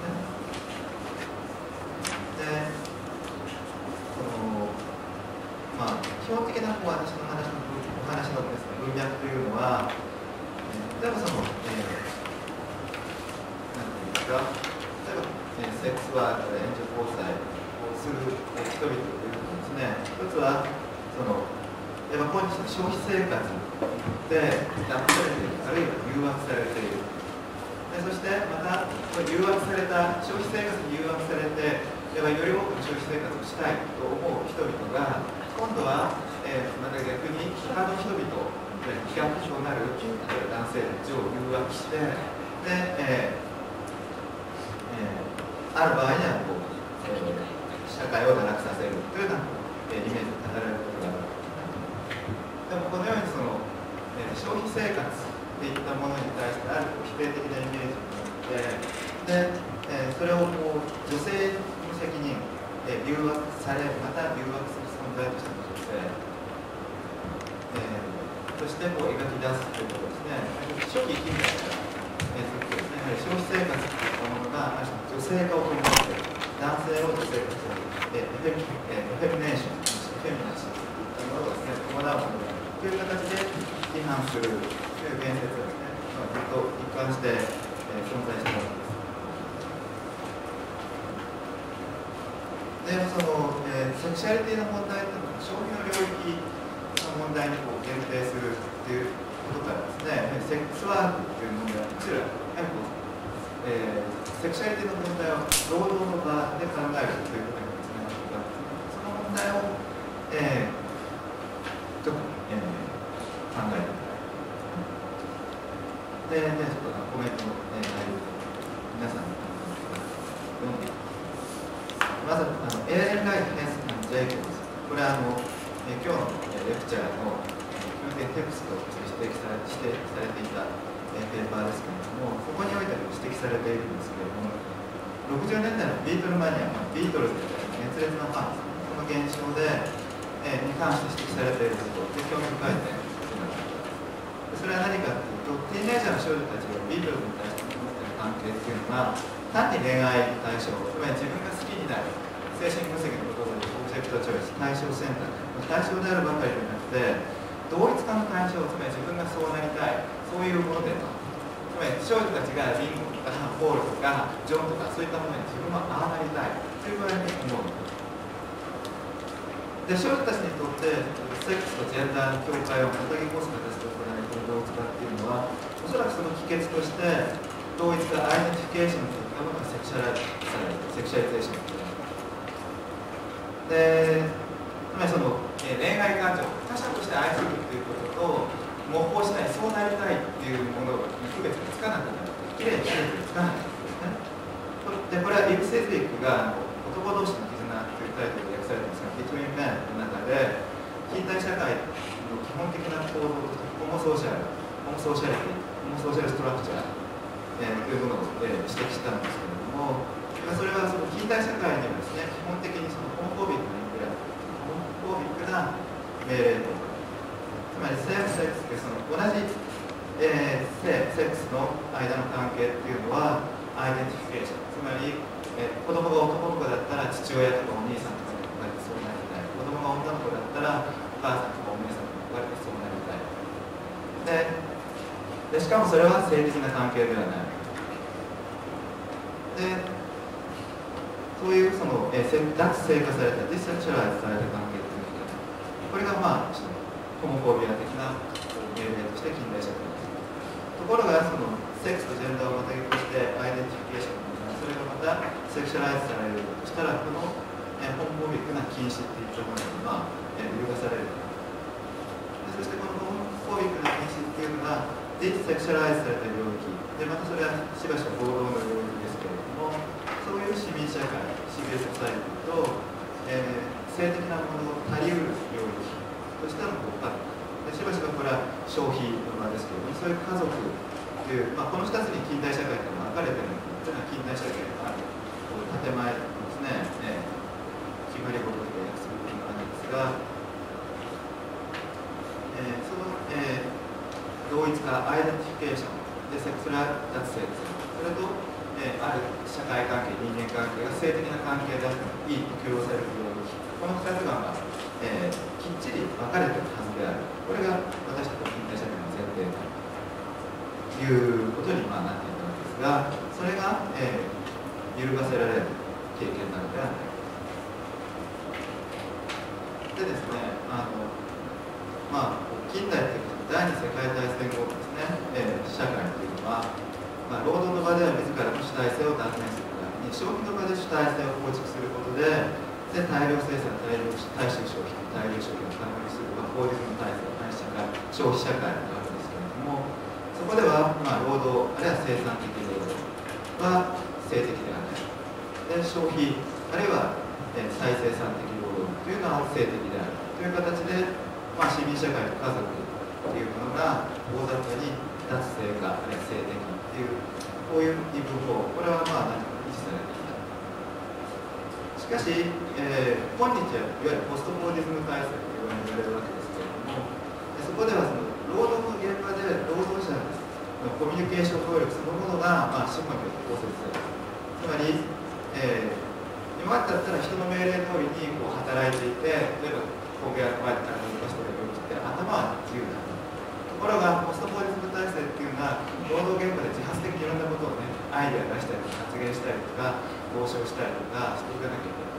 ますね。で、このまあ基本的なこう私の話のお話のですね、文脈というのは、えー、例えばその、えー、なんていうんですか、例えば、えー、セックスワークで援助交際をする、えー、人々ということですね。一つはそのやっぱ今日の消費生活で騙されている、あるいは誘惑されている。でそしてまた誘惑された消費生活に誘惑されて、やっぱりより多くの消費生活をしたいと思う人々が、今度は、えー、また逆に他の人々、規格となる男性たちを誘惑して、で、えーえー、ある場合にはこう、えー、社会を堕落させるというような、えー、イメージが語られることがある。でもこのようにその、えー、消費生活といったものに対してある否定的なイメージを持ってで、えー、それをこう女性の責任、えー、誘惑されまた誘惑する存在としての女性、えー、としてこう描き出すということですね。初期近代から、えー、ずっとですね、やはり消費生活といったものがある種女性化を取り戻して男性を女性化する、えー、エフェミネーション、フェミナシーといったものをですね、伴うものがという形で批判するという言説がですね、まあ、ずっと一貫して、えー、存在しているわけです。で、その、えー、セクシュアリティの問題というのは消費の領域の問題にこう限定するということからですね、セックスワークという問題はこちら、やはりこう、えー、セクシュアリティの問題を労働の場で考えるということにつながっていくわけです。その問題を、えー、ちょっと、えー、考えてみたい。 まずあのエーレン・ライト・ヘンス・ジェイコブス、これはあの、えー、今日のレクチャーの基本的テクストとして指摘され指摘されていた、えー、ペーパーですけれども、そこにおいても指摘されているんですけれども、ろくじゅうねんだいのビートルマニア、ビートルズみたいな熱烈なファンですね、この現象で、えー、に関して指摘されていることで興味深い点それは何かというと、ティーンエイジャーの少女たちがビートルズに対して持っている関係っていうのが、単に恋愛対象、つまり自分が好きになる、精神分析の言葉でオブジェクトチョイス、対象選択、対象であるばかりではなくて、同一化の対象、つまり自分がそうなりたい、そういうもので、つまり少女たちがリンゴとかポールとかジョンとかそういったものに自分はああなりたいという具合に思う。で、少女たちにとってセックスとジェンダーの境界をまたぎ越す形で行われている同一化っていうのは、おそらくその帰結として同一化、アイデンティフィケーションといったものがセクシャライズされる、セクシャリゼーションで、つまりその、えー、恋愛感情、他者として愛するということと模倣したい、そうなりたいっていうものに区別がつかなくなる、きれいに区別がつかないんですね。で、これはリブ・セズウィックが「男同士の絆」というタイトルで訳されていますが、Between Men の中で、近代社会の基本的な構造として、ホモソーシャル、ホモソーシャリティ、ホモソーシャルストラクチャー、えー、というものを、えー、指摘したんですけれども、それはその近代社会にはですね、基本的にそのホモフォービックなインプレホモフォービックな命令とか、つまりセームセックスでその同じ、えー、性、セックスの間の関係っていうのはアイデンティフィケーション、つまり、えー、子供が男の子だったら父親とかお兄さんとかに憧れてそうなりたい、子供が女の子だったらお母さんとかお姉さんに憧れてそうなりたいで、でしかもそれは性的な関係ではないで、そういうその、えー、脱性化された、ディセクシャライズされた関係っていうのが、これがまあホモフォービア的な命令として近代社会です。ところがそのセックスとジェンダーをまたぎ越してアイデンティフィケーションというのは、それがまたセクシャライズされるとしたら、この、えー、ホモフォービックな禁止っていったものが、まあえー、揺るがされるで。そしてこのホモフォービックな禁止っていうのがディセクシャライズされた領域で、またそれはしばしば暴動の領域ですけれども、そういう市民社会、シビルソサイティと、えー、性的なものを足りうる領域としてのこうある。でしばしばこれは消費の場ですけれども、そういう家族という、まあ、このふたつに近代社会というのは分かれているというのは近代社会のある建前ですね、えー、決まり事で訳することがあるんですが、えー、その、えー、同一化、アイデンティフィケーションで、それは脱性です。それと、えー、ある社会関係、人間関係が性的な関係であってもいいと許容される領域、このふたつが、まあえー、きっちり分かれているはずである。これが私たちの近代社会の前提であるということに、まあ、なっていたわけですが、それが、えー、揺るがせられる経験なのではないか。でですね、あのまあ、近代という第二次世界大戦後のですね、えー、社会というのは、まあ、労働の場では自らの主体性を断念するために、消費の場で主体性を構築することで、で大量生産、大量大衆消費、大量消費を可能にする、まあ、法律の体制、単社会、消費社会なわけですけれども、そこでは、まあ、労働、あるいは生産的労働は性的ではない。で、消費、あるいは、えー、再生産的労働というのは性的であるという形で、まあ、市民社会と家族というものが大雑把に脱性化、あるいは性的という、こういう二分法、これはまあ何か維持されていた。しかし、えー、今日はいわゆるポストモーディズム体制と言われるわけですけれども、そこではその労働の現場で労働者のコミュニケーション能力そのものが、まあ、資本によって構成される。つまり、えー、今までだったら人の命令通りにこう働いていて、例えば工芸や前で体を動かしているようにして頭は自由だ。ところがポストモーディズム体制っていうのは労働現場で自発的にいろんなことをね、アイデア出したりとか発言したりとか交渉したりとかしていかなきゃいけない。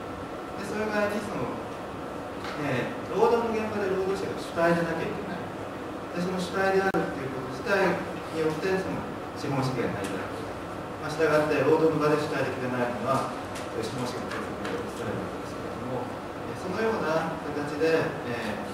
で、それがにその、えー、労働の現場で労働者が主体でなきゃいけない。で、その主体であるっていうこと自体によってその資本主義が成り立つ。まあ、したがって労働の場で主体的でないのは資本主義の定則が移されるわけですけれども、そのような形で、えー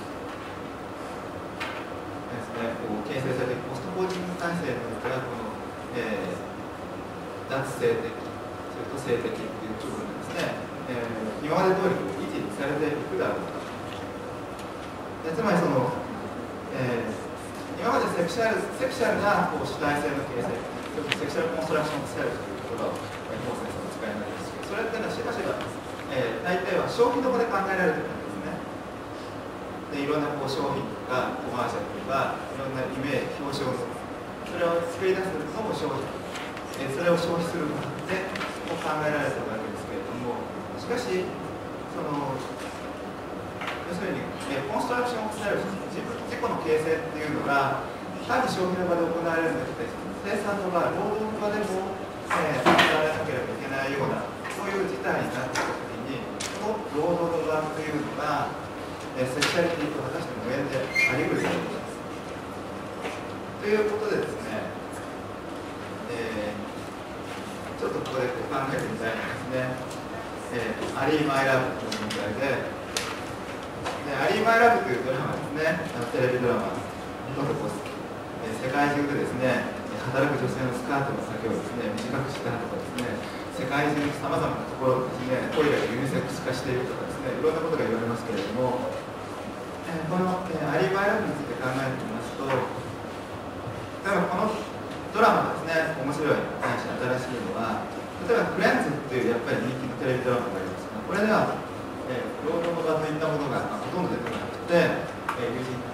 ですね、こう形成されていくポストモーディズム体制においてはこの、えー、脱性的、それと性的っていう部分ですね、えー今まで通り維持されていくだろうか。でつまりその、えー、今までセクシャルセクシャルなこう主体性の形成、セクシャルコンストラクションセルフという言葉をコー先生お使いになりますけど、それっていうのはしばしば、えー、大体は消費どこで考えられてるんですね。でいろんなこう商品とかコマーシャルとかいろんなイメージ、表彰物、それを作り出すのも消費、えー、それを消費するものでこう考えられてるわけですけれども、しかしその要するに、えー、コンストラクションセルフ、自分自己の形成っていうのが単に消費の場で行われるんじゃなくて、生産の場、労働の場でも、えー、行われなければいけないようなそういう事態になっていたときに、この労働の場というのが、えー、セクシャリティと果たして無縁であり得るということです。ということでですね、えー、ちょっとここでこう考えてみたいんですね。えー、アリー・マイ・ラブという問題で、でアリー・マイ・ラブというドラマですね、あのテレビドラマ、トルコス、えー、世界中でですね、働く女性のスカートの丈をですね、短くしたとかですね、世界中のさまざまなところですね、トイレがユニセックス化しているとかですね、いろんなことが言われますけれども、えー、この、えー、アリー・マイ・ラブについて考えてみますと、例えばこのドラマですね、面白い話、新しいのは、例えばフレンズっていうやっぱり人気のテレビドラマがありますが、これでは、えー、労働の場といったものが、まあ、ほとんど出てこなくて、えー、友人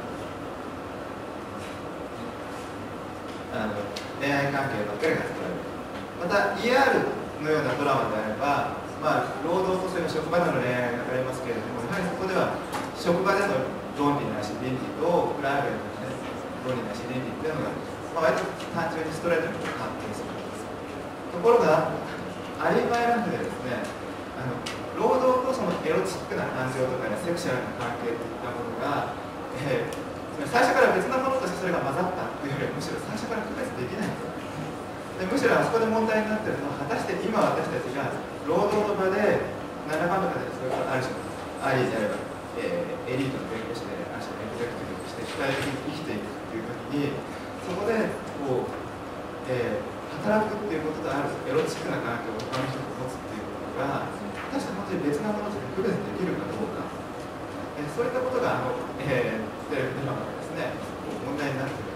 あの恋愛関係ばっかりが使われる。また イーアール のようなドラマであれば、まあ、労働とそれから職場での恋愛が分かりますけれども、やはりそこでは職場での論理なし倫理とプライベートの、ね、論理なし倫理っていうのが、まあ、割と単純にストレートに関係するんです。ところがアリー・マイ・ラブでですね、あの労働とそのエロチックな感情とか、ね、セクシャルな関係といったものが、えー、最初から別なものとしてそれが混ざったというよりは、むしろ最初から区別できないんです。でむしろあそこで問題になっているのは、果たして今私たちが労働の場で何らかの形でそれからある種アリーであれば、えー、エリートの弁護士である種エグゼクティブとして主体的に生きていくという時に、そこでこう、えー働くっていうこととあるエロチックな環境を他の人と持つっていうことが果たして本当に別なものとして区別できるかどうか、えそういったことがあの、えー、テレビドラマでですね問題になっている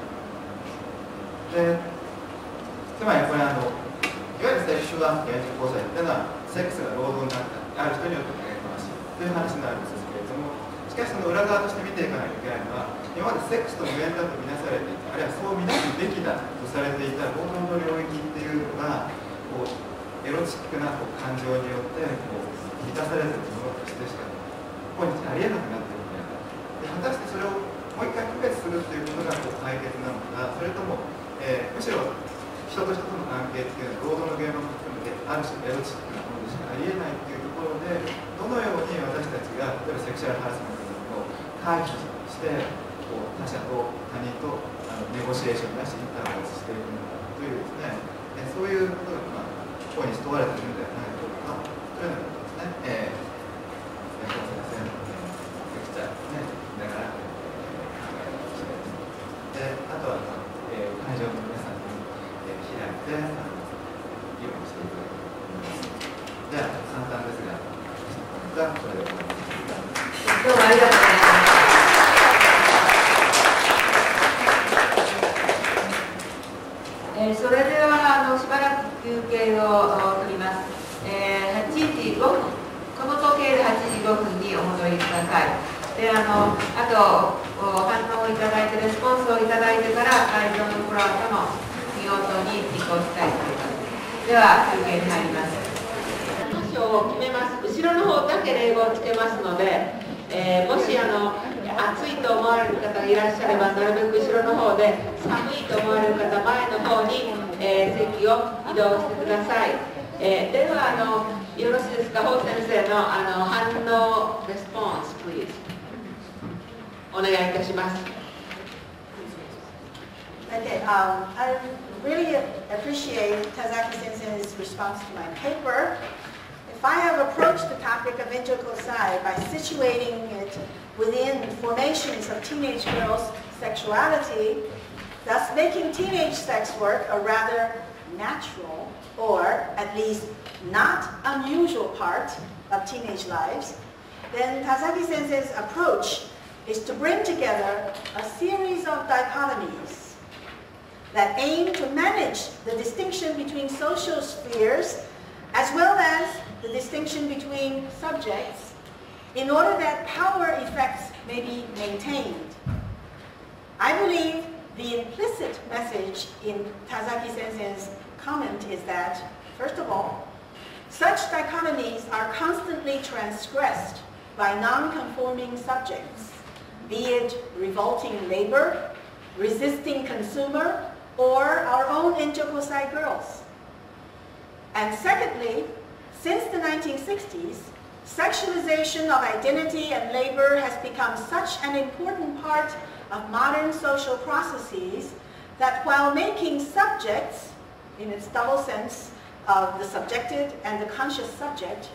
ので、つまりこれあのいわゆるセクシュアルエンジ交際っていうのはセックスが労働になったある人によって励ましいという話になるんですけれども、しかしその裏側として見ていかないといけないのは、今までセックスと無縁だと見なされていた、あるいはそう見なすべきだとされていた労働の領域っていうのがこうエロチックなこう感情によってこう満たされているものとしてしか今日ありえなくなっているんで、果たしてそれをもう一回区別するっていうことがこう解決なのか、それとも、えー、むしろ人と人との関係っていうのは労働の現場も含めてある種エロチックなものでしかありえないっていうところで、どのように私たちが例えばセクシャルハラスメントを回避してこう他者と他人とあのネゴシエーションなしインターフェースしていくのかというですね、えそういうことが、まあ、ここに問われているのではないかというようなことですね。えー先生のレクチャーですね、だから考える次第です。で、あとは、えー、会場の皆さんに、えー、開いてあの議論していただきたいと思います。じゃあ簡単ですが、これで終わります。 どうもありがとうございます。えー、それではあのしばらく休憩を取ります。えー、はちじごふん、この時計ではちじごふんにお戻りください。であのあと反応をいただいて、レスポンスをいただいてから会場のフロアとの見応に移行したいと思います。では休憩に入ります。章を決めます。後ろの方だけレールをつけますので、えー、もしあの暑いと思われる方がいらっしゃれば、なるべく後ろの方で、寒いと思われる方前の方に、えー、席を移動してください。えー、ではあのよろしいですか、法先生のあの反応レスポンス、プリーズお願いいたします。 Okay, um, I really appreciate Tazaki Sensei's response to my paper. If I have approached the topic of intercosai by situating it within formations of teenage girls' sexuality, thus making teenage sex work a rather natural, or at least not unusual part of teenage lives, then Tazaki Sensei's approach is to bring together a series of dichotomies that aim to manage the distinction between social spheres as well as the distinction between subjects in order that power effects may be maintained. I believe the implicit message in Tazaki Sensei's comment is that, first of all, such dichotomies are constantly transgressed by non-conforming subjects, be it revolting labor, resisting consumer, or our own Enjokosai girls. And secondly, since the nineteen sixties, sexualization of identity and labor has become such an important part of modern social processes that while making subjects, in its double sense of the subjected and the conscious subject,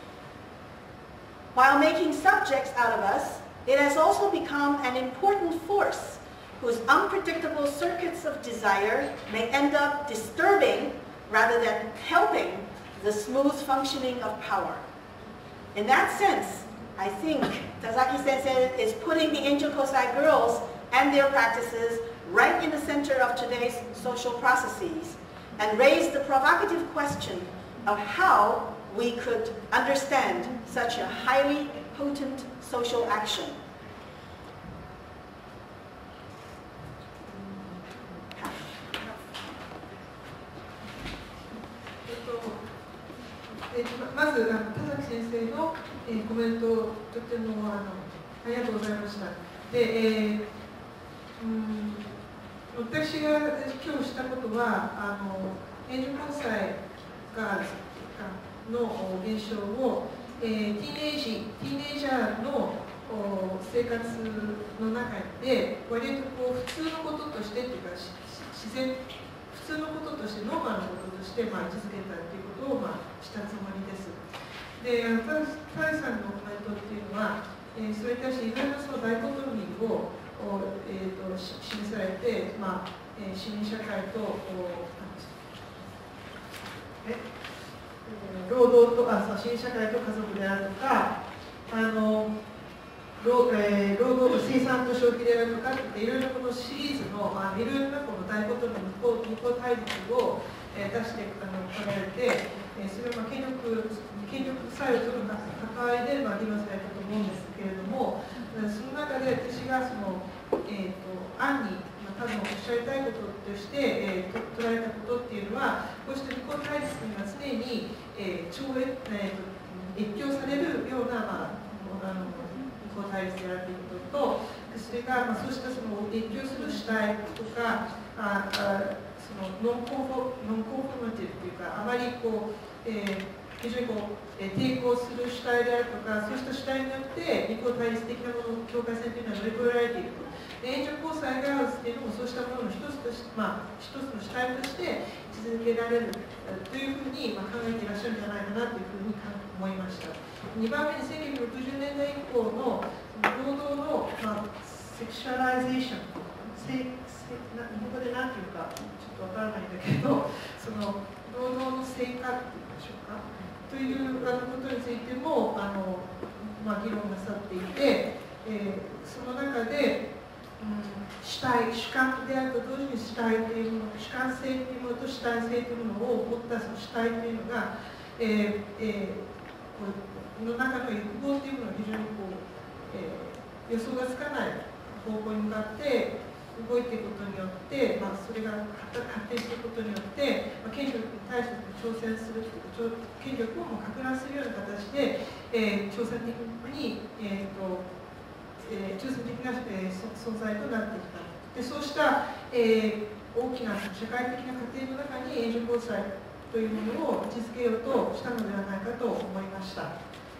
while making subjects out of us, it has also become an important force whose unpredictable circuits of desire may end up disturbing rather than helping the smooth functioning of power. In that sense, I think Tazaki Sensei is putting the Enjokosai girls and their practices right in the center of today's social processes and raised the provocative question of how we could understand such a highly potent social action. まず、あの田崎先生の、えー、コメント、とてもあのありがとうございました。で、えー、うん私が今日したことは、あの援助交際がの現象を、えー、ティーネージ、ティーネイジャーの生活の中で、割とこう普通のこととしてというか、自然、普通のこととして、ノーマルなこととして、まあ、位置づけたということを、まあ、したつもりです。で、田崎さんのコメントっていうのは、えー、それに対していろいろなそのダイコトミーを、えー、と示されて、まあえー、市民社会とえ労働とあそう市民社会と家族であるとか、あの労、えー、労働生産と消費であるとかっていろいろこのシリーズの、まあ、いろいろなこのダイコトミー向こう対立を、えー、出してあの考えて、えー、それを、まあ、権力権力作用との関わりで、まあ、議論されたと思うんですけれども、その中で私がその、えー、と案に、まあ、多分おっしゃりたいこととして、えー、と捉えたことっていうのは、こうした二項対立には常に、えー超越えー、と越境されるような、まあ、あの二項対立であるということと、それが、まあ、そうしたその越境する主体とか、ああそのノンコンフォノンコンフォーマティブというか、あまりこう、えー非常にこう、えー、抵抗する主体であるとか、そうした主体によって二項対立的なものの境界線というのは乗り越えられていると。援助交際がっていうのもそうしたものの一つとして、まあ、一つの主体として位置づけられるというふうに、まあ、考えていらっしゃるんじゃないかなというふうに思いました。にばんめにせんきゅうひゃくろくじゅうねんだい以降の労働の、まあ、セクシュアライゼーション、日本語で何ていうかちょっとわからないんだけど、その労働の成果っていうんでしょうか。というあのことについてもあの、まあ、議論なさっていて、えー、その中で、うん、主体、主観であると同時に主体というもの、主観性というものと主体性というものを持ったその主体というのが、えーえー、の中の欲望というものが非常にこう、えー、予想がつかない方向に向かって動いていくことによって、まあ、それが発展していくことによって、まあ、権力に対して挑戦するというか、権力をも撹乱するような形で、えー、挑戦的に、えーとえー、挑戦的な、えー、存在となってきた。でそうした、えー、大きな社会的な過程の中に援助交際というものを位置づけようとしたのではないかと思いました。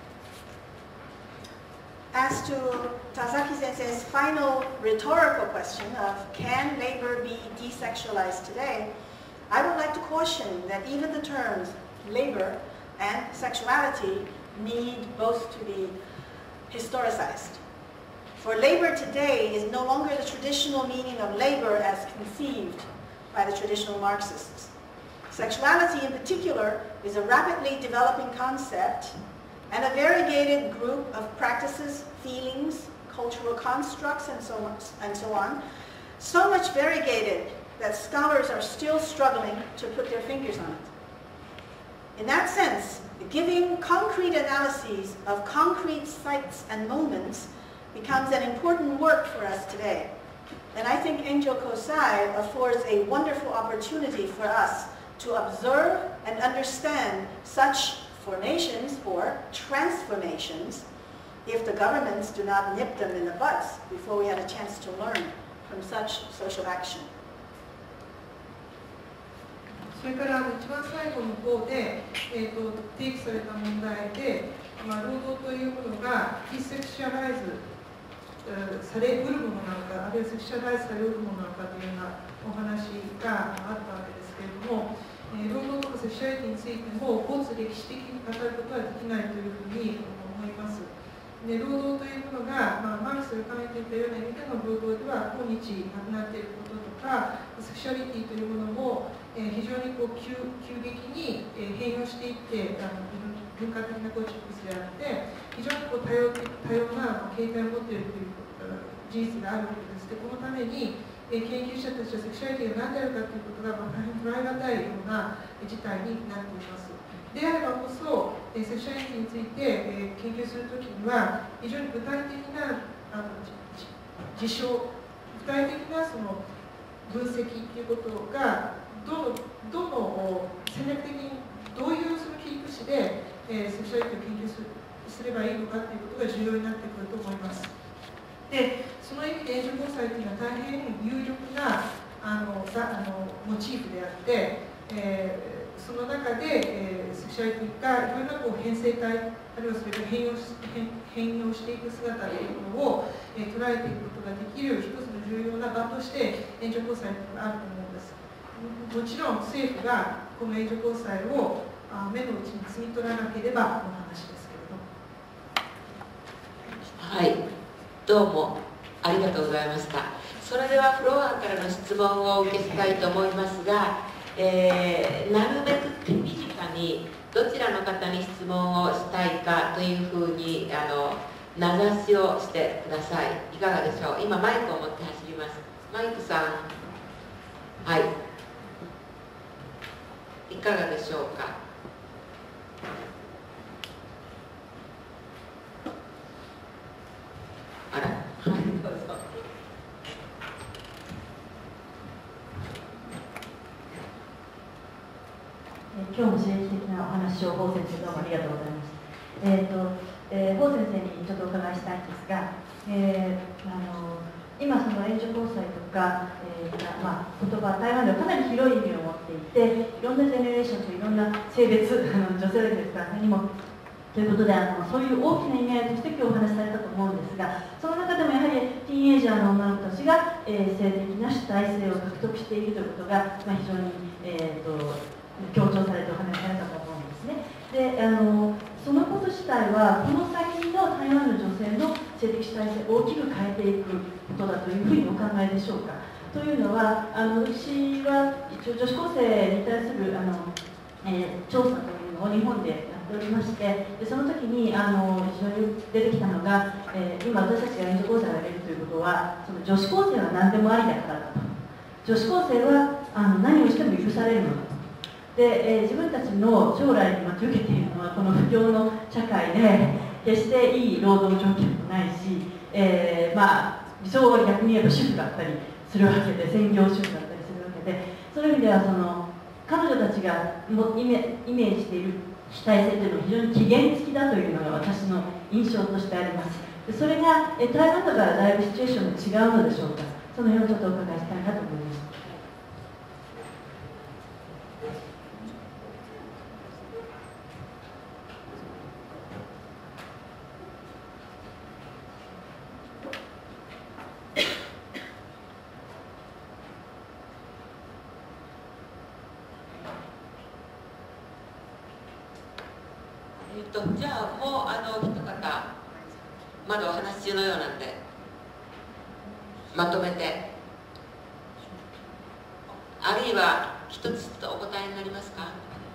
As to Tazaki Sensei's final rhetorical question of can labor be desexualized today, I would like to caution that even the terms labor and sexuality need both to be historicized. For labor today is no longer the traditional meaning of labor as conceived by the traditional Marxists. Sexuality in particular is a rapidly developing concept and a variegated group of practices, feelings, cultural constructs, and so on, and so on. So much variegated that scholars are still struggling to put their fingers on it. In that sense, giving concrete analyses of concrete sites and moments becomes an important work for us today. And I think Enjo Kosai affords a wonderful opportunity for us to observe and understand such formations or transformations if the governments do not nip them in the butts before we have a chance to learn from such social action. それから一番最後の方で、えー、と提起された問題で、まあ、労働というものが非セクシュアライズされうるものなのか、あるいはセクシュアライズされうるものなのかというようなお話があったわけですけれども、えー、労働とかセクシュアリティについても没歴史的に語ることはできないというふうに思います。で労働というものが、まあ、マルクスが考えていたような意味での労働では今日なくなっていることとか、セクシュアリティというものも、えー、非常にこう急急激に、えー、変容していってあの文化的な構築物であって非常にこう多様多様な形態を持っているという事実があるわけです。でこのために、えー、研究者たちはセクシュアリティが何であるかということが、まあ、大変捉え難いような事態になっています。であればこそ、えー、セクシュアリティについて、えー、研究するときには非常に具体的なあの事象、具体的なその分析ということがどのどの戦略的にどういうその切り口で、えー、セクシュアリティを研究するすればいいのかということが重要になってくると思います。でその意味で援助防災というのは大変有力なあのあのモチーフであって、えーその中で、えー、セクシュアリティがいろいろなこう変性体あるいはそれから変容し 変, 変容していく姿というものを、えー、捉えていくことができる一つの重要な場として援助交際があると思うんです。もちろん政府がこの援助交際をあ目の内に摘み取らなければの話ですけれど。 はい、どうもありがとうございました。それではフロアからの質問を受けたいと思いますが、えー、なるべく手短にどちらの方に質問をしたいかというふうにあの名指しをしてください。いかがでしょう。今マイクを持って走ります。マイクさん、はい、いかがでしょうか。あら、はい、どうぞ。 今日も刺激的なお話を方先生どうもありがとうございます。えーとえー、方先生にちょっとお伺いしたいんですが、えー、あの今その援助交際とか、えーまあ、言葉台湾ではかなり広い意味を持っていていろんなジェネレーションといろんな性別あの女性だけですから何もということであのそういう大きな意味合いとして今日お話しされたと思うんですがその中でもやはりティーンエイジャーの女の子たちが、えー、性的な主体性を獲得しているということが、まあ、非常に、えーと強調されてお話しされたと思うんですね。であのそのこと自体はこの先の台湾の女性の性的主体性を大きく変えていくことだというふうにお考えでしょうか。というのはあの私は一応女子高生に対するあの、えー、調査というのを日本でやっておりましてでその時にあの非常に出てきたのが、えー、今私たちが援助交際をやれるということはその女子高生は何でもありだからだと女子高生はあの何をしても許されるのだとで、えー、自分たちの将来に待ち受けているのはこの不況の社会で決していい労働条件もないし、えー、まあ理想は逆に言えば主婦だったりするわけで専業主婦だったりするわけでそういう意味ではその彼女たちがもイメ、イメージしている主体性というのは非常に期限付きだというのが私の印象としてありますでそれが、えー、台湾とかだいぶシチュエーションが違うのでしょうかその辺をちょっとお伺いしたいなと思います。 えっと、じゃあもうあの一方まだお話し中のようなんでまとめてあるいは一つとお答えになりますか？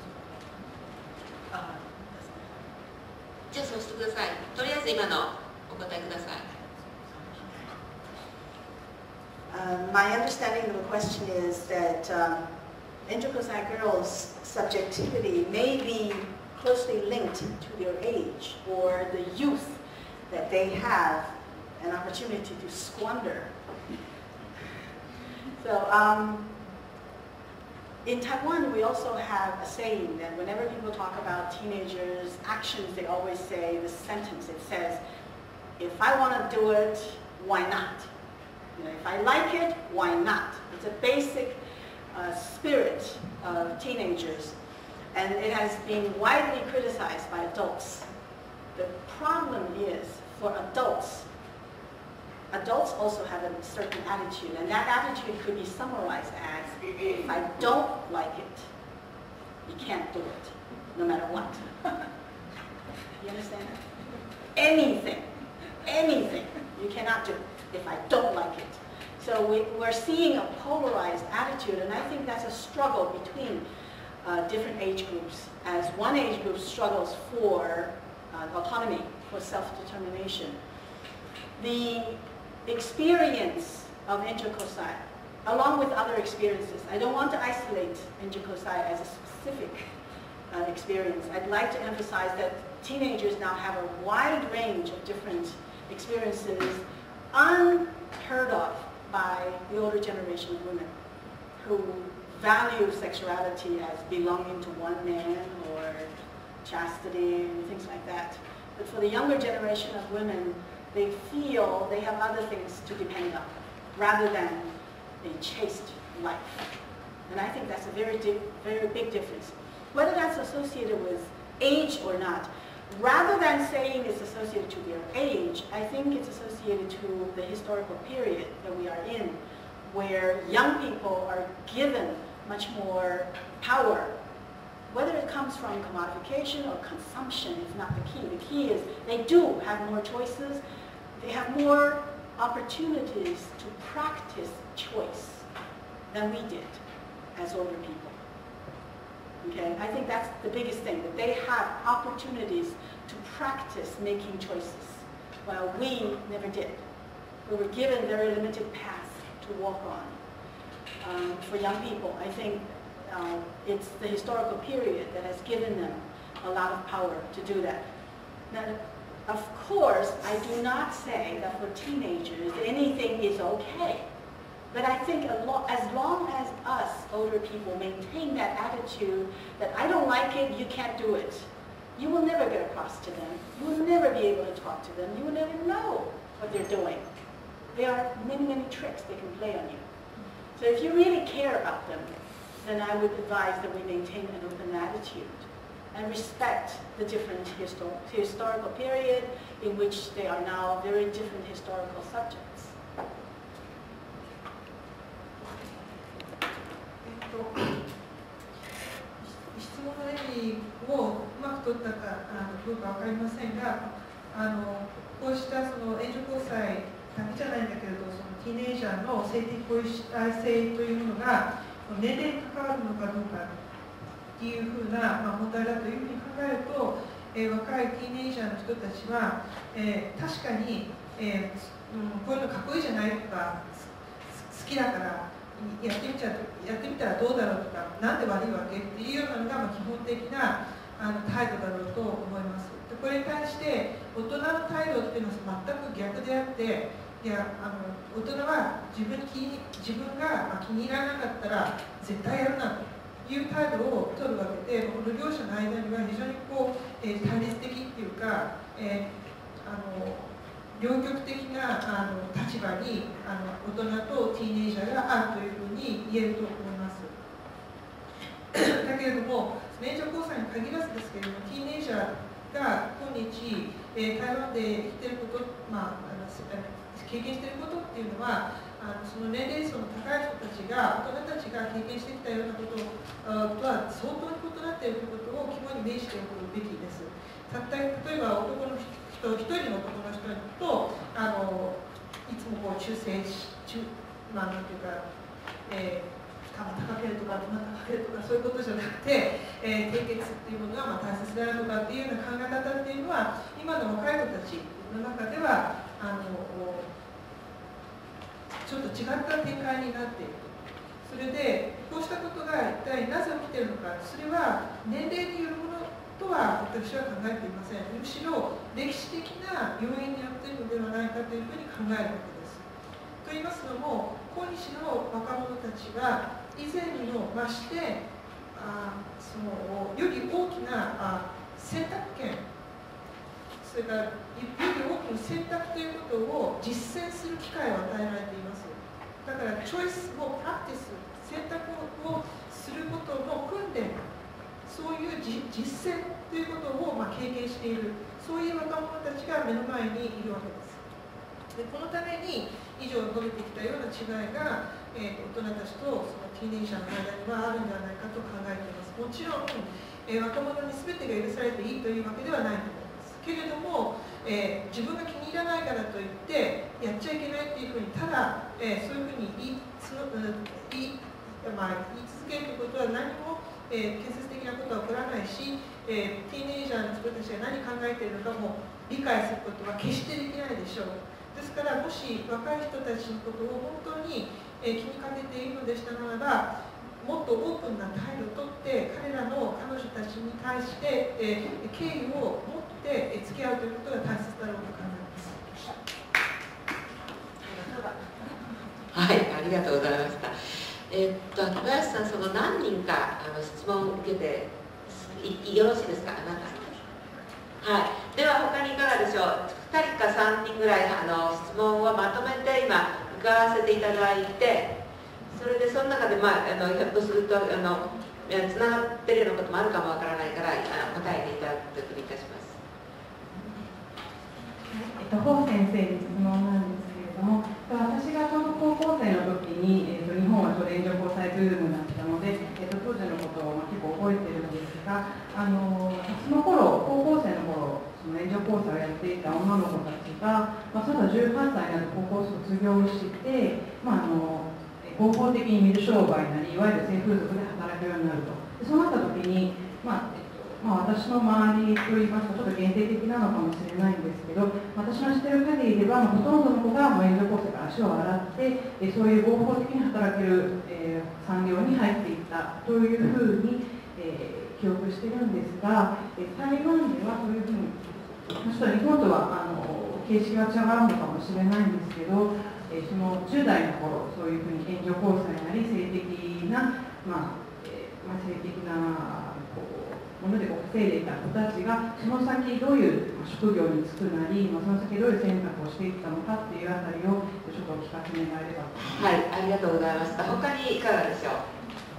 じゃあそうしてください。とりあえず今のお答えください。 Um, my understanding of the question is that um, Angel Kosai girls' subjectivity may be closely linked to their age or the youth that they have an opportunity to squander. So um, in Taiwan, we also have a saying that whenever people talk about teenagers' actions, they always say this sentence. It says, if I want to do it, why not? You know, if I like it, why not? It's a basic uh, spirit of teenagers, and it has been widely criticized by adults. The problem is, for adults, adults also have a certain attitude, and that attitude could be summarized as, if I don't like it, you can't do it, no matter what. You understand that? Anything, anything, you cannot do if I don't like it. So we, we're seeing a polarized attitude, and I think that's a struggle between uh, different age groups, as one age group struggles for uh, autonomy, for self-determination. The experience of Enjo Kosai, along with other experiences, I don't want to isolate Enjo Kosai as a specific uh, experience. I'd like to emphasize that teenagers now have a wide range of different experiences unheard of by the older generation of women who value sexuality as belonging to one man or chastity and things like that. But for the younger generation of women, they feel they have other things to depend on rather than a chaste life. And I think that's a very, very big difference. Whether that's associated with age or not, rather than saying it's associated to their age, I think it's associated to the historical period that we are in, where young people are given much more power. Whether it comes from commodification or consumption is not the key. The key is they do have more choices. They have more opportunities to practice choice than we did as older people. Okay, I think that's the biggest thing, that they have opportunities to practice making choices, while we never did. We were given very limited paths to walk on. Um, for young people, I think uh, it's the historical period that has given them a lot of power to do that. Now, of course, I do not say that for teenagers anything is okay. But I think as long as us, older people, maintain that attitude that I don't like it, you can't do it, you will never get across to them. You will never be able to talk to them. You will never know what they're doing. There are many, many tricks they can play on you. So if you really care about them, then I would advise that we maintain an open attitude and respect the different histor historical period in which they are now very different historical subjects. 質問の意味をうまく取ったかあのどうか分かりませんが、あのこうしたその援助交際だけじゃないんだけれど、そのティーネイジャーの性的保守体制というものが年齢に関わるのかどうかっていうふうな、まあ、問題だというふうに考えると、えー、若いティーネイジャーの人たちは、えー、確かに、えーうん、こういうのかっこいいじゃないとか好きだからやってみちゃやってみたらどうだろうとか、なんで悪いわけっていうようなのが、まあ、基本的なあの態度だろうと思います。でこれに対して大人の態度っていうのは全く逆であって、いやあの大人は自分気自分が、まあ、気に入らなかったら絶対やるなという態度を取るわけで、この両者の間には非常にこう、えー、対立的っていうか、えー、あの両極的なあの立場にあの大人とティーネイジャーがあるというふうに言えると思います。だけれども、援助交際に限らずですけれども、ティーネイジャーが今日、えー、台湾で生きていること、まあ、あの経験していることっていうのは、あのその年齢層の高い人たちが、大人たちが経験してきたようなこととは相当に異なっているということを肝に銘じておくべきです。たった例えば男の人一人の男の人とあのいつもこう中性中まあなんていうか、えー、 羽ばたかけるとかどなたかけるとかそういうことじゃなくて、えー、締結っていうものがまあ大切であるとかっていうような考え方っていうのは今の若い子たちの中ではあのちょっと違った展開になっている。それでこうしたことが一体なぜ起きているのか、それは年齢によるものとは私は考えていません。むしろ歴史的な要因によっているのではないかというふうに考えるわけです。と言いますのも、今日の若者たちは以前にも増してあそのより大きなあ選択権、それからより大きな選択ということを実践する機会を与えられています。だからチョイスをプラクティス、選択をすることの訓練、そういう実践ということをまあ経験している、そういう若者たちが目の前にいるわけです。でこのために以上述べてきたような違いが、えー、大人たちとそのティーネイジャーの間にはあるんではないかと考えています。もちろん、えー、若者に全てが許されていいというわけではないと思いますけれども、えー、自分が気に入らないからといってやっちゃいけないっていうふうにただ、えー、そういうふうに言いつの、うん、言い、まあ、言い続けるということは何も、えー、建設的なことは起こらないし、えー、ティーネイジャーの人たちが何考えているのかも理解することは決してできないでしょう。ですから、もし若い人たちのことを本当に、えー、気にかけているのでしたならば、もっとオープンな態度をとって彼らの彼女たちに対して、えー、敬意を持って付き合うということが大切だろうと考えます。 はい、ありがとうございました。えー、っと秋林さん、その何人かあの質問を受けていよろしいですか。あなた。はい。では他にいかがでしょう。ふたりかさんにんぐらいあの質問をまとめて今伺わせていただいて、それでその中で、まあ、あのひょっとするとあのつながってるようなこともあるかもわからないからあ答えていただくというふうにいたします。 えっと、方先生に質問なんですけれども、私がちょうど高校生の時に、えっと、日本はちょうど援助交際ブームだったので、えっと、当時のことを、まあ、結構覚えてるんですが、あのその頃高校生の頃その援助交際をやっていた女の子たちが、まあ、そのじゅうはっさいになって高校を卒業して、まあ、あの合法的に水商売なりいわゆる性風俗で働くようになると。でそうなった時に、まあえっとまあ、私の周りといいますとちょっと限定的なのかもしれないんですけど、私の知っている限りでは、まあ、ほとんどの子が援助交際から足を洗ってえそういう合法的に働ける、えー、産業に入っていったというふうに、えー、記憶してるんですが、え台湾ではそういうふうにちょっと日本とはあの形式が違うのかもしれないんですけど、えー、そのじゅう代の頃そういうふうに援助交際なり性的な、まあえーまあ、性的なこうものでこう稼いでいた子たちがその先どういう職業に就くなり、まあ、その先どういう選択をしていったのかっていうあたりをちょっとお聞かせ願えればと思います。 はい、ありがとうございました。他にいかがでしょ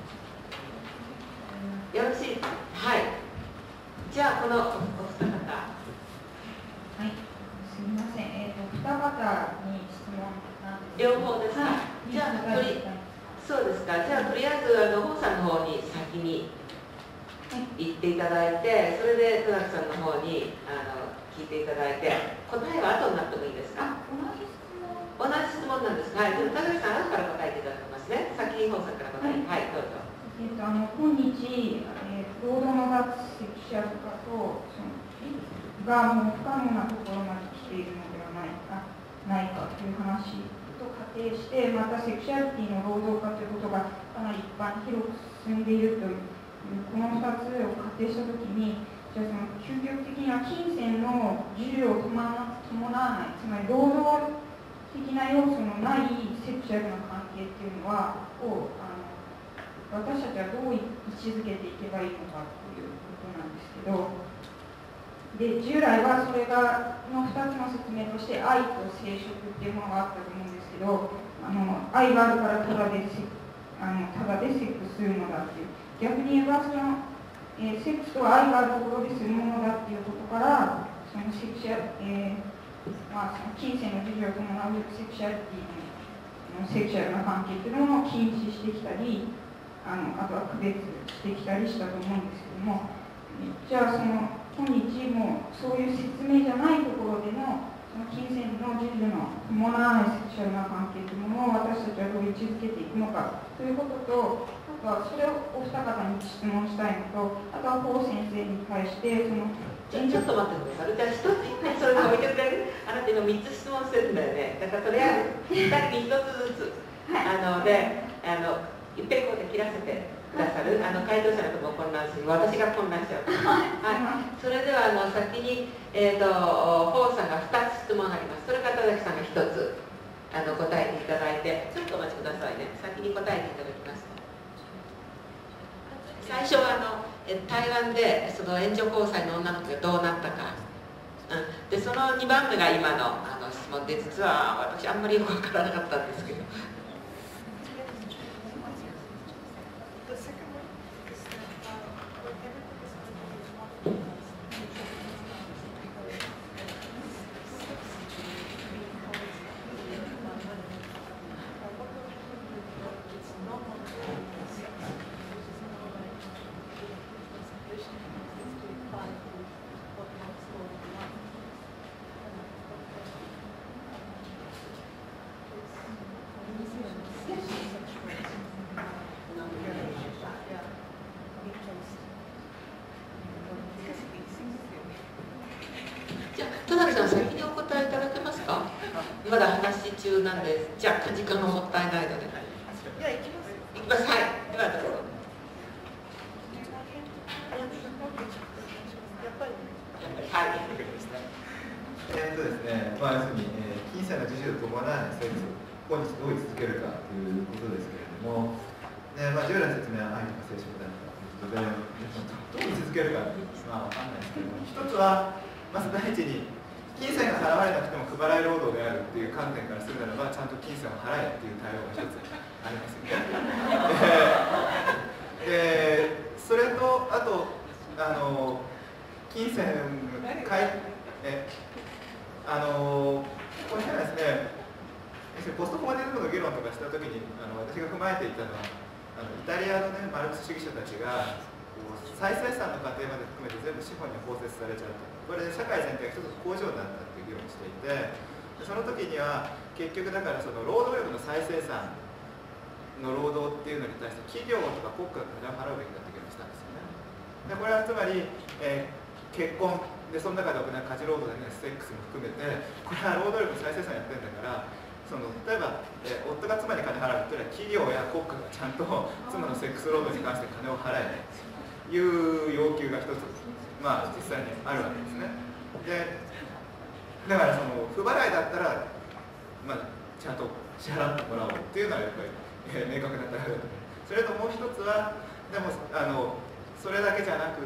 う。よろしい。はい。じゃあこのお二方。 はい、すみません。えっ、ー、と二方に質問なんです。 両方ですか。 はい、 じゃあとりそうですか。じゃあとりあえずあのホウさんの方に先に行っていただいて、それで戸崎さんの方にあの聞いていただいて、答えは後になってもいいですか。 同じ質問。 同じ質問なんです。はい。でも戸崎さん後から答えていただきますね。先にホウさんから答え。はい、はい、どうぞ。 えっ、ー、とあの今日、えー、労働の脱セクシャル化とそのがもう不可能なところまで来ているのではないかないかという話と仮定して、またセクシャリティの労働化ということがかなり一般広く進んでいるというこのふたつを仮定したときに、じゃあその究極的には金銭の授与を伴わない、つまり労働的な要素のないセクシャルな関係っていうのはをあの私たちはどう位置づけていけばいいのかということなんですけど、で従来はそれがのふたつの説明として愛と生殖っていうものがあったと思うんですけど、あの愛があるからただでセあのただでセックスするのだっていう、逆に言えばその、えー、セックスとは愛があるところでするものだっていうことから、そのセクシャ、えーまあ、その金銭の授与を伴うセクシャリティのセクシャルな関係っていうのを禁止してきたり、あのあとは区別してきたりしたと思うんですけども、じゃあその今日もそういう説明じゃないところでのその金銭の従事の伴わないセクシャルな関係というものを私たちはどう位置づけていくのかということと、あとはそれをお二方に質問したいのと、あとは方先生に対してそのちょっと待ってください。じゃあ一つ一回それで置いてくれる？あなた今みっつ質問してるんだよね。だからとりあえずふたりにひとつずつ、あのであのいっぺんこうで切らせてくださる。あの回答者のところ混乱し、私が混乱しちゃう。はい。それではあの先にえっ、ー、とホーさんがふたつ質問あります。それから田崎さんがひとつあの答えていただいて、ちょっとお待ちくださいね。先に答えていただきます。最初はあの台湾でその援助交際の女の子がどうなったか、うん、でそのにばんめが今のあの質問で、実は私あんまりよくわからなかったんですけど。まだ話中なんで、じゃあ時間がもったいないので。 いや、行きます。 行きます。はい。ではどうぞ。 やっぱり。 はい。 えーとですね、まあ、要するに、えー、金銭の自由と伴わないセックスを今日どう位置づけるかということですけれども、ねまあ、従来の説明は愛とか生殖だということで、どう位置づけるか、まあ、わかんないですけども、一つは、まず第一に、金銭が払われなくても不払い労働であるっていう観点からするならば、ちゃんと金銭を払えっていう対応が一つありますよね。で、それと、あと、あの、金銭かい、え、あの、これはですね、ポストコマティズムの議論とかしたときに、あの私が踏まえていたのは、あのイタリアの、ね、マルクス主義者たちが、再生産の過程まで含めて全部資本に包摂されちゃうと。これで社会全体が一つ工場になったっていう議論をしていて、その時には結局だからその労働力の再生産の労働っていうのに対して企業とか国家が金を払うべきだって議論をしたんですよね。でこれはつまり、えー、結婚でその中で行う家事労働でねセックスも含めて、これは労働力の再生産やってるんだから、その例えば、えー、夫が妻に金払うというのは企業や国家がちゃんと妻のセックス労働に関して金を払えという要求が一つ、まあ、実際にあるわけですね。でだからその不払いだったら、まあ、ちゃんと支払ってもらおうっていうのはやっぱり、えー、明確な対応だと思う。それともう一つは、でもあのそれだけじゃなくって、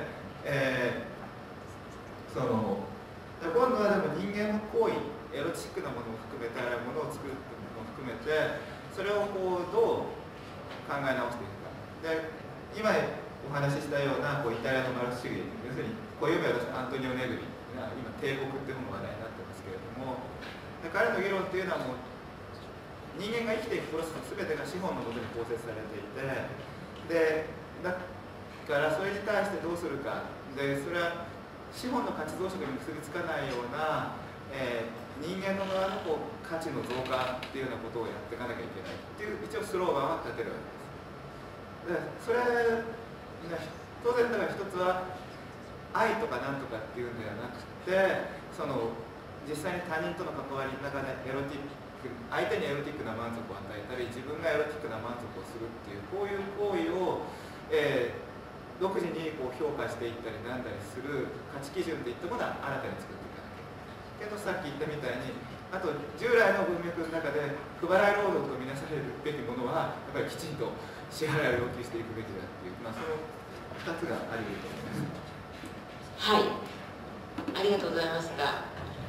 えー、その今度はでも人間の行為、エロチックなものを含めて、ものを作るっていうのを含めて、それをこうどう考え直していくか。で今お話ししたようなこうイタリアのマルクス主義、要するにこういう名はアントニオ・ネグリが今帝国っていうものが話題になってますけれども、彼の議論っていうのはもう人間が生きていくプロセスの全てが資本のことに包摂されていて、でだからそれに対してどうするかで、それは資本の価値増殖に結びつかないような、えー、人間の側のこう価値の増加っていうようなことをやっていかなきゃいけないっていう一応スローガンは立てるわけです。でそれ当然だから一つは愛とかなんとかっていうんではなくて、その実際に他人との関わりの中でエロティック、相手にエロティックな満足を与えたり、自分がエロティックな満足をするっていうこういう行為を、えー、独自にこう評価していったりなんだりする価値基準っていったものは新たに作っていかなきゃいけない。けどさっき言ったみたいに、あと従来の文脈の中で不払い労働とみなされるべきものはやっぱりきちんと支払いを要求していくべきだっていう、まあ、そのふたつがあり得ると思います。 はい、ありがとうございました。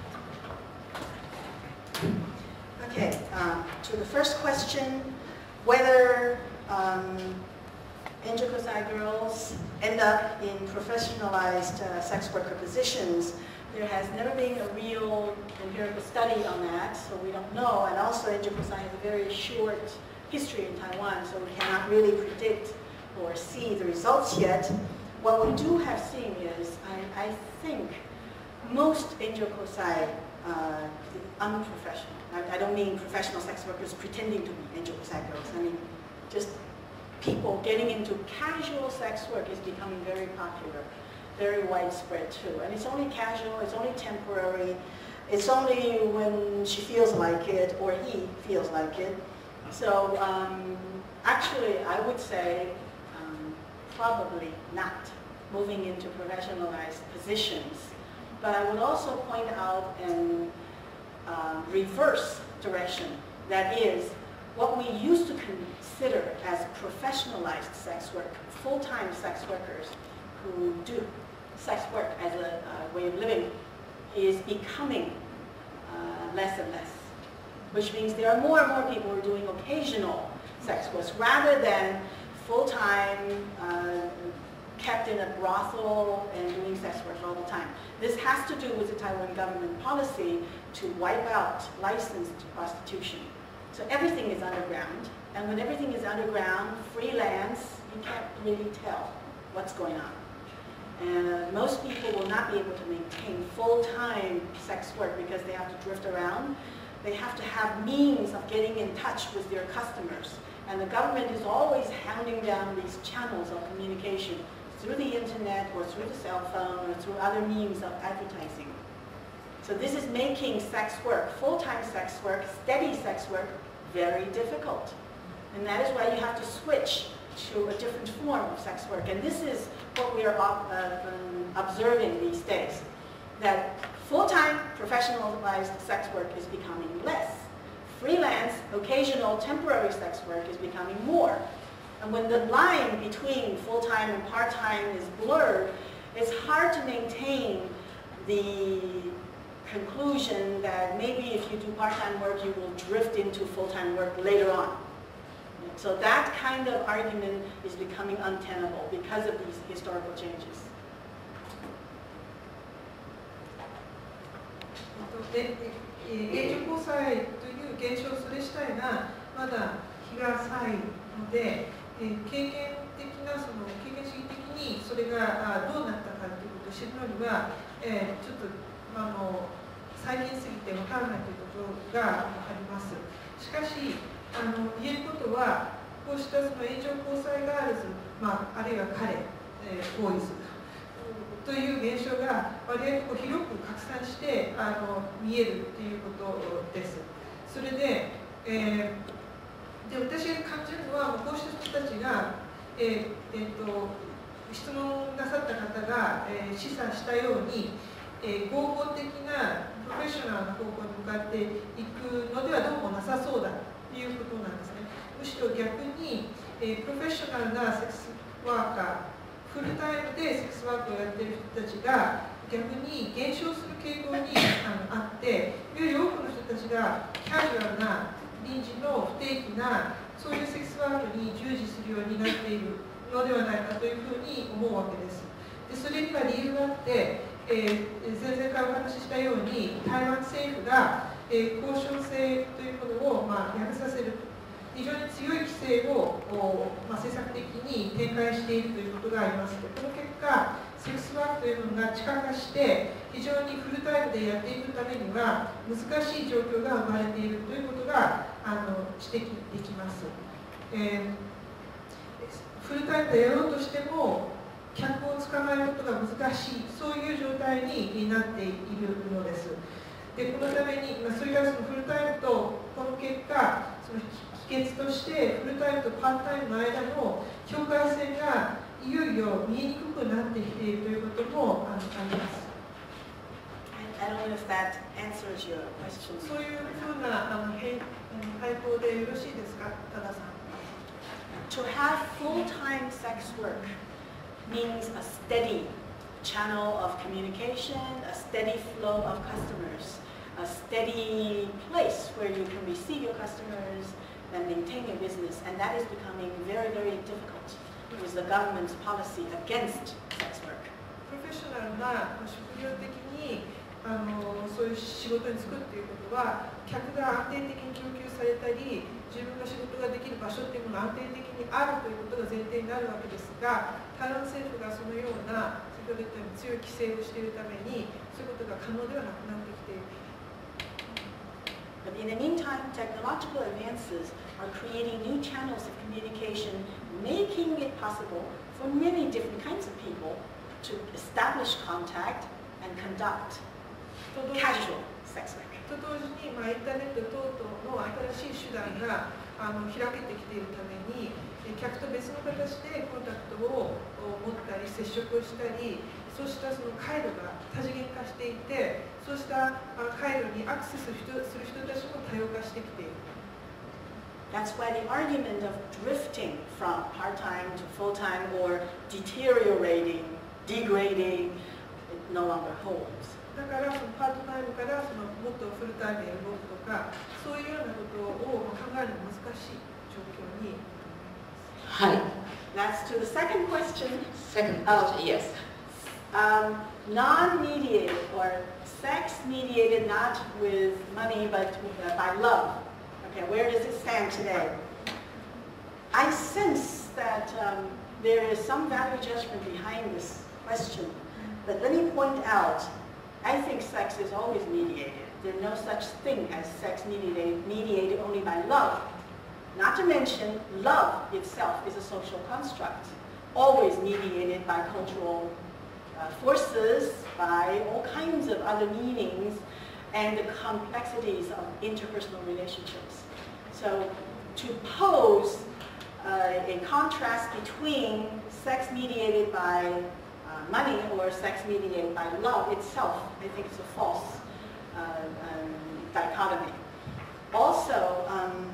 Okay, um, to the first question, whether um, Enjokosai girls end up in professionalized uh, sex worker positions, there has never been a real empirical study on that, so we don't know. And also, Enjokosai has a very short history in Taiwan, so we cannot really predict or see the results yet. What we do have seen is, I, I think, most angel kosai uh, unprofessional. I, I don't mean professional sex workers pretending to be angel kosai girls. I mean just people getting into casual sex work is becoming very popular, very widespread too. And it's only casual, it's only temporary, it's only when she feels like it or he feels like it. So um, actually I would say um, probably not moving into professionalized positions. But I would also point out an uh, reverse direction, that is, what we used to consider as professionalized sex work, full-time sex workers who do sex work as a uh, way of living, is becoming uh, less and less. Which means there are more and more people who are doing occasional sex work rather than full-time, uh, kept in a brothel and doing sex work all the time. This has to do with the Taiwan government policy to wipe out licensed prostitution. So everything is underground, and when everything is underground, freelance, you can't really tell what's going on. And uh, most people will not be able to maintain full-time sex work because they have to drift around. They have to have means of getting in touch with their customers. And the government is always hounding down these channels of communication through the internet or through the cell phone or through other means of advertising. So this is making sex work, full-time sex work, steady sex work, very difficult. And that is why you have to switch to a different form of sex work. And this is what we are uh, um, observing these days, that full-time professionalized sex work is becoming less. Freelance, occasional, temporary sex work is becoming more. And when the line between full-time and part-time is blurred, it's hard to maintain the conclusion that maybe if you do part-time work, you will drift into full-time work later on. So that kind of argument is becoming untenable because of these historical changes. 援助交際という現象それ自体がまだ日が浅いので、えー、経験的なその経験主義的にそれがどうなったかということを知るのには、えー、ちょっとあの最近すぎてわからないということがあります。しかしあの言えることはこうしたその援助交際ガールズ、まあ、あるいは彼、えー、ボーイズという現象が割合と広く拡散してあの見えるということです。それで、えー、で私が感じるのはこうした人たちが、えーえー、と質問なさった方が、えー、示唆したように、えー、合法的なプロフェッショナルな方向に向かっていくのではどうもなさそうだということなんですね。むしろ逆に、えー、プロフェッショナルなセックスワーカーフルタイムでセックスワークをやっている人たちが逆に減少する傾向に あ, あってより多くの人たちがキャジュアルな臨時の不定期なそういうセックスワークに従事するようになっているのではないかというふうに思うわけです。でそれには理由があって、えー、前々回お話ししたように台湾政府が、えー、交渉制というものを、まあ、やめさせる非常に強い規制を、まあ、政策的に展開しているということがありますので、この結果、セックスワークというものが地下化して、非常にフルタイムでやっていくためには、難しい状況が生まれているということがあの指摘できます。えー、フルタイムでやろうとしても、客を捕まえることが難しい、そういう状態になっているのです。でこのために、それからそのフルタイムと、この結果、その秘訣としてフルタイムとパートタイムの間の境界線がいよいよ見えにくくなってきているということもあります。 I don't know if that answers your question. そういうふうなあの回答でよろしいですか、多田さん。 To have full-time sex work means a steady channel of communication, a steady flow of customers, a steady place where you can receive your customers and maintain your business, and that is becoming very, very difficult with the government's policy against sex work. プロフェッショナルな職業的にあのそういう仕事に就くっていうことは客が安定的に供給されたり自分が仕事ができる場所っていうものが安定的にあるということが前提になるわけですが台湾政府がそのような先ほど言ったように強い規制をしているためにそういうことが可能ではなくなってきている。 But in the meantime, technological advances are creating new channels of communication, making it possible for many different kinds of people to establish contact and conduct casual sex work. と同時に、まあ、インターネット等々の新しい手段があの開けてきているために、客と別の形でコンタクトを持ったり、接触をしたり、そうしたその回路が多次元化していて、そうした回路にアクセスする人たちも多様化してきている。 That's why the argument of drifting from part-time to full-time or deteriorating, degrading, it no longer holds. だからそのパートタイムからそのもっとフルタイムへ動くとか、そういうようなことを考えるのが難しい状況に。 はい。 That's to the second question. Second question, yes. Um, non-mediated or sex-mediated, not with money but uh, by love. Okay, where does it stand today? I sense that um, there is some value judgment behind this question, but let me point out, I think sex is always mediated. There's no such thing as sex mediated, mediated only by love. Not to mention, love itself is a social construct, always mediated by cultural uh, forces, by all kinds of other meanings, and the complexities of interpersonal relationships. So to pose uh, a contrast between sex mediated by uh, money or sex mediated by love itself, I think it's a false uh, um, dichotomy. Also, um,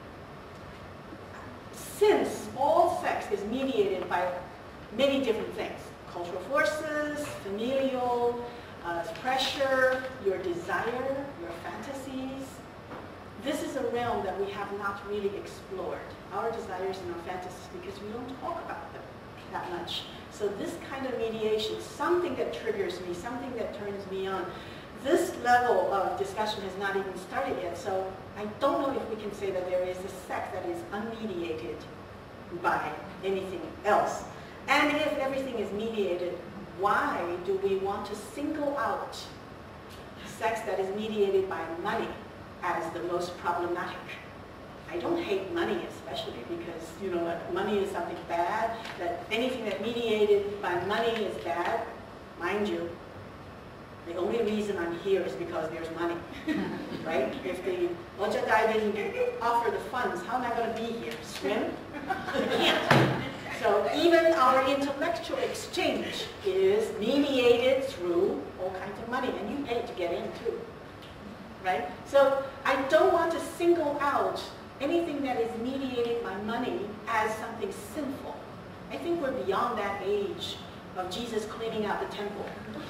since all sex is mediated by many different things, cultural forces, familial, uh, pressure, your desire, your fantasies, this is a realm that we have not really explored, our desires and our fantasies, because we don't talk about them that much. So this kind of mediation, something that triggers me, something that turns me on, this level of discussion has not even started yet, so I don't know if we can say that there is a sex that is unmediated by anything else. And if everything is mediated, why do we want to single out sex that is mediated by money as the most problematic? I don't hate money especially because, you know, like money is something bad, that anything that mediated by money is bad. Mind you, the only reason I'm here is because there's money, right? If the Oja Dai didn't offer the funds, how am I going to be here? Swim? I can't. So even our intellectual exchange is mediated through all kinds of money, and you pay to get in too, right? So I don't want to single out anything that is mediated by money as something sinful. I think we're beyond that age of Jesus cleaning out the temple.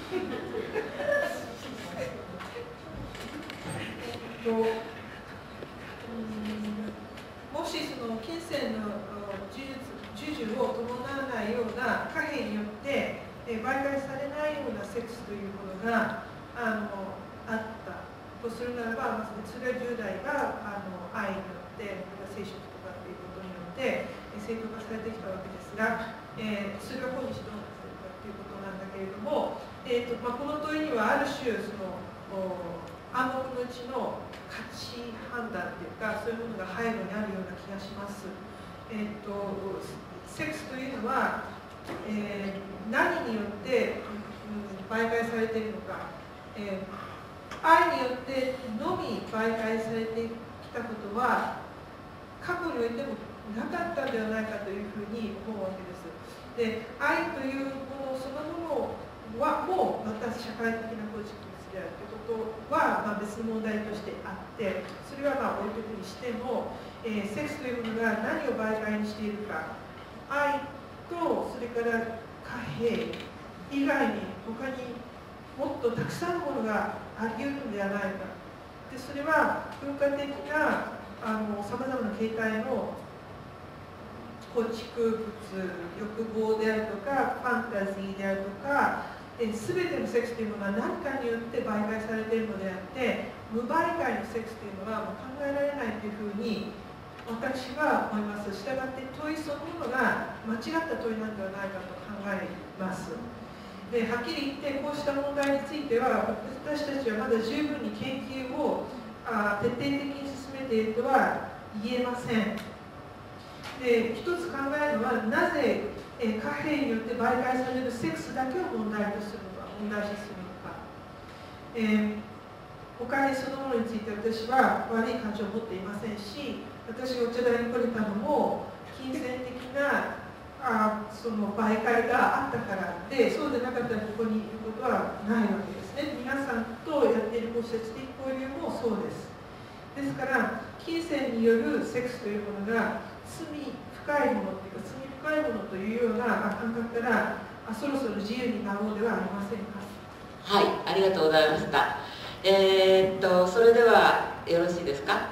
もしその金銭の授受を伴わないような貨幣によって売買されないようなセックスというものが あのあったとするならば、それはじゅう代があの愛によって聖書とかということによって正当化されてきたわけですが、えー、それは今日どうなっているかということなんだけれども、えーとまあ、この問いにはある種その暗黙のうちの価値判断というか、そういうものが背後にあるような気がします。えーとセックスというのは、えー、何によって、うん、媒介されているのか、えー、愛によってのみ媒介されてきたことは過去においてもなかったんではないかというふうに思うわけです。で、愛というものそのものはもうまた社会的な構築物であるということは、まあ、別の問題としてあって、それはまあ置いとくにしても、えー、セックスというものが何を媒介にしているか、愛とそれから貨幣以外に他にもっとたくさんのものがあり得るのではないか。で、それは文化的なさまざまな形態の構築物、欲望であるとかファンタジーであるとか、全てのセックスというのは何かによって媒介されているのであって、無媒介のセックスというのはもう考えられないというふうに私は思います。したがって問いそのものが間違った問いなんではないかと考えます。 ではっきり言ってこうした問題については私たちはまだ十分に研究をあ徹底的に進めているとは言えません。で一つ考えるのはなぜ、えー、貨幣によって媒介されるセックスだけを問題とするのか問題視するのか、えー、お金そのものについて私は悪い感情を持っていませんし、私がお茶代に来れたのも金銭的なあその媒介があったからで、そうでなかったらここにいることはないわけですね。皆さんとやっているこうした知的交流もそうです。ですから金銭によるセックスというものが罪深いものというか罪深いものというような感覚からあそろそろ自由になろうではありませんか。 はい、ありがとうございました。えー、っとそれではよろしいですか。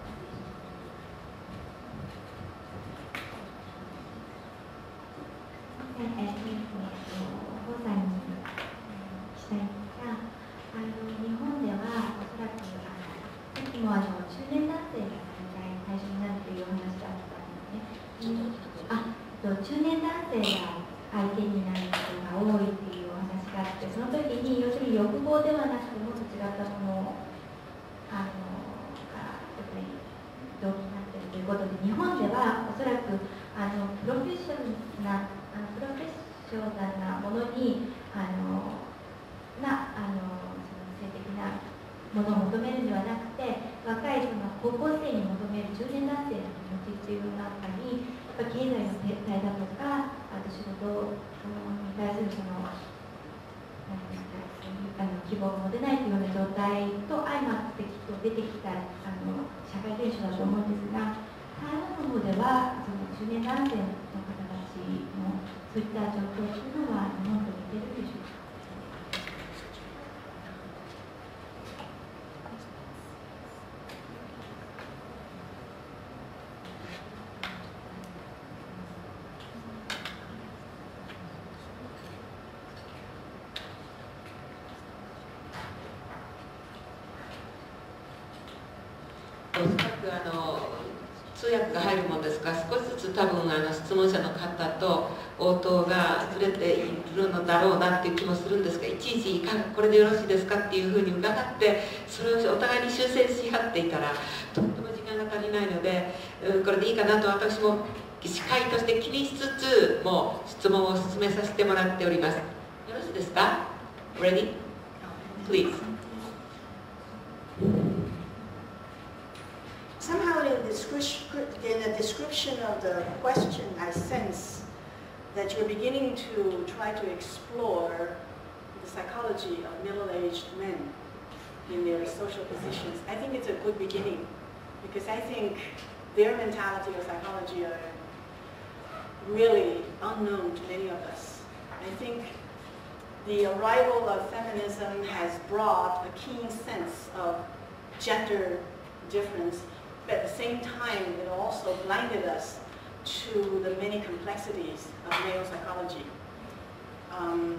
えー、えー、王さんにしたいんですが、あの日本ではおそらくあのさっきもあの中年男性が対象になるというお話があったんですね。うん、あと中年男性が相手になることが多いっていうお話があって、その時に要するに欲望ではなくてもっと違ったものをあのが特に動機になっているということで、日本ではおそらくあのプロフェッショナルなあのプロフェッショナルなものにあのなあのその性的なものを求めるのではなくて、若いその高校生に求める中年男性の気持ちっていうの中にやっぱ経済の停滞だとか、あと仕事に対するその何ですかあの希望が持てないというような状態と相まってきっと出てきたあの社会現象だと思うんですが、台湾の方ではその中年男性の方たちのそういった状況というのは日本と似てるでしょうか。 おそらくあの通訳が入るもんですから、少しずつ多分あの質問者の方と応答がずれているのだろうなっていう気もするんですが、いちいちこれでよろしいですかっていうふうに伺ってそれをお互いに修正し合っていたらとっても時間が足りないので、これでいいかなと私も司会として気にしつつもう質問を進めさせてもらっております。よろしいですか？ Ready? Please. Somehow in the, description, in the description of the question, I sense that you're beginning to try to explore the psychology of middle-aged men in their social positions. I think it's a good beginning because I think their mentality or psychology are really unknown to many of us. I think the arrival of feminism has brought a keen sense of gender difference, but at the same time it also blinded us to the many complexities of male psychology. Um,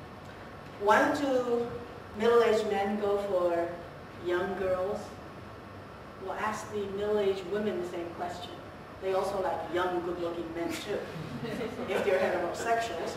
why do middle-aged men go for young girls? We'll ask the middle-aged women the same question. They also like young, good-looking men too, if they're heterosexuals.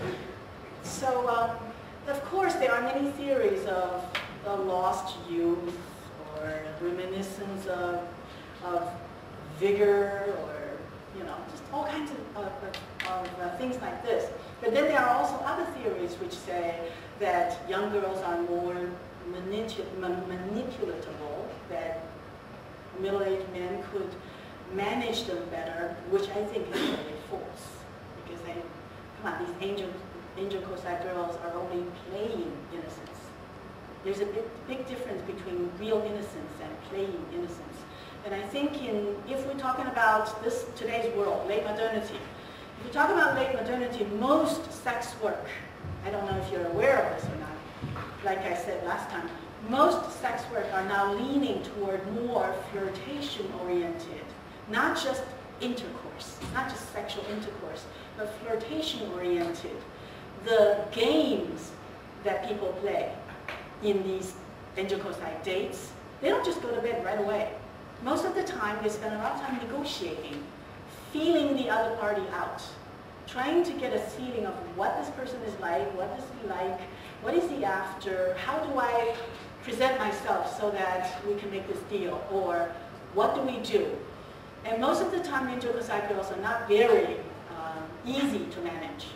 So, um, of course, there are many theories of the lost youth or reminiscence of, of vigor or, you know, just all kinds of, of, of uh, things like this. But then there are also other theories which say that young girls are more manipu manipulatable, that middle-aged men could manage them better, which I think is really false. Because they, come on, these angel, angel Cossack girls are only playing innocence. There's a big, big difference between real innocence and playing innocence. And I think in, if we're talking about this today's world, late modernity, if we talk about late modernity, most sex work, I don't know if you're aware of this or not, like I said last time, most sex work are now leaning toward more flirtation-oriented, not just intercourse, not just sexual intercourse, but flirtation-oriented. The games that people play in these angel Cossack dates, they don't just go to bed right away. Most of the time, they spend a lot of time negotiating, feeling the other party out. trying to get a feeling of what this person is like, what does he like, what is he after, how do I present myself so that we can make this deal, or what do we do? And most of the time, Enjo Kosai girls are not very uh, easy to manage.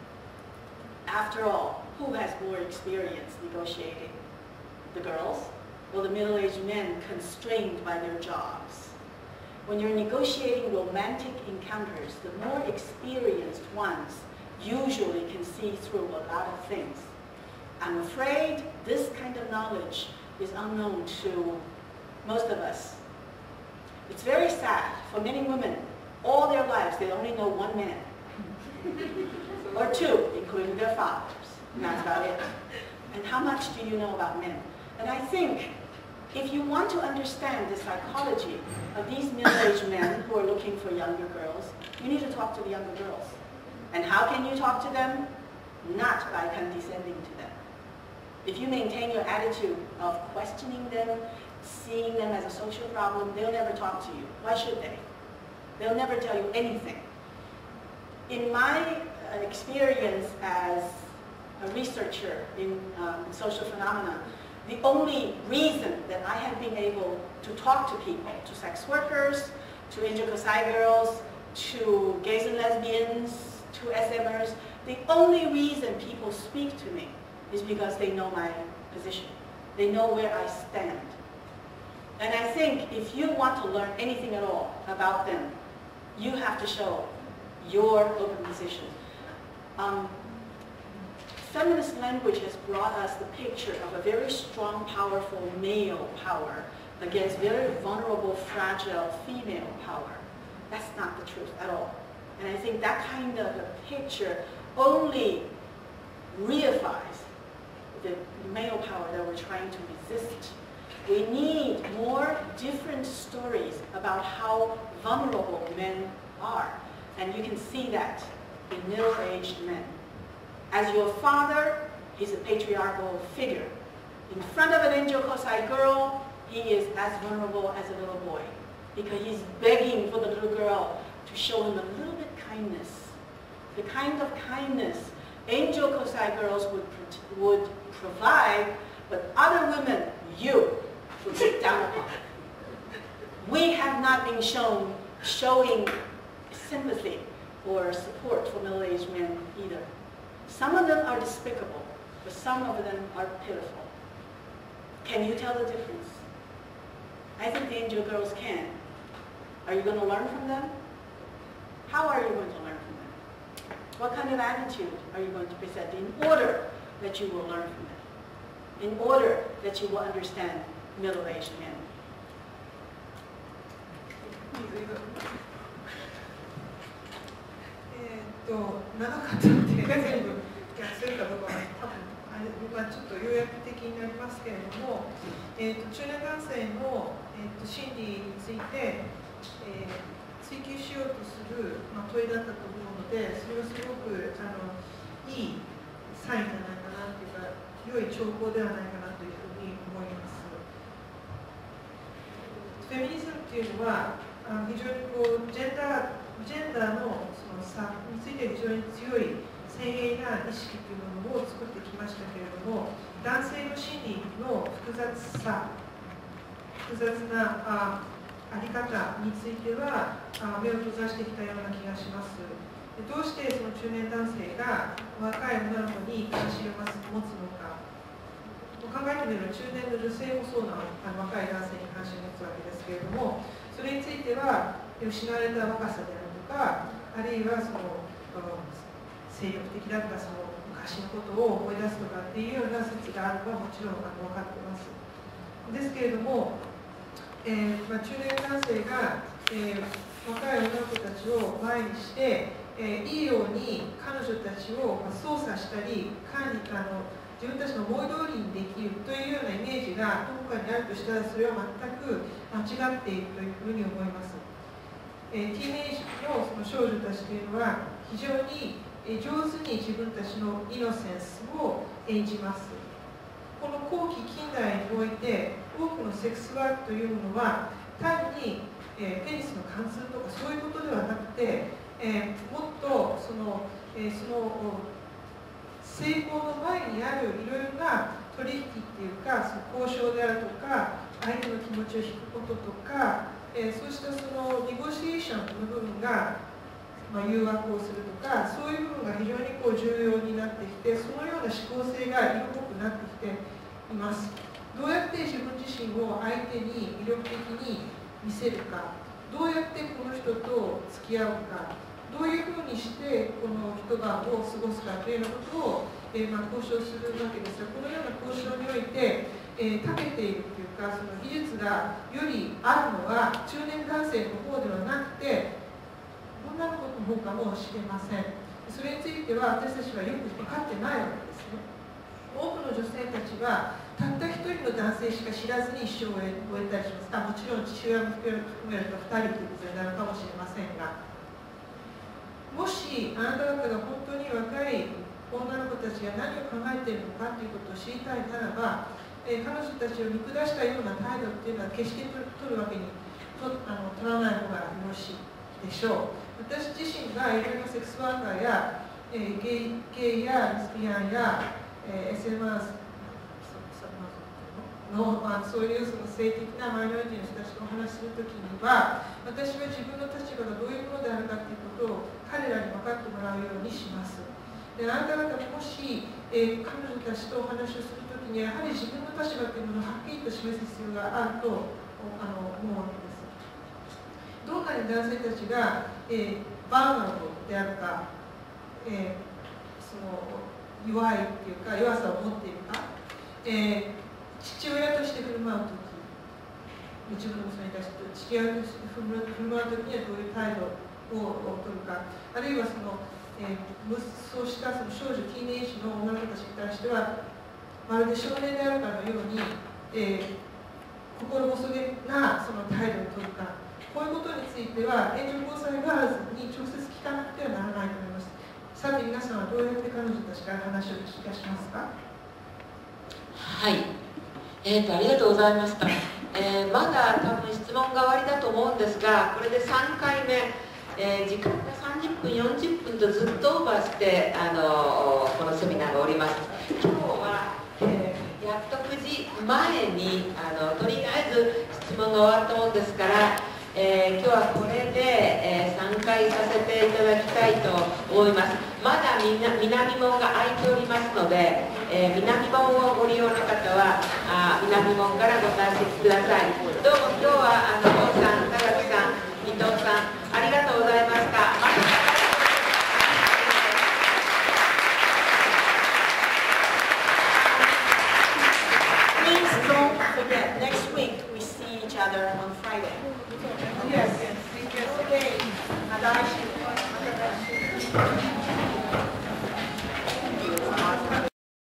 After all, who has more experience negotiating? The girls or the middle-aged men constrained by their jobs? When you're negotiating romantic encounters, the more experienced ones usually can see through a lot of things. I'm afraid this kind of knowledge is unknown to most of us. It's very sad for many women. All their lives, they only know one man. Or two, including their fathers. And that's about it. And how much do you know about men? And I think if you want to understand the psychology of these middle-aged men who are looking for younger girls, you need to talk to the younger girls. And how can you talk to them? Not by condescending to them. If you maintain your attitude of questioning them, seeing them as a social problem, they'll never talk to you. Why should they? They'll never tell you anything. In my uh, experience as a researcher in um, social phenomena, the only reason that I have been able to talk to people, to sex workers, to Enjo Kosai girls, to gays and lesbians, to S M ers, the only reason people speak to me is because they know my position. They know where I stand. And I think if you want to learn anything at all about them, you have to show your open position. Um, feminist language has brought us the picture of a very strong, powerful male power against very vulnerable, fragile female power. That's not the truth at all. And I think that kind of a picture only reifies the male power that we're trying to resist. We need more different stories about how vulnerable men are. And you can see that in middle-aged men. As your father, he's a patriarchal figure. In front of an Enjo Kosai girl, he is as vulnerable as a little boy because he's begging for the little girl to show him a little bit kindness. The kind of kindness Enjo Kosai girls would, would provide, but other women, you, would look down upon. We have not been shown showing sympathy or support for middle-aged men either. Some of them are despicable, but some of them are pitiful. Can you tell the difference? I think the Enjo girls can. Are you going to learn from them? How are you going to learn from them? What kind of attitude are you going to present in order that you will learn from them? In order that you will understand middle-aged men? えっと長かったので全部訳せるかどうかは多分あれ僕はちょっと要約的になりますけれども、えっと中年男性の、えっと心理について、えー、追求しようとする、まあ、問いだったと思うので、それはすごくあのいいサインじゃないかなというか、良い兆候ではないかなというふうに思います。フェミニズムっていうのはあの非常にこうジェンダージェンダーのその差について非常に強い先鋭な意識というものを作ってきましたけれども、男性の心理の複雑さ、複雑なああり方についてはあ目を閉ざしてきたような気がします。どうしてその中年男性が若い女の子に関心を持つのか。考えてみれば中年の女性もそうなあの若い男性に関心を持つわけですけれども、それについては失われた若さであるとか、あるいはその精力的だったその昔のことを思い出すとかっていうような説があるのはもちろんあの分かっています。ですけれども、えーまあ、中年男性が、えー、若い女の子たちを前にして、えー、いいように彼女たちを、まあ、操作したり管理あの自分たちの思い通りにできるというようなイメージがどこかにあるとしたらそれは全く間違っているというふうに思います。えー、ティーンエイジのその少女たちというのは非常に上手に自分たちのイノセンスを演じます。この後期近代において多くのセックスワークというものは単に、えー、ペニスの貫通とかそういうことではなくて、ええー、もっとその、えー、その成功の前にあるいろいろな取引っていうか、その交渉であるとか、相手の気持ちを引くこととか、えー、そうしたそのネゴシエーションの部分が、まあ、誘惑をするとか、そういう部分が非常にこう重要になってきて、そのような思考性が色濃くなってきています。どうやって自分自身を相手に魅力的に見せるか、どうやってこの人と付き合うか、どういうふうにしてこの一晩を過ごすかというようなことを、えーまあ、交渉するわけですが、このような交渉において、えー、長けているというか、その技術がよりあるのは中年男性の方ではなくて女の子の方かもしれません。それについては私たちはよく分かってないわけですね。多くの女性たちはたった一人の男性しか知らずに一生を終えたりします。あ、もちろん父親も含めるとふたりということになるかもしれませんが、もしあなた方が本当に若い女の子たちが何を考えているのかということを知りたいならば、えー、彼女たちを見下したような態度っていうのは決して取るわけにとあの取らない方がよろしいでしょう。私自身がいろいろなセックスワーカーや、えー、ゲイ、ゲイやレスビアンや、えー、エスエムアール の、まあ、そういうその性的なマイノリティの人たちとお話しするときには、私は自分の立場がどういうものであるかということを彼らに分かってもらうようにします。で、あなた方もし、えー、彼女たちとお話をするときにやはり自分の立場というものをはっきりと示す必要があるとあの思うわけです。どんなに男性たちが、えー、バーナルドであるか、えー、その弱いっていうか弱さを持っているか、えー父親として振る舞うとき、自分の娘に対して父親として振る舞うときにはどういう態度を取るか、あるいはその、えー、そうしたその少女、ティーンエイジの女の子たちに対しては、まるで少年であるかのように、えー、心細げなその態度を取るか、こういうことについては、援助交際ガールズに直接聞かなくてはならないと思います。さて、皆さんはどうやって彼女たちから話を聞き出しますか？ はい。えーと、ありがとうございました。えー、まだ多分質問が終わりだと思うんですが、これでさんかいめ、えー、時間がさんじゅっぷん、よんじゅっぷんとずっとオーバーして、あのー、このセミナーがおります。今日は、えー、やっとくじまえにあのとりあえず質問が終わったもんですから、えー、今日はこれで、えー、さんかいさせていただきたいと思います。まだみな南門が空いておりますので、えー、南門をご利用の方はあ南門からご退席ください。どうも今日はあの王さん、高木さん、伊藤さんありがとうございました。 Please don't forget, next week we see each other on Friday. Yes, yes, okay. また来週